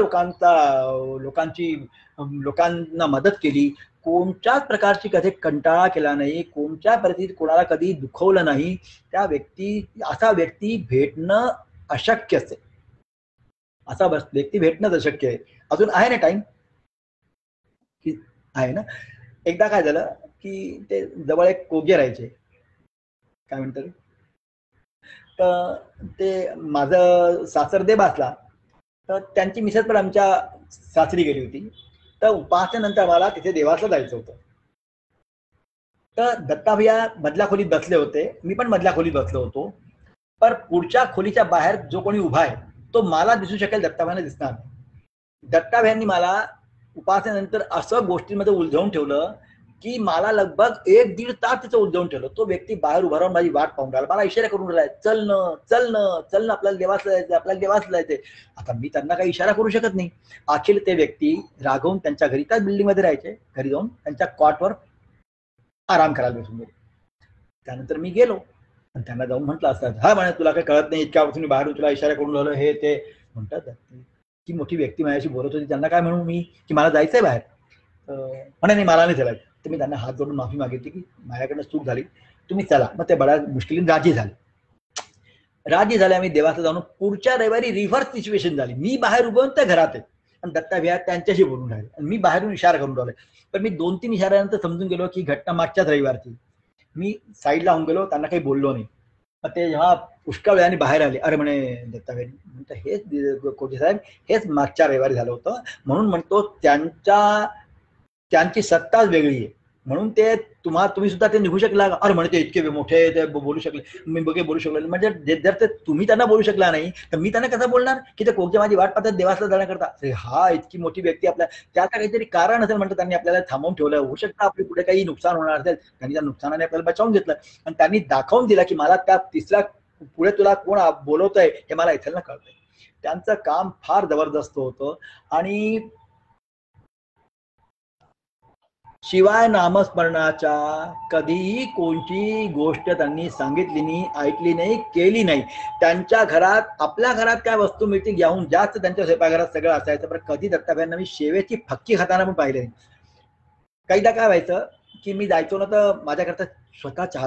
लोकांना मदत केली, कोणत्याच प्रकारची कधी कंटाळा केला नाही, कोणत्या परिस्थितीत कोणाला कधी दुखवलं नाही, असा व्यक्ती भेटणं अशक्य असते. असा व्यक्ती भेटणंच अशक्य आहे. अजून आहे ना टाइम? आहे ना. एकदा काय झालं की ते जवळ एक कोगे राहायचे, काय म्हणतात, तर ते माझं सासर देवासला, तर त्यांची मिसेस पण आमच्या सासरी गेली होती. तर उपासनेनंतर मला तिथे देवासला जायचं होतं. तर दत्ताभैया मधल्या खोलीत बसले होते, मी पण मधल्या खोलीत बसलो होतो. पण पुढच्या खोलीच्या बाहेर जो कोणी उभा आहे तो मला दिसू शकेल, दत्ताभैयांना दिसणार नाही. दत्ताभैयांनी मला उपासनेनंतर असं गोष्टींमध्ये उलझवून ठेवलं की मला लगभग 1-1.5 तास तिचं उलझवून ठेवलं. तो व्यक्ती बाहेर उभा राहून माझी वाट पाहून राहिला, मला इशारा करून राहिला, चल आपल्याला देवासला जायचंय. आता मी त्यांना काही इशारा करू शकत नाही. अखिल ते व्यक्ती राघवून त्यांच्या घरी, त्याच बिल्डिंग मध्ये राहायचे, घरी जाऊन त्यांच्या कॉटवर आराम करायला बसून गेले. त्यानंतर मी गेलो आणि त्यांना जाऊन म्हटलं असतं, हा म्हणे तुला काही कळत नाही, इतक्या तुम्ही बाहेरून तुला इशारा करून राहिलो हे ते. म्हणतात की मोठी व्यक्ती माझ्याशी बोलत होती, त्यांना काय म्हणू मी की मला जायचंय बाहेर. म्हणे नाही मला नाही चालायचं. तर मी त्यांना हात जोडून माफी मागितली की माझ्याकडनं चूक झाली, तुम्ही चला. मग ते बऱ्याच मुश्किलीने राजी झाले. आम्ही देवाचं जाऊन पुढच्या रविवारी रिव्हर्स सिच्युएशन झाली. मी बाहेर उभं त्या घरात आहे आणि दत्ताभैया त्यांच्याशी बोलून राहिले आणि मी बाहेरून इशारा करून राहिले. पण मी 2-3 इशाऱ्यानंतर समजून गेलो की घटना मागच्याच रविवारची. मी साईडला होऊन गेलो, त्यांना काही बोललो नाही. मग ते जेव्हा पुष्कळ वेळाने बाहेर आले, अरे म्हणे दत्ताभैया, म्हणतं हेच कोटे साहेब, हेच मागच्या रविवारी झालं होतं. म्हणून म्हणतो त्यांची सत्ताच वेगळी आहे, म्हणून ते तुम्ही सुद्धा ते निघू शकला. अरे म्हणे ते इतके मोठे ते बोलू शकले, मी बोलू शकलो. म्हणजे जर ते तुम्ही त्यांना बोलू शकला नाही तर मी त्यांना कसं बोलणार की ते कोकच्या माझी वाट पाहतात देवासला जाण्याकरता. हा इतकी मोठी व्यक्ती आपल्या, त्याचा काहीतरी कारण असेल, म्हणतात त्यांनी आपल्याला थांबवून ठेवलं. होऊ शकतं आपली पुढे काही नुकसान होणार असेल, त्यांनी त्या नुकसानाने आपल्याला बचावून घेतलं आणि त्यांनी दाखवून दिला की मला त्या पुढे तुला कोण बोलवतंय हे मला इथं कळतंय. त्यांचं काम फार जबरदस्त होतं. आणि शिवाय नामस्मरणाच्या कधीही कोणती गोष्ट त्यांनी सांगितली नाही, ऐकली नाही, केली नाही. त्यांच्या घरात, आपल्या घरात काय वस्तू मिळतील याहून जास्त त्यांच्या स्वयंपाकघरात सगळं असायचं. पण कधी दत्ताभैयांना मी शेवेची फक्की खाताना पण पाहिले नाही. काहीदा काय व्हायचं की मी जायचो ना, तर माझ्याकरता स्वतः चहा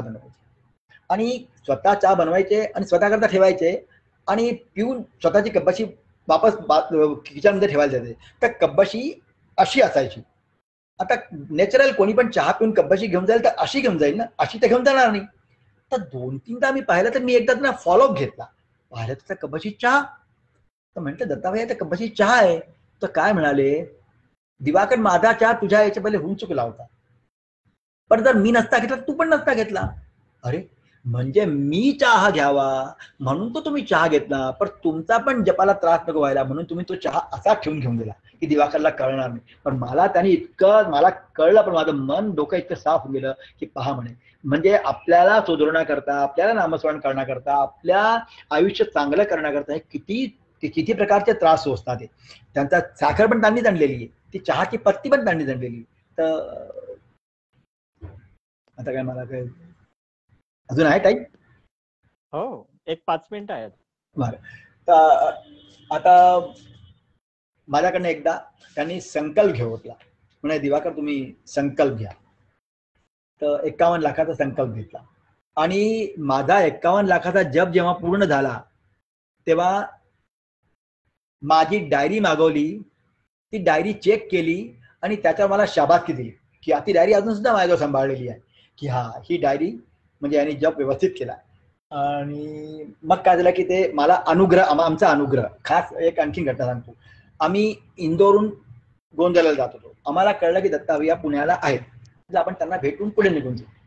बनवायचे आणि स्वतःकरता ठेवायचे आणि पिऊन स्वतःची कब्बशी वापस किचनमध्ये ठेवायला जायचे. तर कब्बशी अशी असायची. आता नॅचरल कोणी पण चहा पिऊन कब्बशी घेऊन जाईल तर अशी घेऊन जाईल ना, अशी तर घेऊन जाणार नाही. तर 2-3दा मी पाहिलं, तर मी एकदा त्यांना फॉलोअप घेतला, पाहिलं तर कब्बशी चहा. तर म्हटलं दत्ताभैया तर कब्बशी चहा आहे. तर काय म्हणाले, दिवाकर माझा चहा तुझ्या याच्या पहिले होऊन चुकला होता, पण जर मी नसता घेतला तू पण नसता घेतला. अरे म्हणजे मी चहा घ्यावा म्हणून तो तुम्ही चहा घेतला, पण तुमचा पण जपाला त्रास नको व्हायला म्हणून तुम्ही तो चहा असा ठेवून घेऊन गेला. की दिवाकरला कळणार नाही. पण मला त्यांनी इतकं मला कळलं, पण माझं मन डोकं इतकं साफ होऊन गेलं की पहा म्हणे, म्हणजे आपल्याला सुधारण्याकरता, आपल्याला नामस्मरण करण्याकरता, आपल्या आयुष्य चांगलं करण्याकरता हे किती प्रकारचे त्रास सोसतात. त्यांचा साखर पण त्यांनीच आणलेली आहे, ती चहाची पत्ती पण त्यांनीच आणलेली. तर आता काय मला काय अजून आहे टाईम? हो, एक 5 मिनिटं आहेत. बरं. तर आता माझ्याकडनं एकदा त्यांनी संकल्प घेतला, म्हणे दिवाकर तुम्ही संकल्प घ्या. तर 51 लाखाचा संकल्प घेतला आणि माझा 51 लाखाचा जप जेव्हा पूर्ण झाला तेव्हा माझी डायरी मागवली, ती डायरी चेक केली आणि त्याच्यावर मला शाबासकी दिली की ती डायरी अजून सुद्धा माझ्याजवळ सांभाळलेली आहे की हा ही डायरी म्हणजे यांनी जप व्यवस्थित केला. आणि मग काय झालं की ते मला अनुग्रह, आमचा अनुग्रह खास एक आणखी घटना सांगतो. आम्ही इंदोरहून गोंदियाला जात होतो. आम्हाला कळलं की दत्ता भैया पुण्याला आहेत, आपण त्यांना भेटून पुढे निघून जाऊ.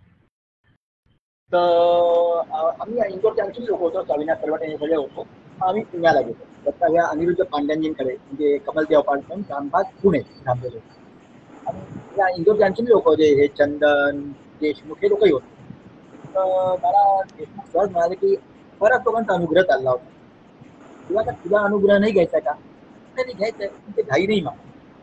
तर आम्ही इंदोरचे आणखी लोक होतो, अविनाश परवटे हे सगळे होतो. आम्ही पुण्याला गेलो. दत्ता भैया अनिरुद्ध पांड्यांजींकडे म्हणजे कमलदेव अपार्टमेंट रामबाग पुणे थांबलेले. आणि या इंदोरचे आणखी लोक होते, हे चंदन देशमुख हे लोकही होते. तर मला देशमुख सहज म्हणाले की बऱ्याच लोकांचा अनुग्रह चालला होता, तुला का तुला अनुग्रह नाही घ्यायचा का? नाही घ्यायचंय, ते घाई नाही मला.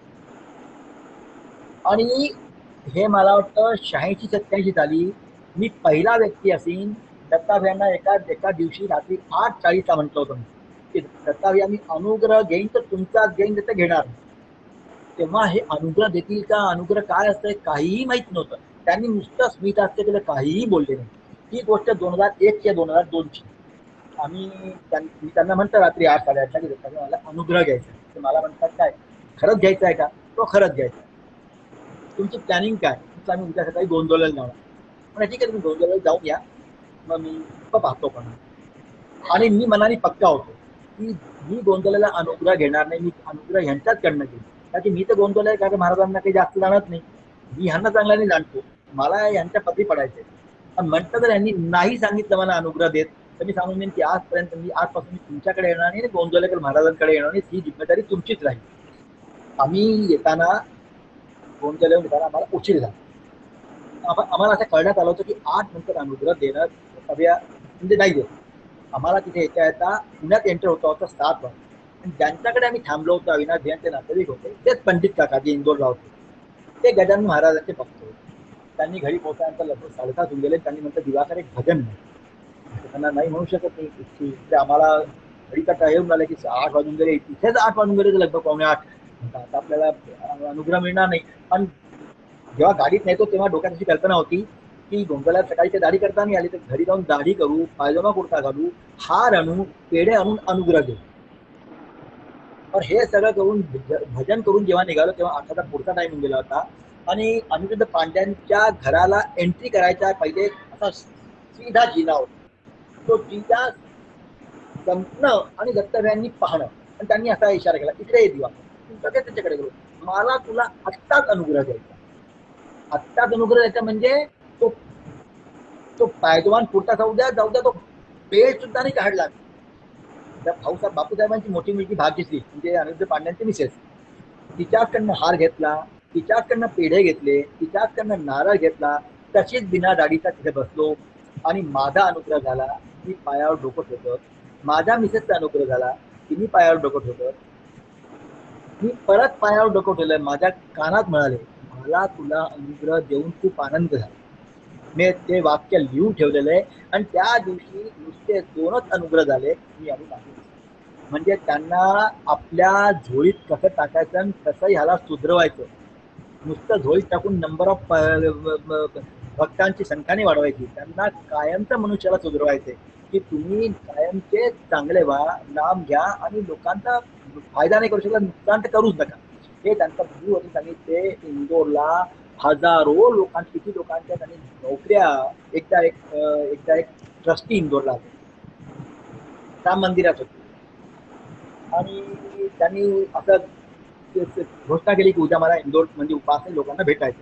आणि हे मला वाटतं 86-87 साली मी पहिला व्यक्ती असेन दत्ताभयांना एका दिवशी रात्री 8:40 म्हटलं होतं की दत्ताभया मी अनुग्रह घेईन तर तुमचा घेईन, तर घेणार. तेव्हा हे अनुग्रह देतील का, अनुग्रह काय असतं काहीही माहित नव्हतं. त्यांनी नुसतं स्मित हास्य केलं, काहीही बोलले नाही. ही गोष्ट 2001 किंवा 2002ची. मी त्यांना म्हणतो रात्री 8-8:30 की दत्ताभया मला अनुग्रह घ्यायचा आहे. ते मला म्हणतात काय खरंच घ्यायचं आहे का? तो खरंच घ्यायचा. तुमची प्लॅनिंग काय? आम्ही उद्या सकाळी गोंदियाला जाणार. म्हणजे ठीक आहे तुम्ही गोंदियाला जाऊन या, मग मी पाहतो. पण आणि मी मनाने पक्का होतो की मी गोंदियाला अनुग्रह घेणार नाही, मी अनुग्रह ह्यांच्याचकडनं घेईन. कारण की मी तर गोंदियाला कारण महाराजांना काही जास्त जाणत नाही, मी ह्यांना चांगल्याने जाणतो, मला यांच्या पती पडायचे. पण म्हटलं तर यांनी नाही सांगितलं मला अनुग्रह देत, तर मी सांगून देईन की आजपर्यंत मी आजपासून मी तुमच्याकडे येणार नाही, गोंदियाला महाराजांकडे येणार नाही, ही जिम्मेदारी तुमचीच राहील. आम्ही येताना गोंदियाला येताना आम्हाला उशीर झाला. आम्हाला असं कळण्यात आलं होतं की 8 नंतर अनुग्रह देणं म्हणजे नाही देत. आम्हाला तिथे येता पुण्यात एंटर होता 7 वाजता. आणि ज्यांच्याकडे आम्ही थांबलो होतो अविनाश भैयांचे नातेवाईक होते, तेच पंडित काका जे इंदोरला होते, ते गजानन महाराजांचे भक्त होते. त्यांनी घरी पोहोचल्यानंतर लगभग 7:30 होऊन गेले. त्यांनी म्हटलं दिवाकर एक भजन नाही. त्यांना नाही म्हणू शकत नाही. ते आम्हाला घरी कटा येऊन आलं की 8 वाजून गेले, इथेच 8 वाजून गेले, लगभग 7:45. आता आपल्याला अनुग्रह मिळणार नाही. पण जेव्हा गाडीत नेतो तेव्हा डोक्यात अशी कल्पना होती की गोंदियाला सकाळी ते दाढी करता नाही आली, तर घरी जाऊन दाढी करू, पायजमा कुर्ता घालू, हार आणू, पेढे आणून अनुग्रह देऊ. तर हे सगळं करून भजन करून जेव्हा निघालो तेव्हा 8चा पुढचा टाइम होऊन गेला होता. आणि अनिरुद्ध पांड्यांच्या घराला एंट्री करायच्या पहिले असा सीधा जिना होता. तो जिना संपणं आणि दत्ताभयांनी पाहणं, आणि त्यांनी असा इशारा केला इकडे ये दिवा. सगळे त्याच्याकडे गेलो. मला तुला आत्ताच अनुग्रह द्यायचा, आत्ताच अनुग्रह द्यायचा. म्हणजे तो पायजवान कुर्ता जाऊ द्या तो पेट सुद्धा नाही काढला. भाऊसाहेब बापूसाहेबांची मोठी मुलगी भाग्यश्री म्हणजे अनिरुद्ध पांड्यांची मिसेस, तिच्याकडनं हार घेतला, तिच्याकडनं पेढे घेतले, तिच्याकडनं नारळ घेतला. तशीच बिना दाढीचा तिथे बसलो आणि माझा अनुग्रह झाला. मी पायावर डोकं ठेवतो. माझ्या मिसेसचा अनुग्रह झाला, तिने पायावर डोकं ठेवतो. मी परत पायावर डोकं ठेवलं. माझ्या कानात म्हणाले मला तुला अनुग्रह देऊन खूप आनंद झाला. मी ते वाक्य लिहून ठेवलेलं आहे. आणि त्या दिवशी नुसते 2च अनुग्रह झाले. मी आणि म्हणजे त्यांना आपल्या झोळीत कसं टाकायचं आणि कसं ह्याला सुधरवायचं. नुसतं झोळीत टाकून नंबर ऑफ भक्तांची संख्याने वाढवायची. त्यांना कायमचं मनुष्याला सुधरवायचे की तुम्ही कायमचे चांगले व्हा, नाम घ्या आणि लोकांचा फायदा नाही करू शकला, नुकसान तर करूच नका. हे त्यांचा गुरु होते. त्यांनी ते इंदोरला हजारो लोकांची, किती लोकांच्या त्यांनी नोकऱ्या. एकदा एक ट्रस्टी इंदोरला राम मंदिरात होते आणि त्यांनी असं घोषणा केली की उद्या मला इंदोर म्हणजे उपासने लोकांना भेटायचं.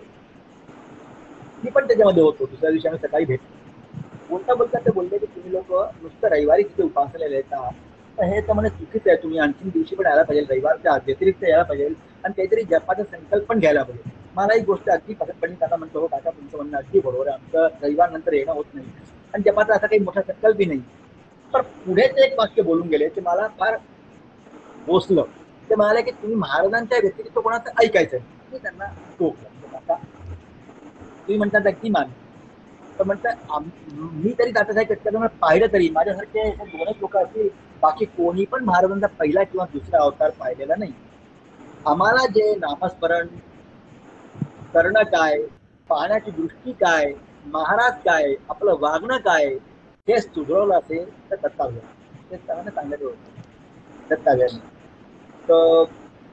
मी पण त्याच्यामध्ये होतो. दुसऱ्या दिवशी आम्ही सकाळी भेटलो. बोलता बोलता ते बोलले की तुम्ही लोक नुसतं रविवारी तिथे उपासनेला येता, तर हे तर म्हणे चुकीचं आहे, तुम्ही आणखीन दिवशी पण यायला पाहिजे, रविवारच्या व्यतिरिक्त यायला पाहिजे आणि काहीतरी जपाचा संकल्प पण घ्यायला पाहिजे. मला एक गोष्ट अगदी पसंतपणे त्यांना म्हणतो, हो काका तुमचं म्हणणं अगदी बरोबर आहे, आमचं रविवार नंतर येणं होत नाही आणि जपाचा असा काही मोठा संकल्पही नाही. पण पुढे ते एक वाक्य बोलून गेले ते मला फार पोचलं. ते म्हणाले की तुम्ही महाराजांच्या व्यतिरिक्त कोणाचं ऐकायचं. मी त्यांना टोकलं, काका तुम्ही म्हणतात अगदी मान, तर म्हणतात मी तरी दादासाहेब कटकरांना पाहिलं तरी माझ्यासारखे दोनच लोक असतील, बाकी कोणी पण महाराजांचा पहिला किंवा दुसरा अवतार पाहिलेला नाही. आम्हाला जे नामस्मरण करणं काय, पाहण्याची दृष्टी काय, महाराज काय, आपलं वागणं काय हे सुधरवलं असेल तर दत्ताव्याने ते त्यांना सांगितलं होतं. दत्ताव्याने तर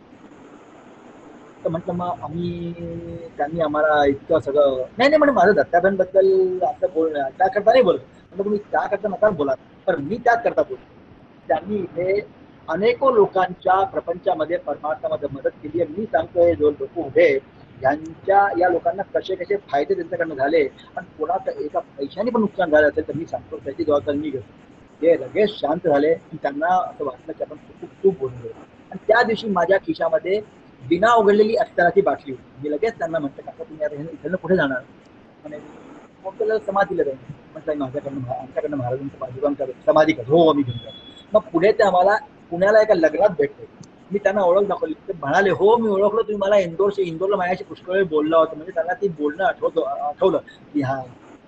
म्हटलं मग आम्ही त्यांनी आम्हाला इतकं सगळं नाही नाही म्हणजे माझं दत्ताव्यांबद्दल असं बोलणं त्याकरता नाही बोलत, म्हणजे तुम्ही त्याकरता नका बोला, तर मी त्याच करता बोलतो. त्यांनी इथे अनेको लोकांच्या प्रपंचामध्ये परमार्थामध्ये मदत केली आहे. मी सांगतोय जो लोक उभे यांच्या या लोकांना कसे कसे फायदे त्यांच्याकडनं झाले आणि कोणाचं एका पैशाने पण नुकसान झालं असेल तर मी सांगतो त्याची जबाबदारी मी घेतो. ते लगेच शांत झाले आणि त्यांना असं वाटलं की आपण खूप खूप बोललो. आणि त्या दिवशी माझ्या खिशामध्ये बिना उघडलेली अत्तराची बाटली होती. मी लगेच त्यांना म्हटलं काका तुम्ही आता इथलं कुठे जाणार म्हणे, मग त्याला समाधीला जाईल म्हटलं माझ्याकडनं आमच्याकडनं महाराजांचं बाजूगाम करत समाधी कर. हो मी घेऊन. मग पुढे ते आम्हाला पुण्याला एका लग्नात भेटले. मी त्यांना ओळख दाखवली. ते म्हणाले हो मी ओळखलो, तुम्ही मला इंदोरला माझ्याशी पुष्कळ वेळ बोलला होता. म्हणजे त्यांना ती बोलणं आठवलं की हा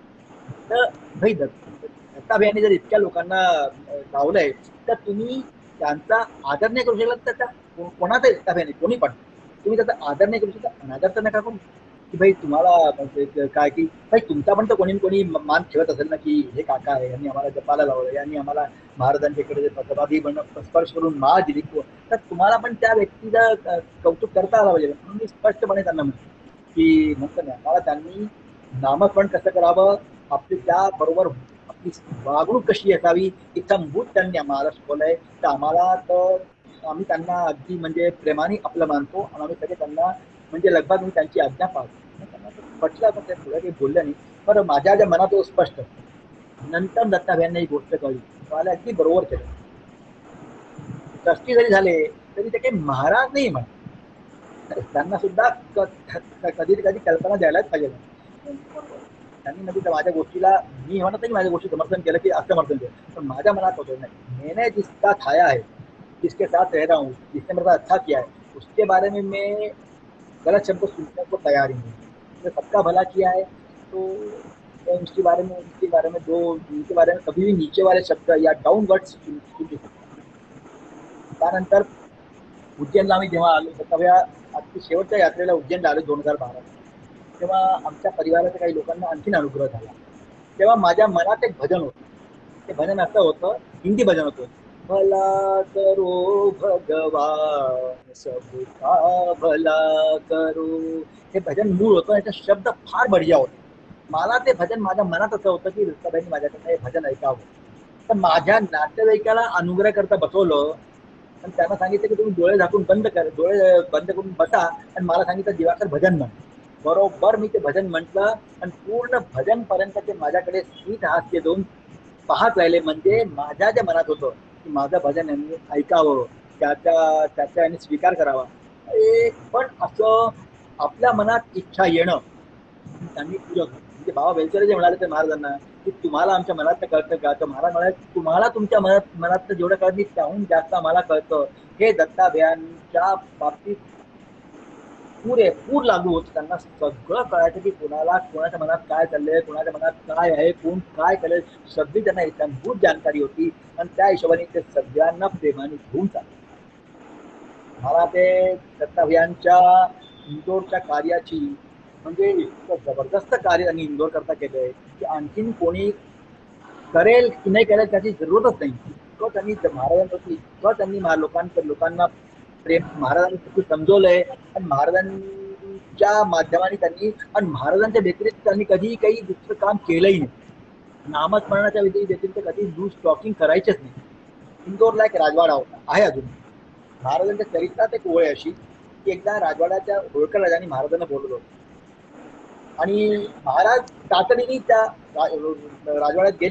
तर भाई दत्ताभ्याने जर इतक्या लोकांना लावलंय तर तुम्ही त्यांचा आदर नाही करू शकला तर त्या कोणाचा दत्ताभ्याने कोणी पण तुम्ही त्याचा आदर नाही करू शकता, अनादर तर नका करू की भाई तुम्हाला काय की भाई तुमचा पण तर कोणी मान ठेवत असेल ना की हे काका आहे, यांनी आम्हाला जपाला लावलं, यांनी आम्हाला महाराजांच्या इकडे समाधी स्पर्श करून माळ दिली, तर तुम्हाला पण त्या व्यक्तीला कौतुक करता आला पाहिजे. म्हणून मी स्पष्टपणे त्यांना म्हणतो की म्हणतो ना मला त्यांनी नामस्मरण कसं करावं, आपली त्याबरोबर आपली वागणूक कशी असावी इत्थंभूत त्यांनी आम्हाला शिकवलंय. तर आम्हाला तर आम्ही त्यांना अगदी म्हणजे प्रेमाने आपलं मानतो आणि आम्ही सगळे त्यांना म्हणजे लगभग मी त्यांची आज्ञा पाळतो. त्यांना पटलं पण ते पुढे काही बोललं नाही. बरं माझ्या ज्या मनात तो स्पष्ट नंतर दत्ताभ्यांना ही गोष्ट कळली, मला अगदी बरोबर केलं. ट्रस्टी जरी झाले तरी ते काही महाराज नाही म्हणत, त्यांना सुद्धा कधी कधी कल्पना द्यायलाच पाहिजे. त्यांनी म्हणजे माझ्या गोष्टीला मी म्हणत नाही माझ्या गोष्टी समर्थन केलं की असमर्थन केलं, पण माझ्या मनात होतं नाही मैंने जिसका खाया है, जिसके साथ रह रहा हूँ, जिसने मेरा अच्छा किया है, उसके बारे में मैं गलत शब्द सुनने को तैयार ही नहीं. तो सबका भला किया है तो मैं उसके बारे में दो उनके बारे में कभी भी नीचे वाले शब्द या डाउन वर्ड्स सुन नहीं सकता. त्यानंतर उज्जैनला आम्ही जेव्हा आलो दत्ताभ्या अगदी शेवटच्या यात्रेला उज्जैनला आलो 2012, तेव्हा आमच्या परिवाराच्या काही लोकांना आणखीन अनुग्रह झाला. तेव्हा माझ्या मनात एक भजन होतं. ते भजन असं होतं, हिंदी भजन होतं, भला करो भगवान सबका भला करो. हे भजन मूळ होतं, याचा शब्द फार बढिया होता. मला ते भजन माझ्या मनात असं होतं की दत्ताबाईंनी माझ्याकडनं हे भजन ऐकावं. तर माझ्या नातेवाईकाला अनुग्रह करता बसवलं आणि त्यांना सांगितलं की तुम्ही डोळे झाकून डोळे बंद करून बसा आणि मला सांगितलं दिवाकर भजन म्हण. बरोबर मी ते भजन म्हटलं आणि पूर्ण भजन पर्यंत ते माझ्याकडे स्मित हास्य देऊन पाहत राहिले. म्हणजे माझ्या ज्या मनात होतं की माझं भजन यांनी ऐकावं, त्याचा यांनी स्वीकार करावा. पण असं आपल्या मनात इच्छा येणं त्यांनी पूरक. म्हणजे बाबा वेलचरे जे म्हणाले ते महाराजांना की तुम्हाला आमच्या मनात कळतं का, तर महाराज म्हणाले तुम्हाला तुमच्या मनात जेवढं कळत नाही त्याहून जास्त आम्हाला कळतं. हे दत्ताभ्यांच्या बाबतीत पूर लागू होत. त्यांना सगळं कळायचं की कोणाच्या मनात काय चाललंय, कोणाच्या मनात काय आहे, कोण काय करेल, सगळी त्यांना इत्थंभूत जानकारी होती आणि त्या हिशोबाने ते सगळ्यांना प्रेमाने घेऊन चालले. मला ते दत्ताभ्यांच्या इंदोरच्या कार्याची म्हणजे इतकं जबरदस्त कार्य त्यांनी इंदोर करता केलंय की आणखीन कोणी करेल की नाही करेल त्याची जरूरतच नाही. इतकं त्यांनी महाराजांप्रती इतकं त्यांनी लोकांना प्रेम महाराजांनी समजवलंय आणि महाराजांच्या माध्यमाने त्यांनी आणि महाराजांच्या व्यतिरिक्त त्यांनी कधी काही दुसरं काम केलंही नाही. नामस्मरणाच्या व्यतिरिक्त कधी लूज टॉकिंग करायचेच नाही. इंदोरला एक राजवाडा होता, आहे अजून. महाराजांच्या चरित्रात एक ओळ अशी की एकदा राजवाड्याच्या होळकर राजांनी महाराजांना बोलवलं आणि महाराज तातडीने त्या राजवाड्यात गेले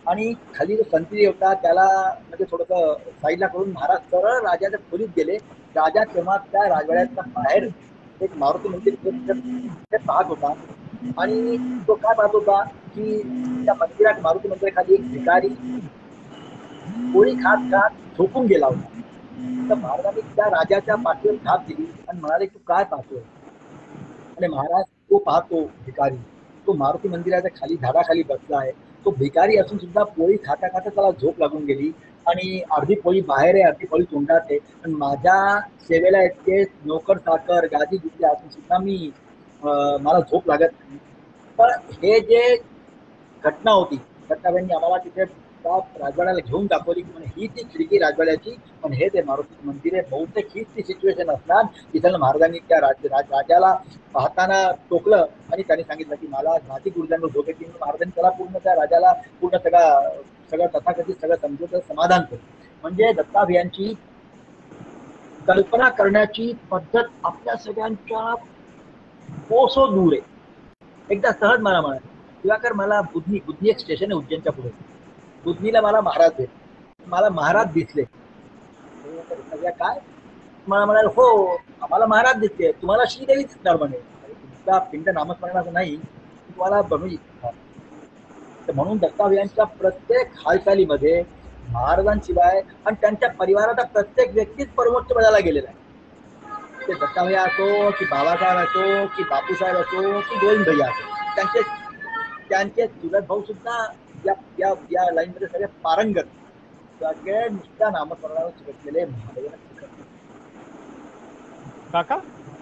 आणि खाली जो संत्री होता त्याला म्हणजे थोडंसं साईडला करून महाराज सरळ राजाच्या खोलीत गेले. राजा तेव्हा त्या राजवाड्याच्या बाहेर एक मारुती मंदिर ते पाहत होता. आणि तो काय पाहत होता की त्या मंदिरात मारुती मंदिराखाली एक भिकारी पोळी खात खात झोपून गेला होता. तर महाराजांनी त्या राजाच्या पाठीवर थाप दिली आणि म्हणाले तू काय पाहतोय. आणि महाराज तो पाहतो भिकारी तो मारुती मंदिराच्या खाली झाडाखाली बसला आहे. तो भिकारी असून सुद्धा पोळी खाता खाता त्याला झोप लागून गेली आणि अर्धी पोळी बाहेर आहे अर्धी पोळी तोंडात आहे. आणि माझ्या सेवेला इतके नोकर चाकर गादी गुदी असून सुद्धा मला झोप लागत नाही. तर हे जे घटना होती घटनाबाईंनी आम्हाला तिथे त्या राजवाड्याला घेऊन दाखवली की ही ती खिडकी राजवाड्याची पण हे ते मारुती मंदिर आहे. बहुतेक हीच ती सिच्युएशन असणार तिथं महाराजांनी त्या राजाला पाहताना टोकलं आणि त्यांनी सांगितलं की मला घाती गुरुजांवर झोप येते. महाराजांनी त्याला पूर्ण त्या राजाला पूर्ण सगळं तथाकथित सगळं समजून समाधान केलं. म्हणजे दत्ताभियांची कल्पना करण्याची पद्धत आपल्या सगळ्यांच्या कोसो दूर आहे. एकदा सहज मला म्हणाले दिवाकर मला बुधनी एक स्टेशन आहे उज्जैनच्या पुढे. बुधनीला मला महाराज दिसले. सगळ्या काय मला म्हणाले हो आम्हाला महाराज दिसते तुम्हाला श्रीदेवी दिसणार म्हणे. तुमचा पिंड नामस्मरणाचं नाही तुम्हाला बनू इच्छा. तर म्हणून दत्ताभियांच्या प्रत्येक हालचालीमध्ये महाराजांशिवाय आणि त्यांच्या परिवाराचा प्रत्येक व्यक्तीच परमोच्च पदाला गेलेला आहे. ते दत्ताभैया असो की बाबासाहेब असो की बापूसाहेब असो की गोविंद भैया असो त्यांचे चुलत भाऊ सुद्धा या लाईन मध्ये सगळे पारंगत सगळे नुसत्या नामस्मरणावर चिकटलेले महादेवाला. काका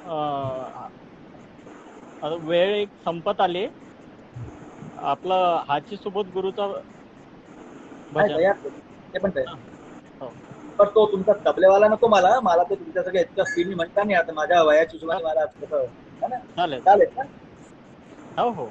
वेळ एक संपत आली. आपलं हाची सुबोध गुरुचा भजन ते पण पण तो तुमचा तबलेवाला नको मला तो तुमच्या सगळ्या इतक्या स्पीडनी म्हणता नाही आता माझ्या वयाची हिशोबाने मला चालेल चालेल ना. हो.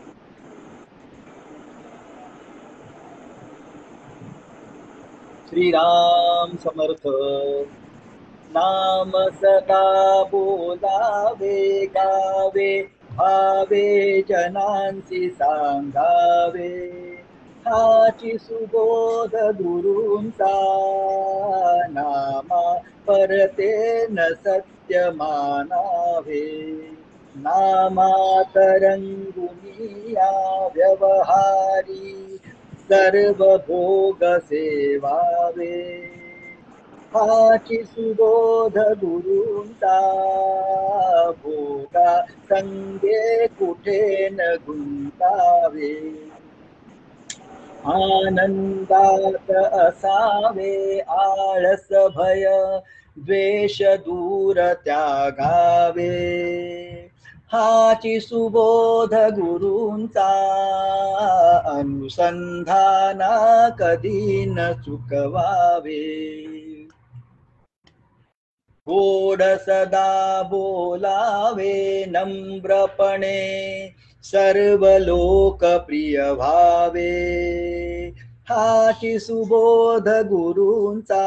श्रीराम समर्थ. नाम सदा बोलावे गावे भावे जनांसी सांगावे. हाची सुबोध गुरूंचा नामा परते न सत्य मानावे. नामात रंगुनिया व्यवहारी सर्व भोग सेवावे. हाची सुबोध गुरूंचा भोगा संगे कुठे न गुंतावे. आनंदात असावे आळस भय द्वेष दूर त्यागावे. हाची सुबोध गुरूंचा अनुसंधाना कधी न चुकवावे. गोड सदा बोलावे नम्रपणे सर्व लोक प्रिय भावे. हाची सुबोध गुरूंचा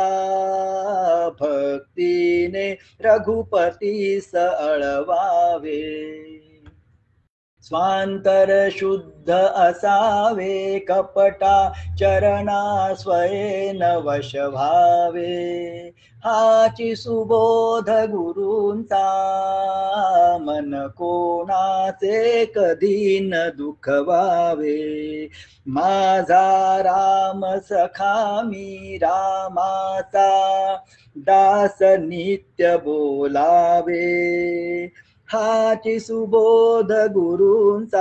भक्तीने रघुपतीस अळवावे. स्वांतर शुद्ध असावे कपटा चरणा स्वयेन वश भावे. हाची सुबोध गुरूंचा मन कोणाचे कधी न दुखवावे. माझा राम सखा मी रामाचा दास नित्य बोलावे. हाची सुबोध गुरूंचा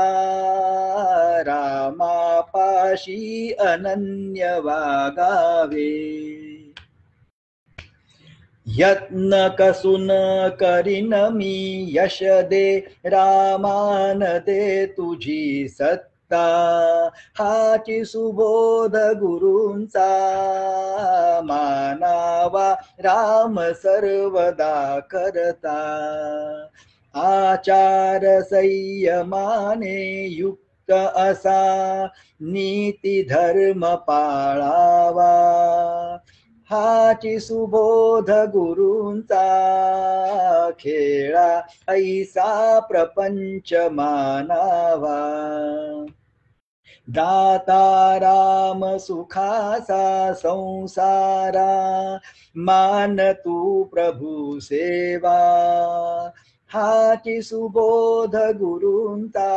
रामापाशी अनन्य वागावे. यत्न कसून करीन मी यश दे रामान दे तुझी सत्ता. हाची सुबोध गुरूंचा मानावा राम सर्वदा करता. आचार संयमाने युक्त असा नीती धर्म पाळावा. हाची सुबोध गुरूंचा खेळा ऐसा प्रपंच मानावा. दाता राम सुखाचा संसारा, मान तू प्रभू सेवा, हाची सुबोध गुरूंचा,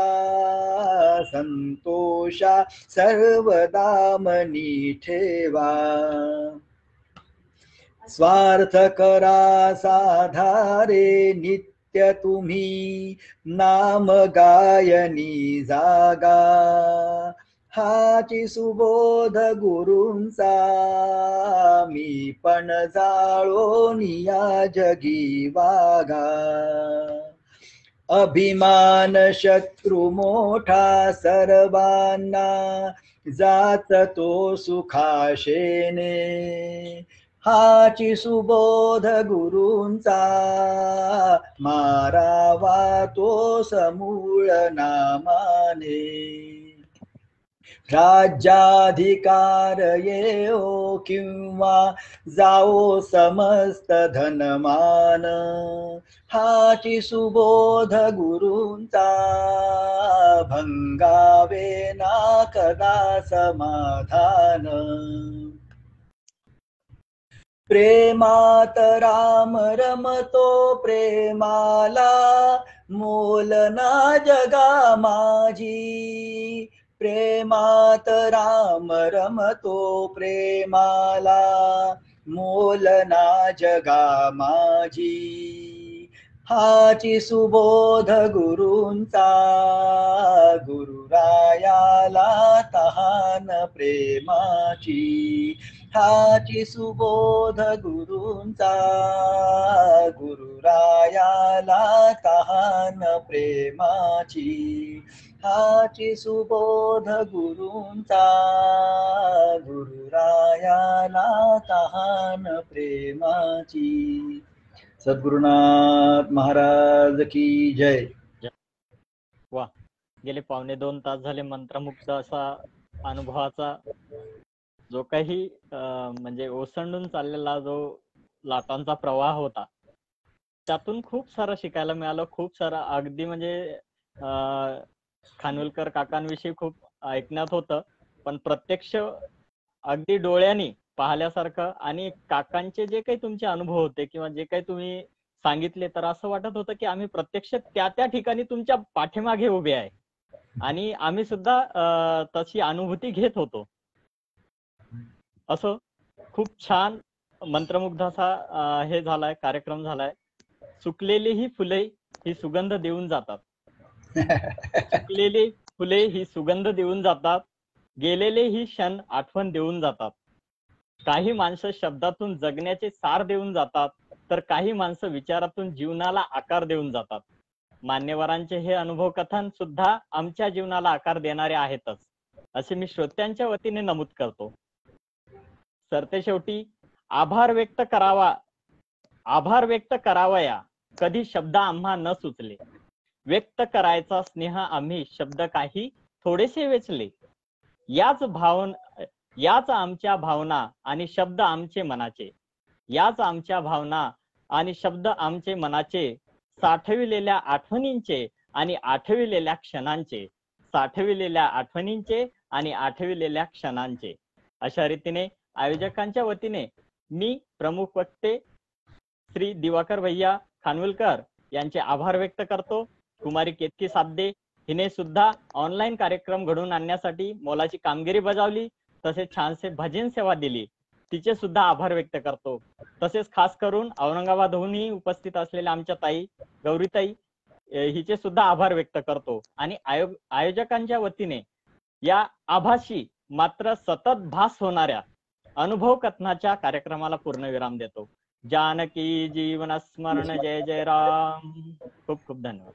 संतोषा सर्वदा मनी ठेवा. स्वार्थ करा साधारे नित्य तुम्ही, नाम गायनी जागा, हाची सुबोध गुरूंचा, मी पण जाळोनिया जगी वागा. अभिमान शत्रु मोठा सर्वांना, जात तो सुखाशेने, हाची सुबोध गुरूंचा, मारावा तो समूळ नामाने. राज्याधिकार येओ किंवा जाओ समस्त धनमान, हाची सुबोध गुरूंचा, भंगावे ना कदा समाधान. प्रेमात राम रमतो प्रेमाला, मोल ना जगा माझी, प्रेमात राम रमतो प्रेमाला, मोल ना जगा माझी, हाची सुबोध गुरूंचा, गुरुरायाला तहान प्रेमाची, हाची सुबोध गुरूंचा, गुरुरायाला तहान प्रेमाची, हाची सुबोध गुरूंचा, गुरुरायाला तहान प्रेमाची. सद्गुरुनाथ महाराज की जय. वा, गेले 2.25 तास झाले मंत्रमुग्ध असा अनुभवाचा जो काही म्हणजे ओसंडून चाललेला जो लाटांचा प्रवाह होता, त्यातून खूप सारं शिकायला मिळालं. खूप सारं अगदी म्हणजे खानविलकर काकांविषयी खूप ऐकण्यात होतं, पण प्रत्यक्ष अगदी डोळ्यांनी पाहिल्यासारखं, आणि काकांचे जे काही तुमचे अनुभव होते किंवा जे काही तुम्ही सांगितले, तर असं वाटत होतं की आम्ही प्रत्यक्ष त्या ठिकाणी तुमच्या पाठीमागे उभे आहे आणि आम्ही सुद्धा तशी अनुभूती घेत होतो. असं खूप छान मंत्रमुग्ध असा हे झालाय, कार्यक्रम झालाय. सुकलेली ही फुले ही सुगंध देऊन जातात, सुकलेली फुले ही सुगंध देऊन जातात, गेलेले ही क्षण आठवण देऊन जातात. काही माणसं शब्दातून जगण्याचे सार देऊन जातात, तर काही माणसं विचारातून जीवनाला आकार देऊन जातात. मान्यवरांचे हे अनुभव कथन सुद्धा आमच्या जीवनाला आकार देणारे आहेतच, असे मी श्रोत्यांच्या वतीने नमूद करतो. सरतेशेवटी आभार व्यक्त करावया, कधी शब्द आम्हा न सुचले, व्यक्त करायचा स्नेह आम्ही शब्द काही थोडेसे वेचले. याच आमच्या भावना आणि शब्द आमचे मनाचे, याच आमच्या भावना आणि शब्द आमचे मनाचे, साठविलेल्या आठवणींचे आणि आठविलेल्या क्षणांचे, साठविलेल्या आठवणींचे आणि आठविलेल्या क्षणांचे. अशा रीतीने आयोजकांच्या वतीने मी प्रमुख वक्ते श्री दिवाकर भैया खानविलकर यांचे आभार व्यक्त करतो. कुमारी केतकी साबदे हिने सुद्धा ऑनलाईन कार्यक्रम घडवून आणण्यासाठी मोलाची कामगिरी बजावली, तसेच छानसे भजन सेवा दिली, तिचे सुद्धा आभार व्यक्त करतो. तसेच खास करून औरंगाबादहूनही उपस्थित असलेल्या आमच्या ताई गौरीताई हिचे सुद्धा आभार व्यक्त करतो. आणि आयोजकांच्या वतीने या आभासी मात्र सतत भास होणाऱ्या अनुभव कथनाच्या कार्यक्रमाला पूर्णविराम देतो. जानकी जीवन स्मरण, जय जय राम. खूप खूप धन्यवाद.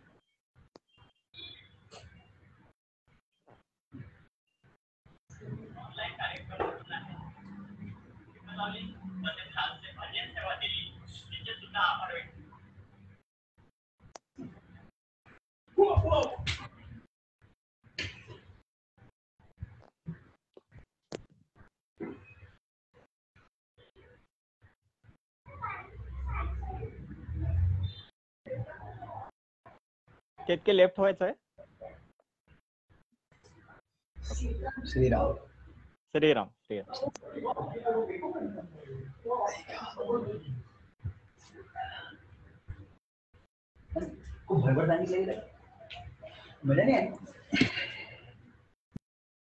केतके लेफ्ट व्हायचंय. श्रीराम. श्रीराम श्रीराम. खूप भडबड सांगितलेली मजा नाही आहे.